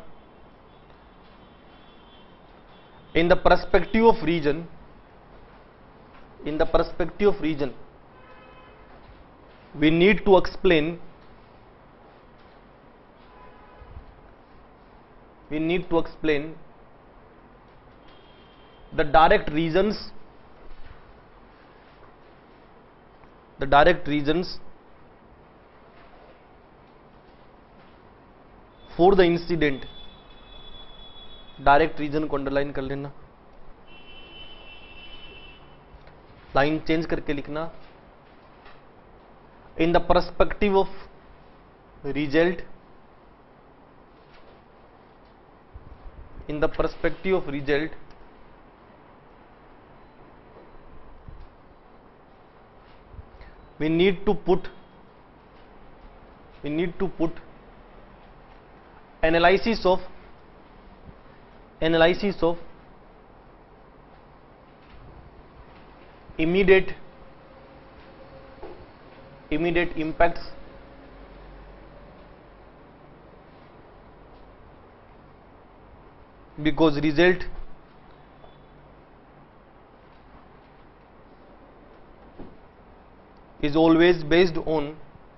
Speaker 1: in the perspective of region we need to explain the direct reasons for the incident। Direct reason को underline कर लेना, line change करके लिखना। In the perspective of result we need to put analysis of immediate impacts because result is always based on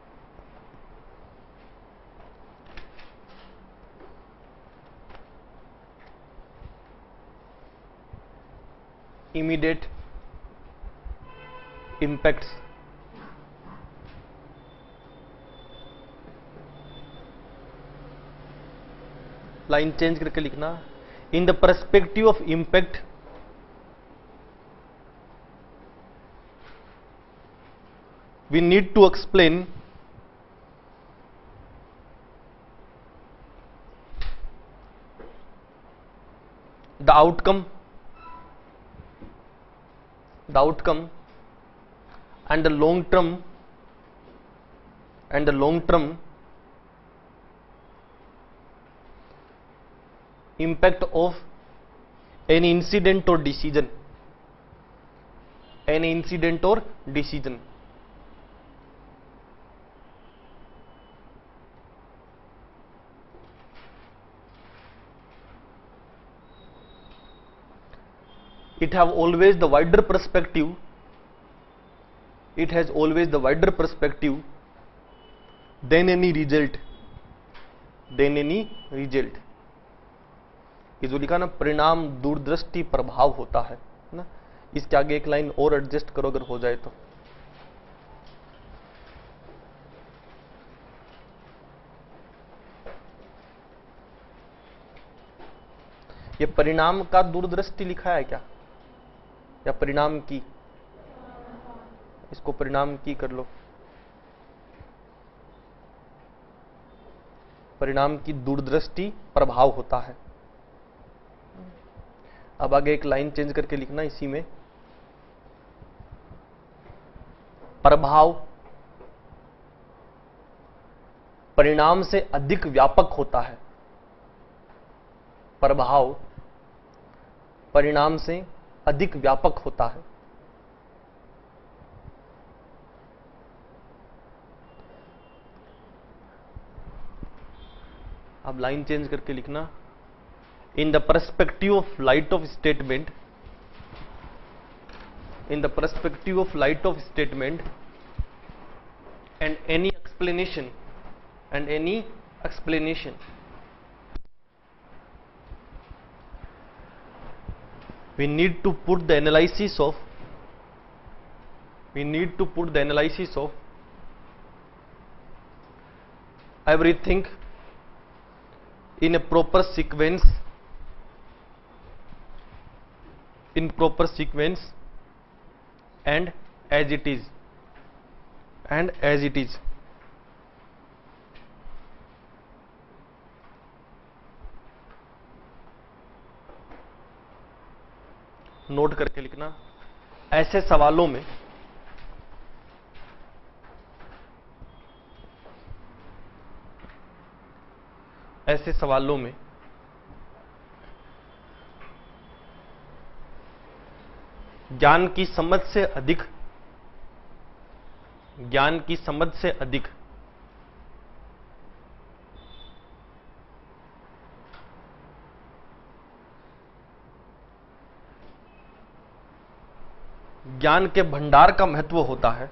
Speaker 1: immediate impacts। Line change करके लिखना। In the perspective of impact we need to explain the outcome and the long term impact of any incident or decision, it has always the wider perspective than any result। ये जो लिखा ना, परिणाम दूरदृष्टि प्रभाव होता है ना, इसके आगे एक लाइन और एडजस्ट करो अगर हो जाए तो। ये परिणाम का दूरदृष्टि लिखा है क्या, या परिणाम की? इसको परिणाम की कर लो। परिणाम की दूरदृष्टि प्रभाव होता है। अब आगे एक लाइन चेंज करके लिखना इसी में, प्रभाव परिणाम से अधिक व्यापक होता है। प्रभाव परिणाम से अधिक व्यापक होता है। अब लाइन चेंज करके लिखना, in the perspective of light of statement, in the perspective of light of statement and any explanation, and any explanation, we need to put the analysis of everything in a proper sequence, and as it is, note करके लिखना। ऐसे सवालों में ज्ञान की समझ से अधिक ज्ञान के भंडार का महत्व होता है।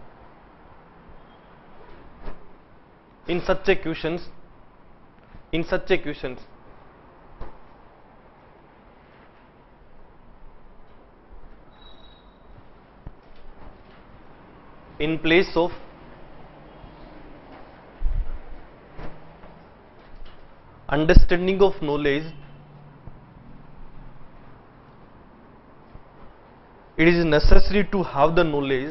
Speaker 1: In such questions in place of understanding of knowledge, it is necessary to have the knowledge,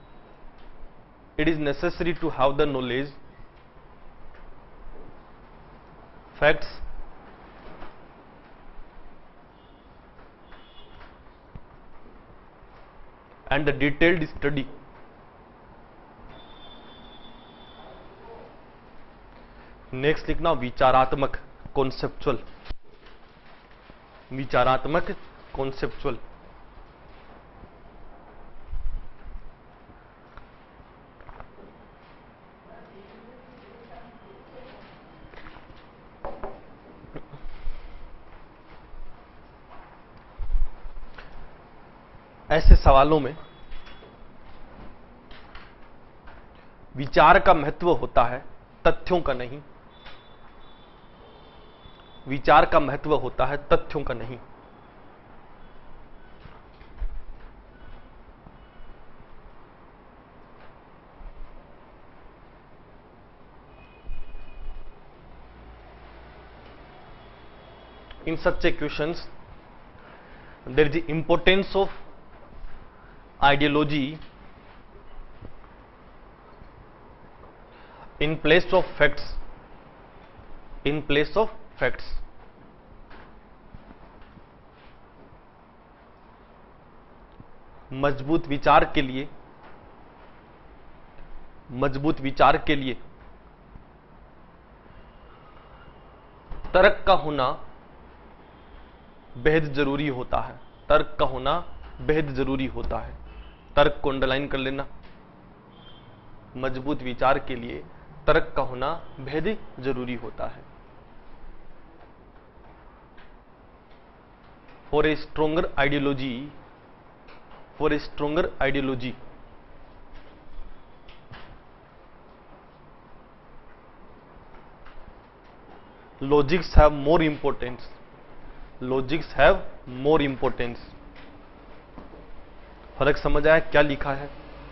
Speaker 1: facts, and the detailed study. Next लिखना विचारात्मक, कॉन्सेप्चुअल। ऐसे सवालों में विचार का महत्व होता है, तथ्यों का नहीं। विचार का महत्व होता है, तथ्यों का नहीं। In such a questions, there is the importance of ideology in place of facts. मजबूत विचार के लिए तर्क का होना बेहद जरूरी होता है। तर्क को अंडरलाइन कर लेना। मजबूत विचार के लिए तर्क का होना बेहद जरूरी होता है। For a stronger ideology, logics have more importance. फर्क समझ आया क्या लिखा है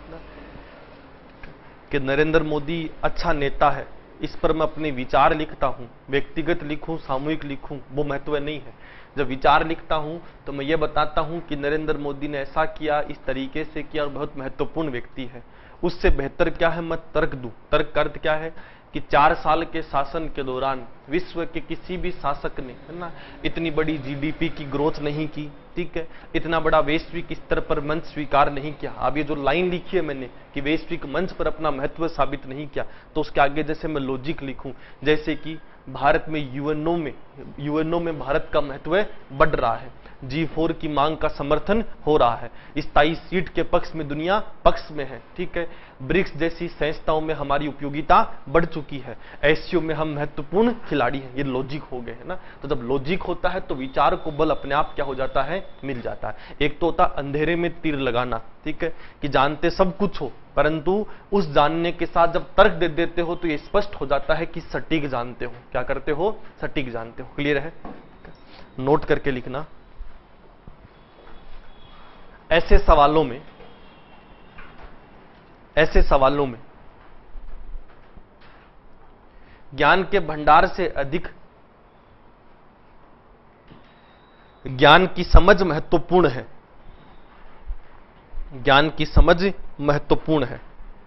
Speaker 1: कि नरेंद्र मोदी अच्छा नेता है, इस पर मैं अपने विचार लिखता हूं, व्यक्तिगत लिखूं, सामूहिक लिखूं, वो महत्व नहीं है। जब विचार लिखता हूं तो मैं ये बताता हूं कि नरेंद्र मोदी ने ऐसा किया, इस तरीके से किया और बहुत महत्वपूर्ण व्यक्ति है। उससे बेहतर क्या है मैं तर्क दूं। तर्क का अर्थ क्या है कि 4 साल के शासन के दौरान विश्व के किसी भी शासक ने, है ना, इतनी बड़ी जीडीपी की ग्रोथ नहीं की, ठीक है, इतना बड़ा वैश्विक स्तर पर मंच स्वीकार नहीं किया। अब ये जो लाइन लिखी है मैंने कि वैश्विक मंच पर अपना महत्व साबित नहीं किया, तो उसके आगे जैसे मैं लॉजिक लिखूं, जैसे कि भारत में यूएनओ में भारत का महत्व बढ़ रहा है, G4 की मांग का समर्थन हो रहा है, स्थायी सीट के पक्ष में दुनिया पक्ष में है, ठीक है, ब्रिक्स जैसी संस्थाओं में हमारी उपयोगिता बढ़ चुकी है, एससीओ में हम महत्वपूर्ण खिलाड़ी हैं। ये लॉजिक हो गए, है ना। तो जब लॉजिक होता है तो विचार को बल अपने आप क्या हो जाता है, मिल जाता है। एक तो होता अंधेरे में तीर लगाना, ठीक है, कि जानते सब कुछ हो, परंतु उस जानने के साथ जब तर्क दे देते हो तो ये स्पष्ट हो जाता है कि सटीक जानते हो। क्या करते हो, सटीक जानते हो। क्लियर है, नोट करके लिखना। ऐसे सवालों में ज्ञान के भंडार से अधिक ज्ञान की समझ महत्वपूर्ण है। ज्ञान की समझ महत्वपूर्ण है।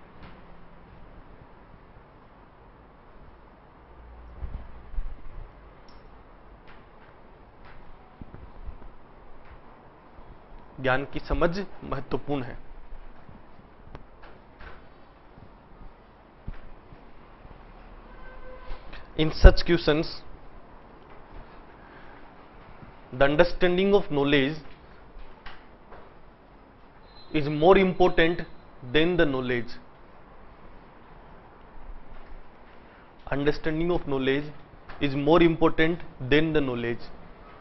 Speaker 1: ज्ञान की समझ महत्वपूर्ण है। In such questions, the understanding of knowledge is more important than the knowledge. Understanding of knowledge is more important than the knowledge.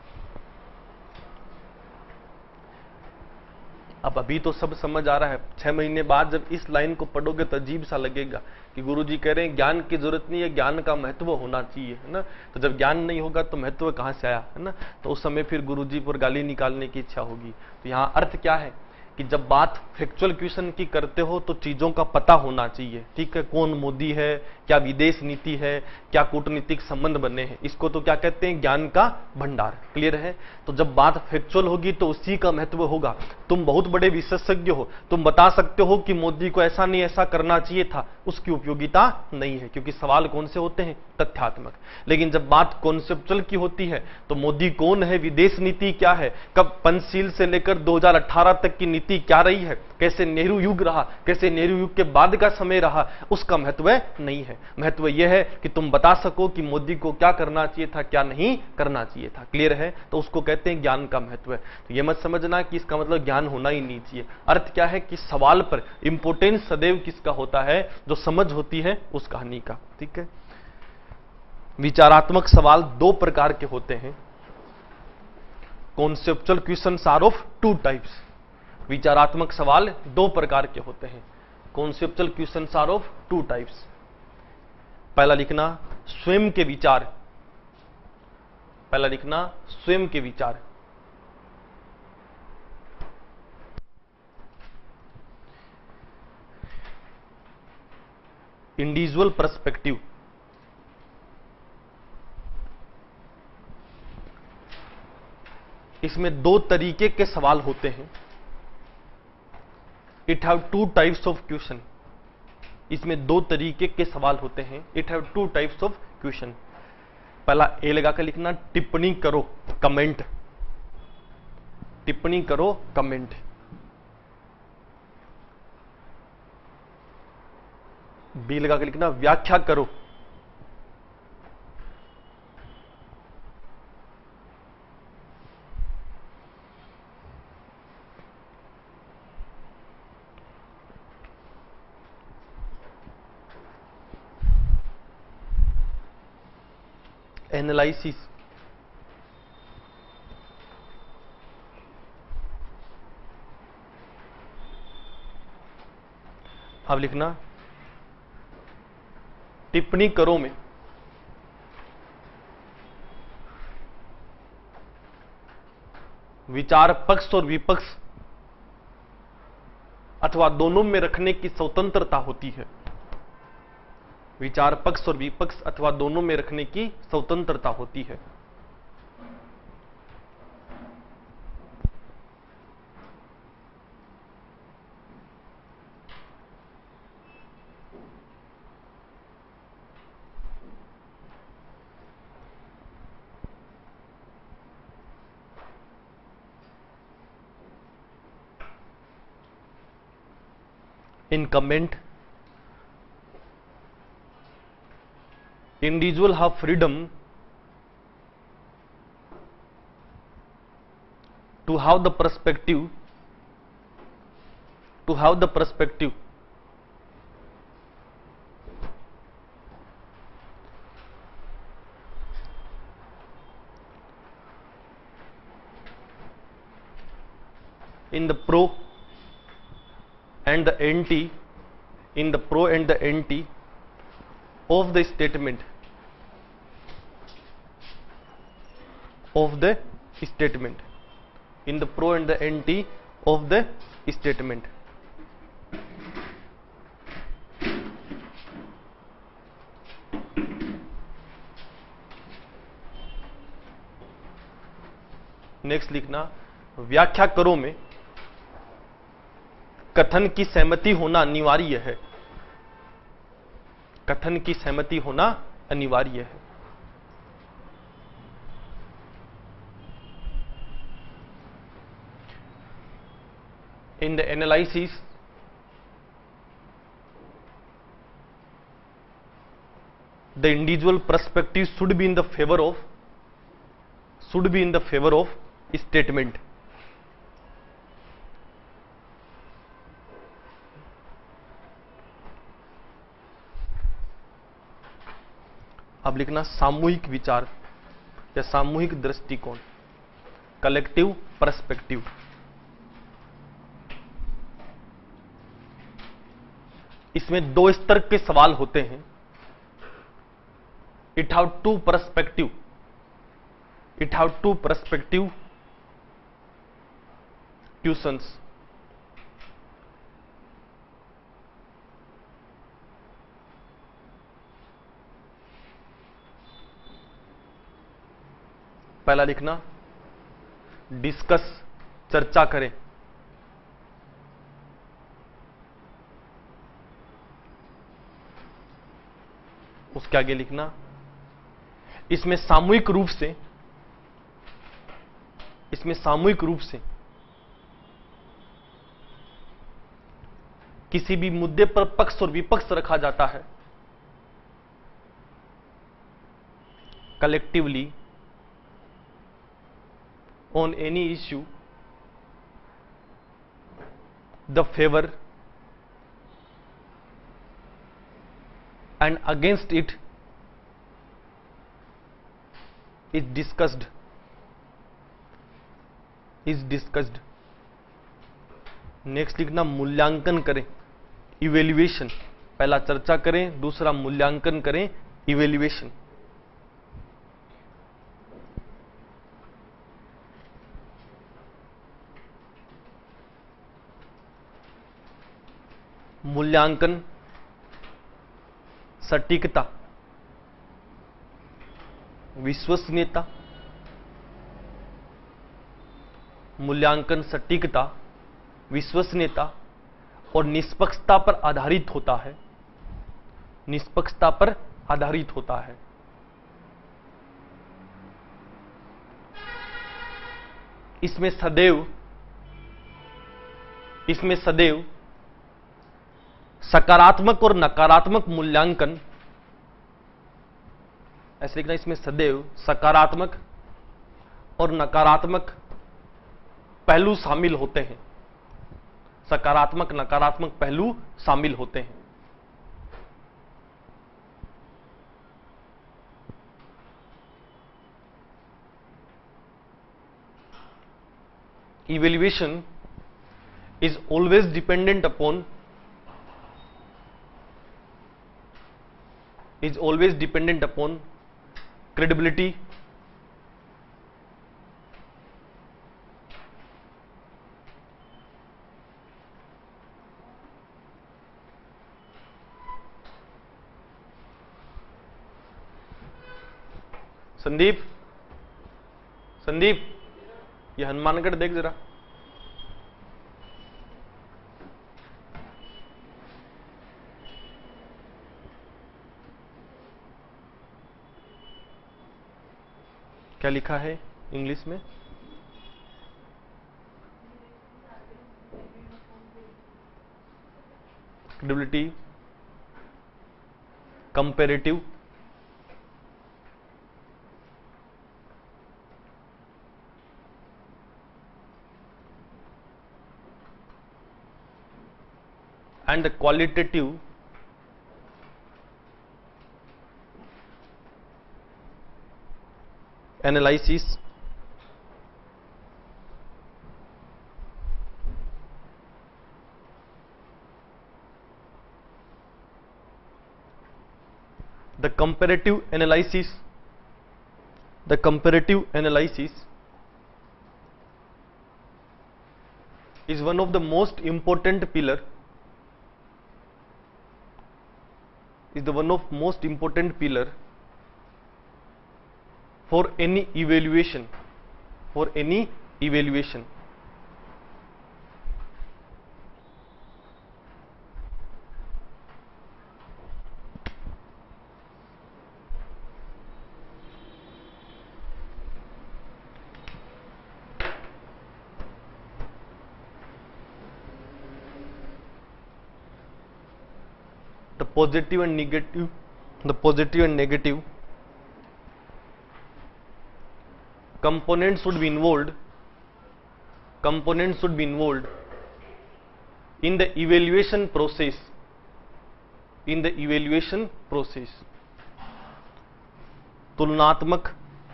Speaker 1: अब अभी तो सब समझ आ रहा है, 6 महीने बाद जब इस लाइन को पढ़ोगे तो अजीब सा लगेगा कि गुरुजी कह रहे हैं ज्ञान की जरूरत नहीं है, ज्ञान का महत्व होना चाहिए, है ना। तो जब ज्ञान नहीं होगा तो महत्व कहां से आया, है ना। तो उस समय फिर गुरुजी पर गाली निकालने की इच्छा होगी। तो यहां अर्थ क्या है कि जब बात फैक्चुअल क्वेश्चन की करते हो तो चीजों का पता होना चाहिए, ठीक है। कौन मोदी है, क्या विदेश नीति है, क्या कूटनीतिक संबंध बने हैं, इसको तो क्या कहते हैं, ज्ञान का भंडार। क्लियर है। तो जब बात फैक्चुअल होगी तो उसी का महत्व होगा। तुम बहुत बड़े विशेषज्ञ हो, तुम बता सकते हो कि मोदी को ऐसा नहीं ऐसा करना चाहिए था, उसकी उपयोगिता नहीं है, क्योंकि सवाल कौन से होते हैं, तथ्यात्मक। लेकिन जब बात कॉन्सेप्चुअल की होती है तो मोदी कौन है, विदेश नीति क्या है, कब पंचशील से लेकर 2018 तक की नीति क्या रही है, कैसे नेहरू युग रहा, कैसे नेहरू युग के बाद का समय रहा, उसका महत्व नहीं है। महत्व यह है कि तुम बता सको कि मोदी को क्या करना चाहिए था, क्या नहीं करना चाहिए था। क्लियर है। तो उसको कहते हैं ज्ञान का महत्व। तो यह मत समझना कि इसका मतलब ज्ञान होना ही नहीं चाहिए। अर्थ क्या है कि सवाल पर इंपोर्टेंस सदैव किसका होता है, जो समझ होती है उस कहानी का, ठीक है। विचारात्मक सवाल 2 प्रकार के होते हैं। Conceptual questions are of 2 types. विचारात्मक सवाल 2 प्रकार के होते हैं। Conceptual questions are of 2 types. पहला लिखना स्वयं के विचार। पहला लिखना स्वयं के विचार। Individual perspective. इसमें 2 तरीके के सवाल होते हैं। It have 2 types of question. इसमें 2 तरीके के सवाल होते हैं। It have 2 types of question. पहला ए लगाकर लिखना टिप्पणी करो, कमेंट। टिप्पणी करो, कमेंट। बी लगाकर लिखना व्याख्या करो। एनालिसिस। अब लिखना टिप्पणी करो में विचार पक्ष और विपक्ष अथवा दोनों में रखने की स्वतंत्रता होती है। विचार पक्ष और विपक्ष अथवा दोनों में रखने की स्वतंत्रता होती है। incumbent, individual have freedom to have the perspective in the pro and the anti of the statement in the pro and the anti of the statement. Next लिखना, व्याख्या करो में कथन की सहमति होना अनिवार्य है। कथन की सहमति होना अनिवार्य है। In the analysis, the individual perspective should be in the favor of statement. अब लिखना सामूहिक विचार या सामूहिक दृष्टिकोण, कलेक्टिव पर्सपेक्टिव। इसमें दो स्तर के सवाल होते हैं। It have two perspective questions. पहला लिखना, डिस्कस चर्चा करें। उसके आगे लिखना, इसमें सामूहिक रूप से किसी भी मुद्दे पर पक्ष और विपक्ष रखा जाता है। Collectively on any issue, the favor and against it is discussed. Next लिखना, मूल्यांकन करें, इवेल्युएशन। पहला चर्चा करें, दूसरा मूल्यांकन करें, इवेल्युएशन। मूल्यांकन, सटीकता, विश्वसनीयता। मूल्यांकन सटीकता, विश्वसनीयता और निष्पक्षता पर आधारित होता है। इसमें सदैव सकारात्मक और नकारात्मक मूल्यांकन, ऐसे लिखना, इसमें सदैव सकारात्मक और नकारात्मक पहलू शामिल होते हैं। सकारात्मक नकारात्मक पहलू शामिल होते हैं। Evaluation is always dependent upon credibility, Sandeep, ये हनुमानगढ़ देख जरा। क्या लिखा है इंग्लिश में? credibility, comparative, and the qualitative analysis the comparative analysis is one of the most important pillar for any evaluation the positive and negative components should be involved in the evaluation process तुलनात्मक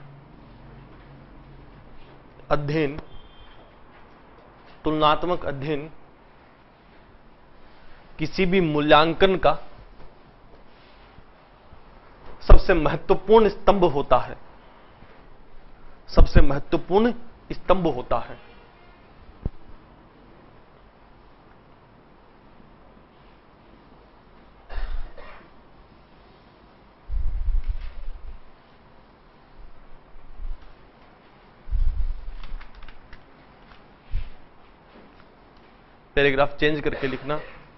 Speaker 1: अध्ययन किसी भी मूल्यांकन का सबसे महत्वपूर्ण स्तंभ होता है पैराग्राफ चेंज करके लिखना,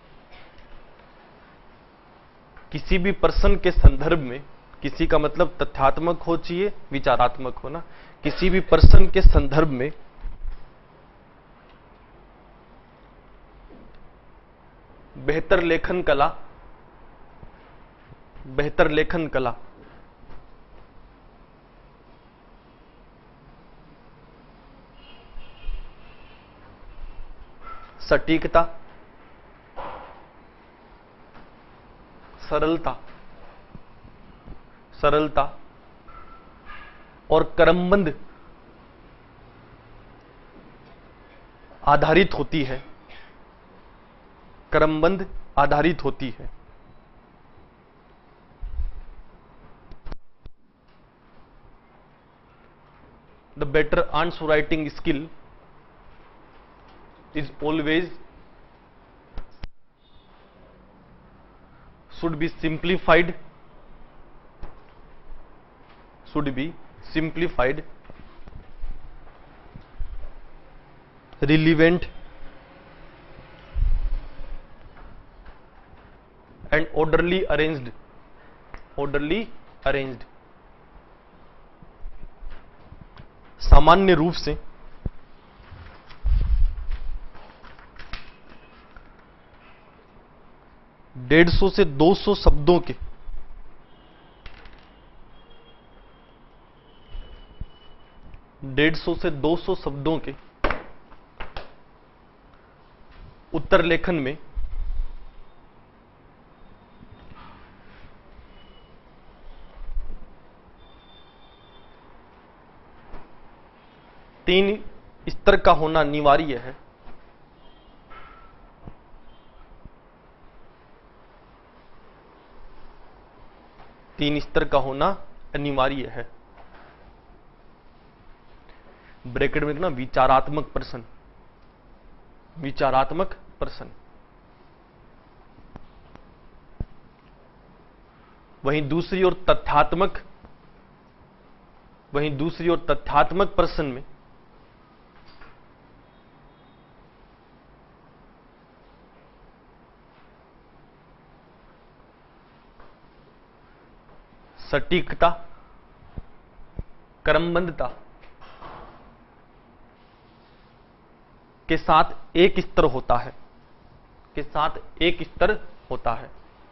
Speaker 1: किसी भी पर्सन के संदर्भ में, किसी का मतलब तथ्यात्मक हो चाहिए, विचारात्मक हो ना, किसी भी पर्सन के संदर्भ में बेहतर लेखन कला सटीकता, सरलता और क्रमबद्ध आधारित होती है। The better answer writing skill is always should be simplified, relevant and orderly arranged। सामान्य रूप से डेढ़ सौ से 200 शब्दों के उत्तर लेखन में तीन स्तर का होना अनिवार्य है। ब्रैकेट में लिखना विचारात्मक पर्सन, वहीं दूसरी ओर तथ्यात्मक पर्सन में सटीकता, क्रमबद्धता के साथ एक स्तर होता है।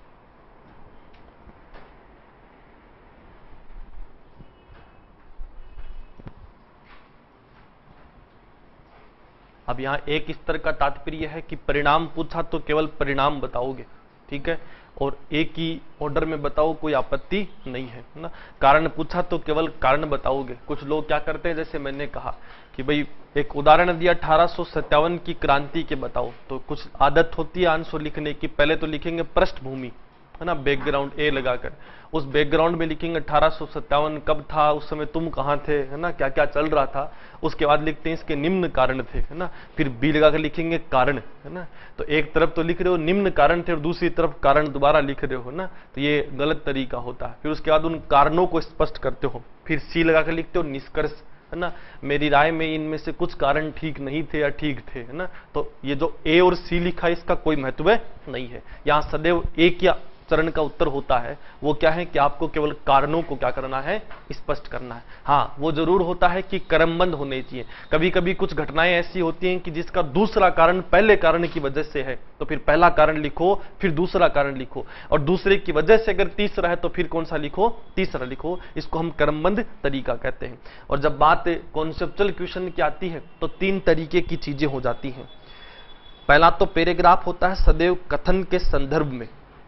Speaker 1: अब यहां एक स्तर का तात्पर्य है कि परिणाम पूछा तो केवल परिणाम बताओगे, ठीक है, और एक ही ऑर्डर में बताओ, कोई आपत्ति नहीं है ना। कारण पूछा तो केवल कारण बताओगे। कुछ लोग क्या करते हैं, जैसे मैंने कहा कि भाई एक उदाहरण दिया 1857 की क्रांति के बताओ, तो कुछ आदत होती है आंसर लिखने की, पहले तो लिखेंगे पृष्ठभूमि, है ना, बैकग्राउंड ए लगाकर, उस बैकग्राउंड में लिखेंगे 1857 कब था, उस समय तुम कहां थे, है ना, क्या क्या चल रहा था। उसके बाद लिखते हैं इसके निम्न कारण थे, है ना, फिर बी लगाकर लिखेंगे कारण, है ना। तो एक तरफ तो लिख रहे हो निम्न कारण थे और दूसरी तरफ कारण दोबारा लिख रहे हो ना, तो ये गलत तरीका होता है। फिर उसके बाद उन कारणों को स्पष्ट करते हो, फिर सी लगाकर लिखते हो निष्कर्ष, है ना, मेरी राय में इनमें से कुछ कारण ठीक नहीं थे या ठीक थे, है ना। तो ये जो ए और सी लिखा है इसका कोई महत्व नहीं है। यहां सदैव एक या चरण का उत्तर होता है, वो क्या है कि आपको केवल कारणों को क्या करना है, स्पष्ट करना है। हाँ, वो जरूर होता है कि क्रमबद्ध होने चाहिए। कभी कभी कुछ घटनाएं ऐसी होती हैं कि जिसका दूसरा कारण पहले कारण की वजह से है, तो फिर पहला कारण लिखो, फिर दूसरा कारण लिखो, और दूसरे की वजह से अगर तीसरा है तो फिर कौन सा लिखो, तीसरा लिखो। इसको हम क्रमबद्ध तरीका कहते हैं। और जब बात कॉन्सेप्चुअल क्वेश्चन की आती है तो 3 तरीके की चीजें हो जाती हैं। पहला तो पैराग्राफ होता है सदैव कथन के संदर्भ में।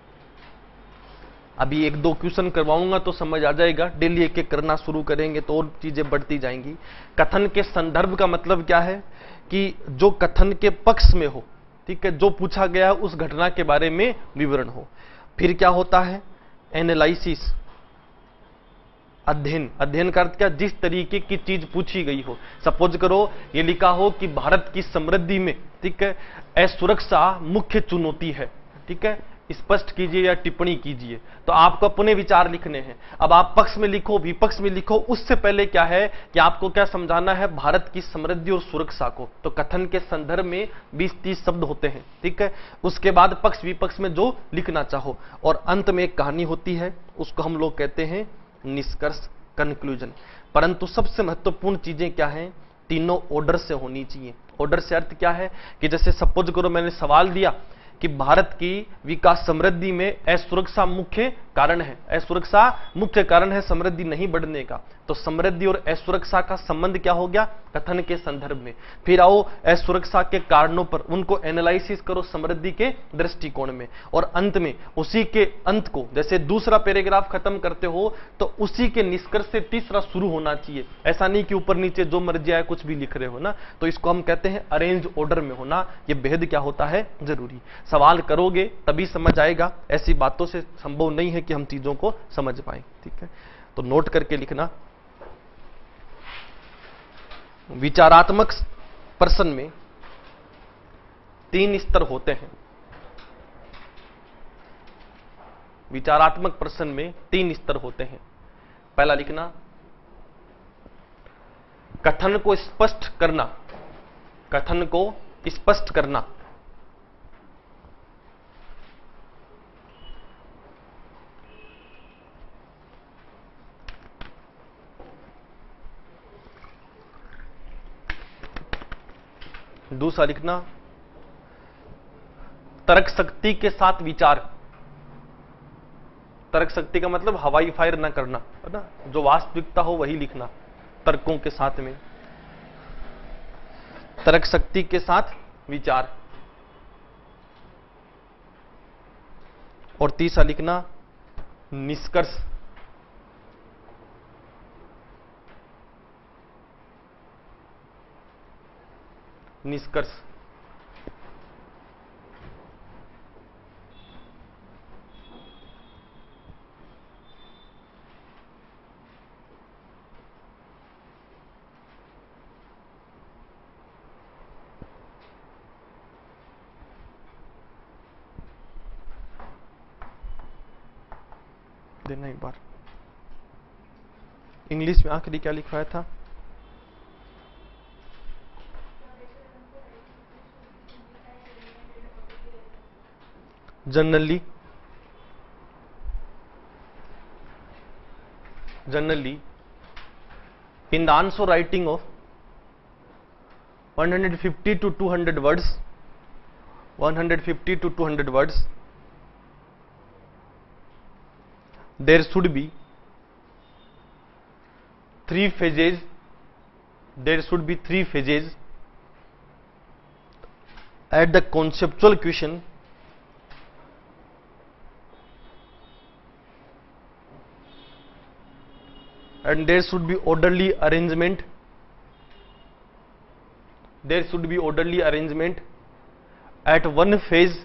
Speaker 1: अभी 1-2 क्वेश्चन करवाऊंगा तो समझ आ जाएगा, डेली एक एक करना शुरू करेंगे तो और चीजें बढ़ती जाएंगी। कथन के संदर्भ का मतलब क्या है कि जो कथन के पक्ष में हो, ठीक है, जो पूछा गया उस घटना के बारे में विवरण हो। फिर क्या होता है, एनालिसिस, अध्ययन। अध्ययन का अर्थ क्या, जिस तरीके की चीज पूछी गई हो। सपोज करो ये लिखा हो कि भारत की समृद्धि में, ठीक है, असुरक्षा मुख्य चुनौती है, ठीक है, स्पष्ट कीजिए या टिप्पणी कीजिए। तो आपको अपने विचार लिखने हैं। अब आप पक्ष में लिखो, विपक्ष में लिखो, उससे पहले क्या है कि आपको क्या समझाना है, भारत की समृद्धि और सुरक्षा को। तो कथन के संदर्भ में 20-30 शब्द होते हैं, ठीक है। उसके बाद पक्ष विपक्ष में जो लिखना चाहो, और अंत में एक कहानी होती है, उसको हम लोग कहते हैं निष्कर्ष, कंक्लूजन। परंतु सबसे महत्वपूर्ण चीजें क्या हैं, तीनों ऑर्डर से होनी चाहिए। ऑर्डर से अर्थ क्या है कि जैसे सपोज करो मैंने सवाल दिया कि भारत की विकास समृद्धि में असुरक्षा मुख्य कारण है, असुरक्षा मुख्य कारण है समृद्धि नहीं बढ़ने का। तो समृद्धि और असुरक्षा का संबंध क्या हो गया, कथन के संदर्भ में। फिर आओ असुरक्षा के कारणों पर, उनको एनालिसिस करो समृद्धि के दृष्टिकोण में। और अंत में उसी के अंत को, जैसे दूसरा पैराग्राफ खत्म करते हो तो उसी के निष्कर्ष से तीसरा शुरू होना चाहिए। ऐसा नहीं कि ऊपर नीचे जो मर्जी आए कुछ भी लिख रहे हो ना। तो इसको हम कहते हैं अरेंज ऑर्डर में होना। ये भेद क्या होता है, जरूरी। सवाल करोगे तभी समझ आएगा, ऐसी बातों से संभव नहीं है कि हम चीजों को समझ पाए, ठीक है। तो नोट करके लिखना। विचारात्मक प्रश्न में 3 स्तर होते हैं। विचारात्मक प्रश्न में 3 स्तर होते हैं। पहला लिखना, कथन को स्पष्ट करना, कथन को स्पष्ट करना। दूसरा लिखना, तर्क शक्ति के साथ विचार। तर्क शक्ति का मतलब हवाई फायर ना करना, है ना, जो वास्तविकता हो वही लिखना, तर्कों के साथ में, तर्क शक्ति के साथ विचार। और तीसरा लिखना, निष्कर्ष। निष्कर्ष। देना एक बार। इंग्लिश में आखिरी क्या लिखवाया था, generally in the answer writing of 150 to 200 words, 150 to 200 words, there should be three phases, there should be three phases at the conceptual question and there should be orderly arrangement, there should be orderly arrangement at one phase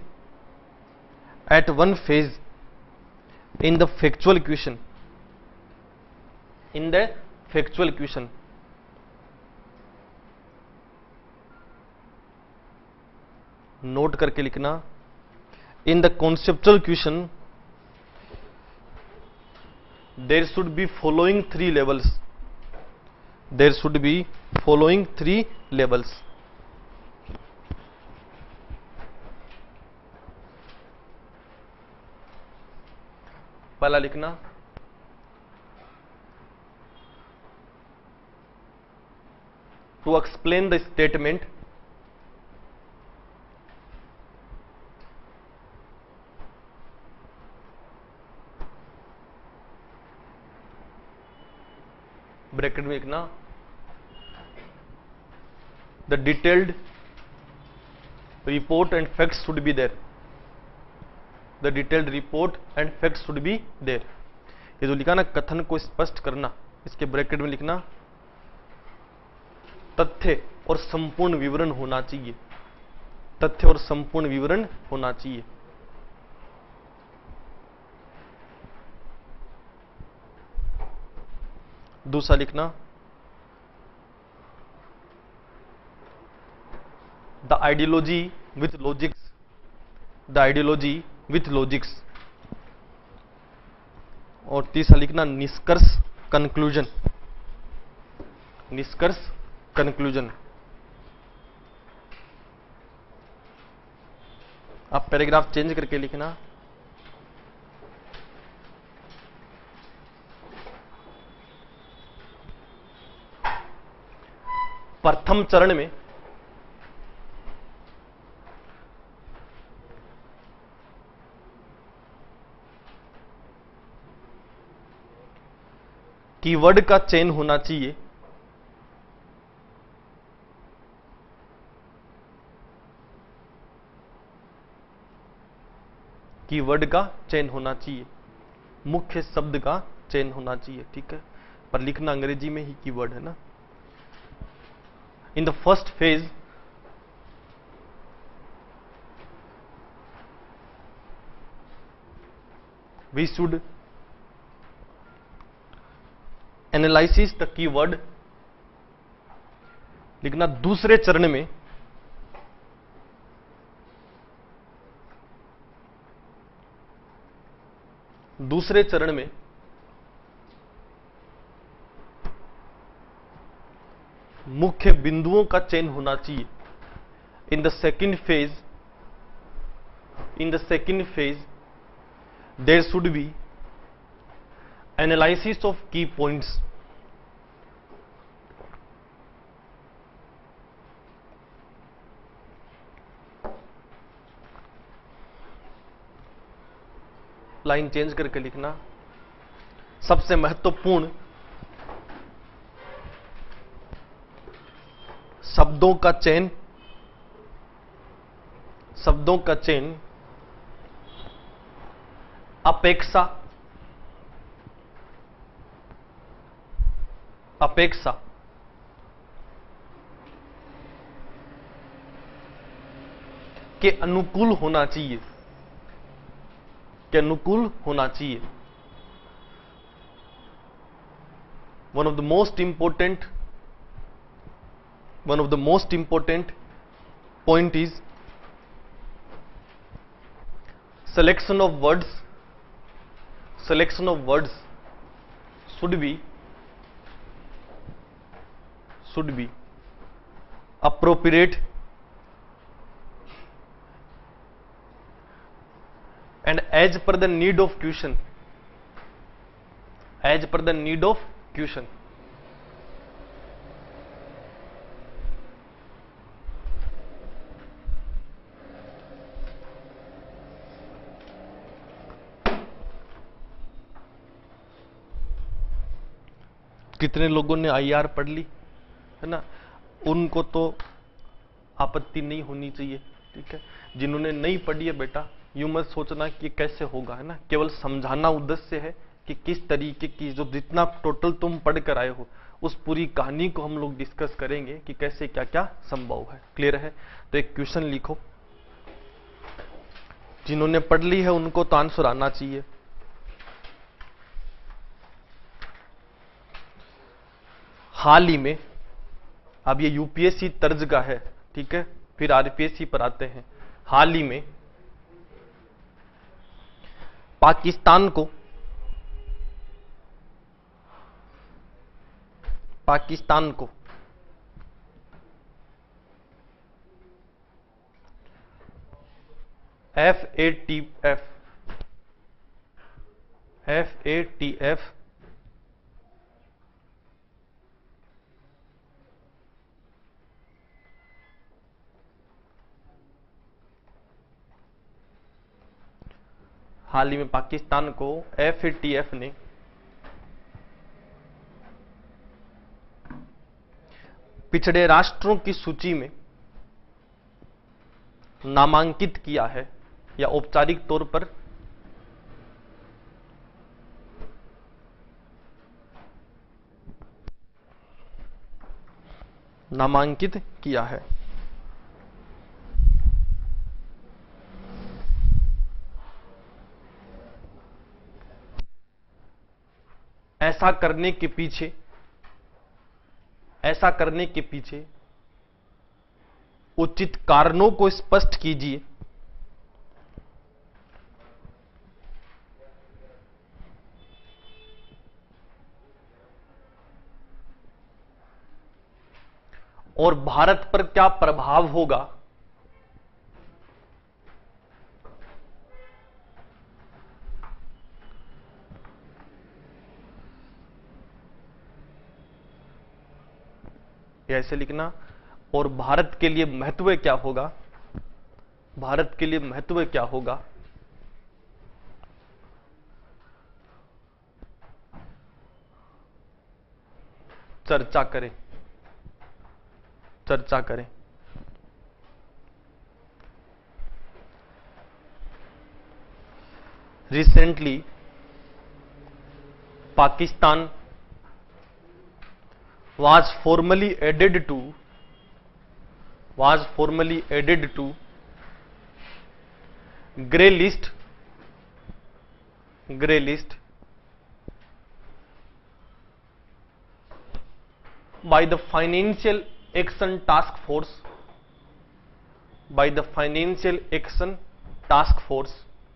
Speaker 1: in the factual question, in the factual question. Note करके लिखना, in the conceptual question there should be following three levels, there should be following three levels. पहला लिखना, to explain the statement, bracket में लिखना, the detailed report and facts should be there, the detailed report and facts should be there. ये जो लिखा ना, कथन को स्पष्ट करना, इसके ब्रैकेट में लिखना, तथ्य और संपूर्ण विवरण होना चाहिए, तथ्य और संपूर्ण विवरण होना चाहिए. दूसरा लिखना, the ideology with logics, the ideology with logics. और तीसरा लिखना, निष्कर्ष कंक्लूजन, निष्कर्ष कंक्लूजन. आप पैराग्राफ चेंज करके लिखना, प्रथम चरण में कीवर्ड का चयन होना चाहिए, कीवर्ड का चयन होना चाहिए, मुख्य शब्द का चयन होना चाहिए. ठीक है, पर लिखना अंग्रेजी में ही कीवर्ड है ना. In the first phase, we should analyze the keyword. लिखना, दूसरे चरण में मुख्य बिंदुओं का चयन होना चाहिए. In the second phase there should be analysis of key points. Line change करके लिखना, सबसे महत्वपूर्ण शब्दों का चयन, अपेक्षा के अनुकूल होना चाहिए, one of the most important point is selection of words should be appropriate and as per the need of question. कितने लोगों ने आईआर पढ़ ली है ना, उनको तो आपत्ति नहीं होनी चाहिए, ठीक है। जिन्होंने नहीं पढ़ी है बेटा, यूं मत सोचना कि कैसे होगा, है ना। केवल समझाना उद्देश्य है कि किस तरीके की, जो जितना टोटल तुम पढ़ कर आए हो उस पूरी कहानी को हम लोग डिस्कस करेंगे कि कैसे क्या क्या संभव है। क्लियर है? तो एक क्वेश्चन लिखो, जिन्होंने पढ़ ली है उनको तो आंसर आना चाहिए। हाल ही में, अब ये यूपीएससी तर्ज का है, ठीक है, फिर आरपीएससी पर आते हैं। हाल ही में पाकिस्तान को FATF हाल ही में पाकिस्तान को FATF ने पिछड़े राष्ट्रों की सूची में नामांकित किया है, या औपचारिक तौर पर नामांकित किया है। ऐसा करने के पीछे उचित कारणों को स्पष्ट कीजिए। और भारत पर क्या प्रभाव होगा ऐसे लिखना। और भारत के लिए महत्व क्या होगा, भारत के लिए महत्व क्या होगा, चर्चा करें। Recently Pakistan was formally added to grey list by the Financial Action Task Force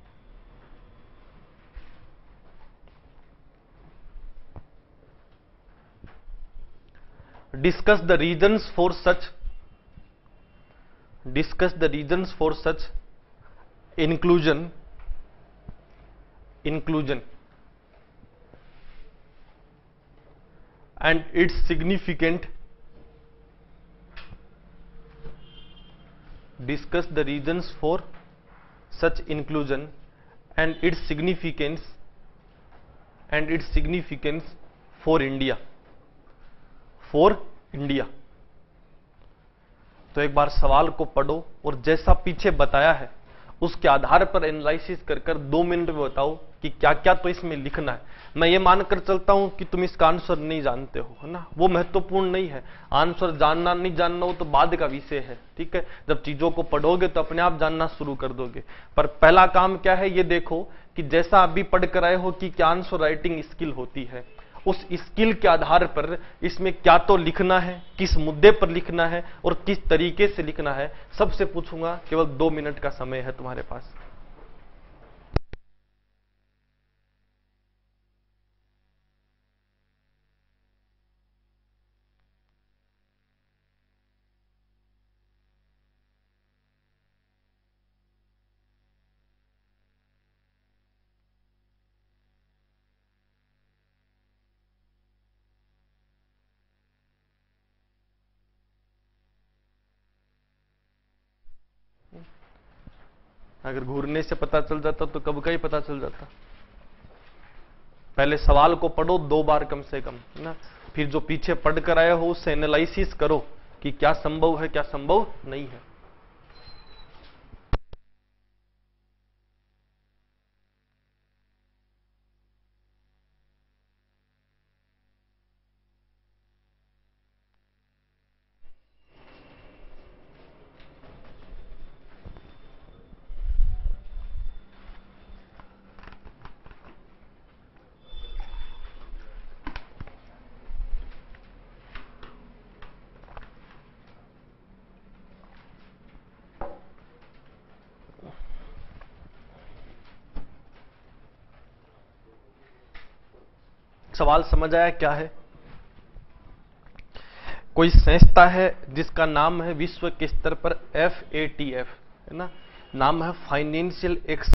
Speaker 1: discuss the reasons for such inclusion and its significant discuss the reasons for such inclusion and its significance for India। तो एक बार सवाल को पढ़ो और जैसा पीछे बताया है उसके आधार पर एनालिसिस कर 2 मिनट में बताओ कि क्या क्या तो इसमें लिखना है। मैं ये मानकर चलता हूं कि तुम इसका आंसर नहीं जानते हो, है ना, वो महत्वपूर्ण नहीं है। आंसर जानना नहीं जानना वो तो बाद का विषय है, ठीक है। जब चीजों को पढ़ोगे तो अपने आप जानना शुरू कर दोगे। पर पहला काम क्या है, ये देखो कि जैसा अभी पढ़ कर आए हो कि क्या आंसर राइटिंग स्किल होती है, उस स्किल के आधार पर इसमें क्या तो लिखना है, किस मुद्दे पर लिखना है और किस तरीके से लिखना है, सबसे पूछूंगा। केवल 2 मिनट का समय है तुम्हारे पास। अगर घूरने से पता चल जाता तो कब का ही पता चल जाता। पहले सवाल को पढ़ो 2 बार कम से कम, है ना। फिर जो पीछे पढ़ कर आए हो उससे एनालिसिस करो कि क्या संभव है क्या संभव नहीं है। सवाल समझ आया क्या है? कोई संस्था है जिसका नाम है विश्व के स्तर पर FATF, है ना, नाम है फाइनेंशियल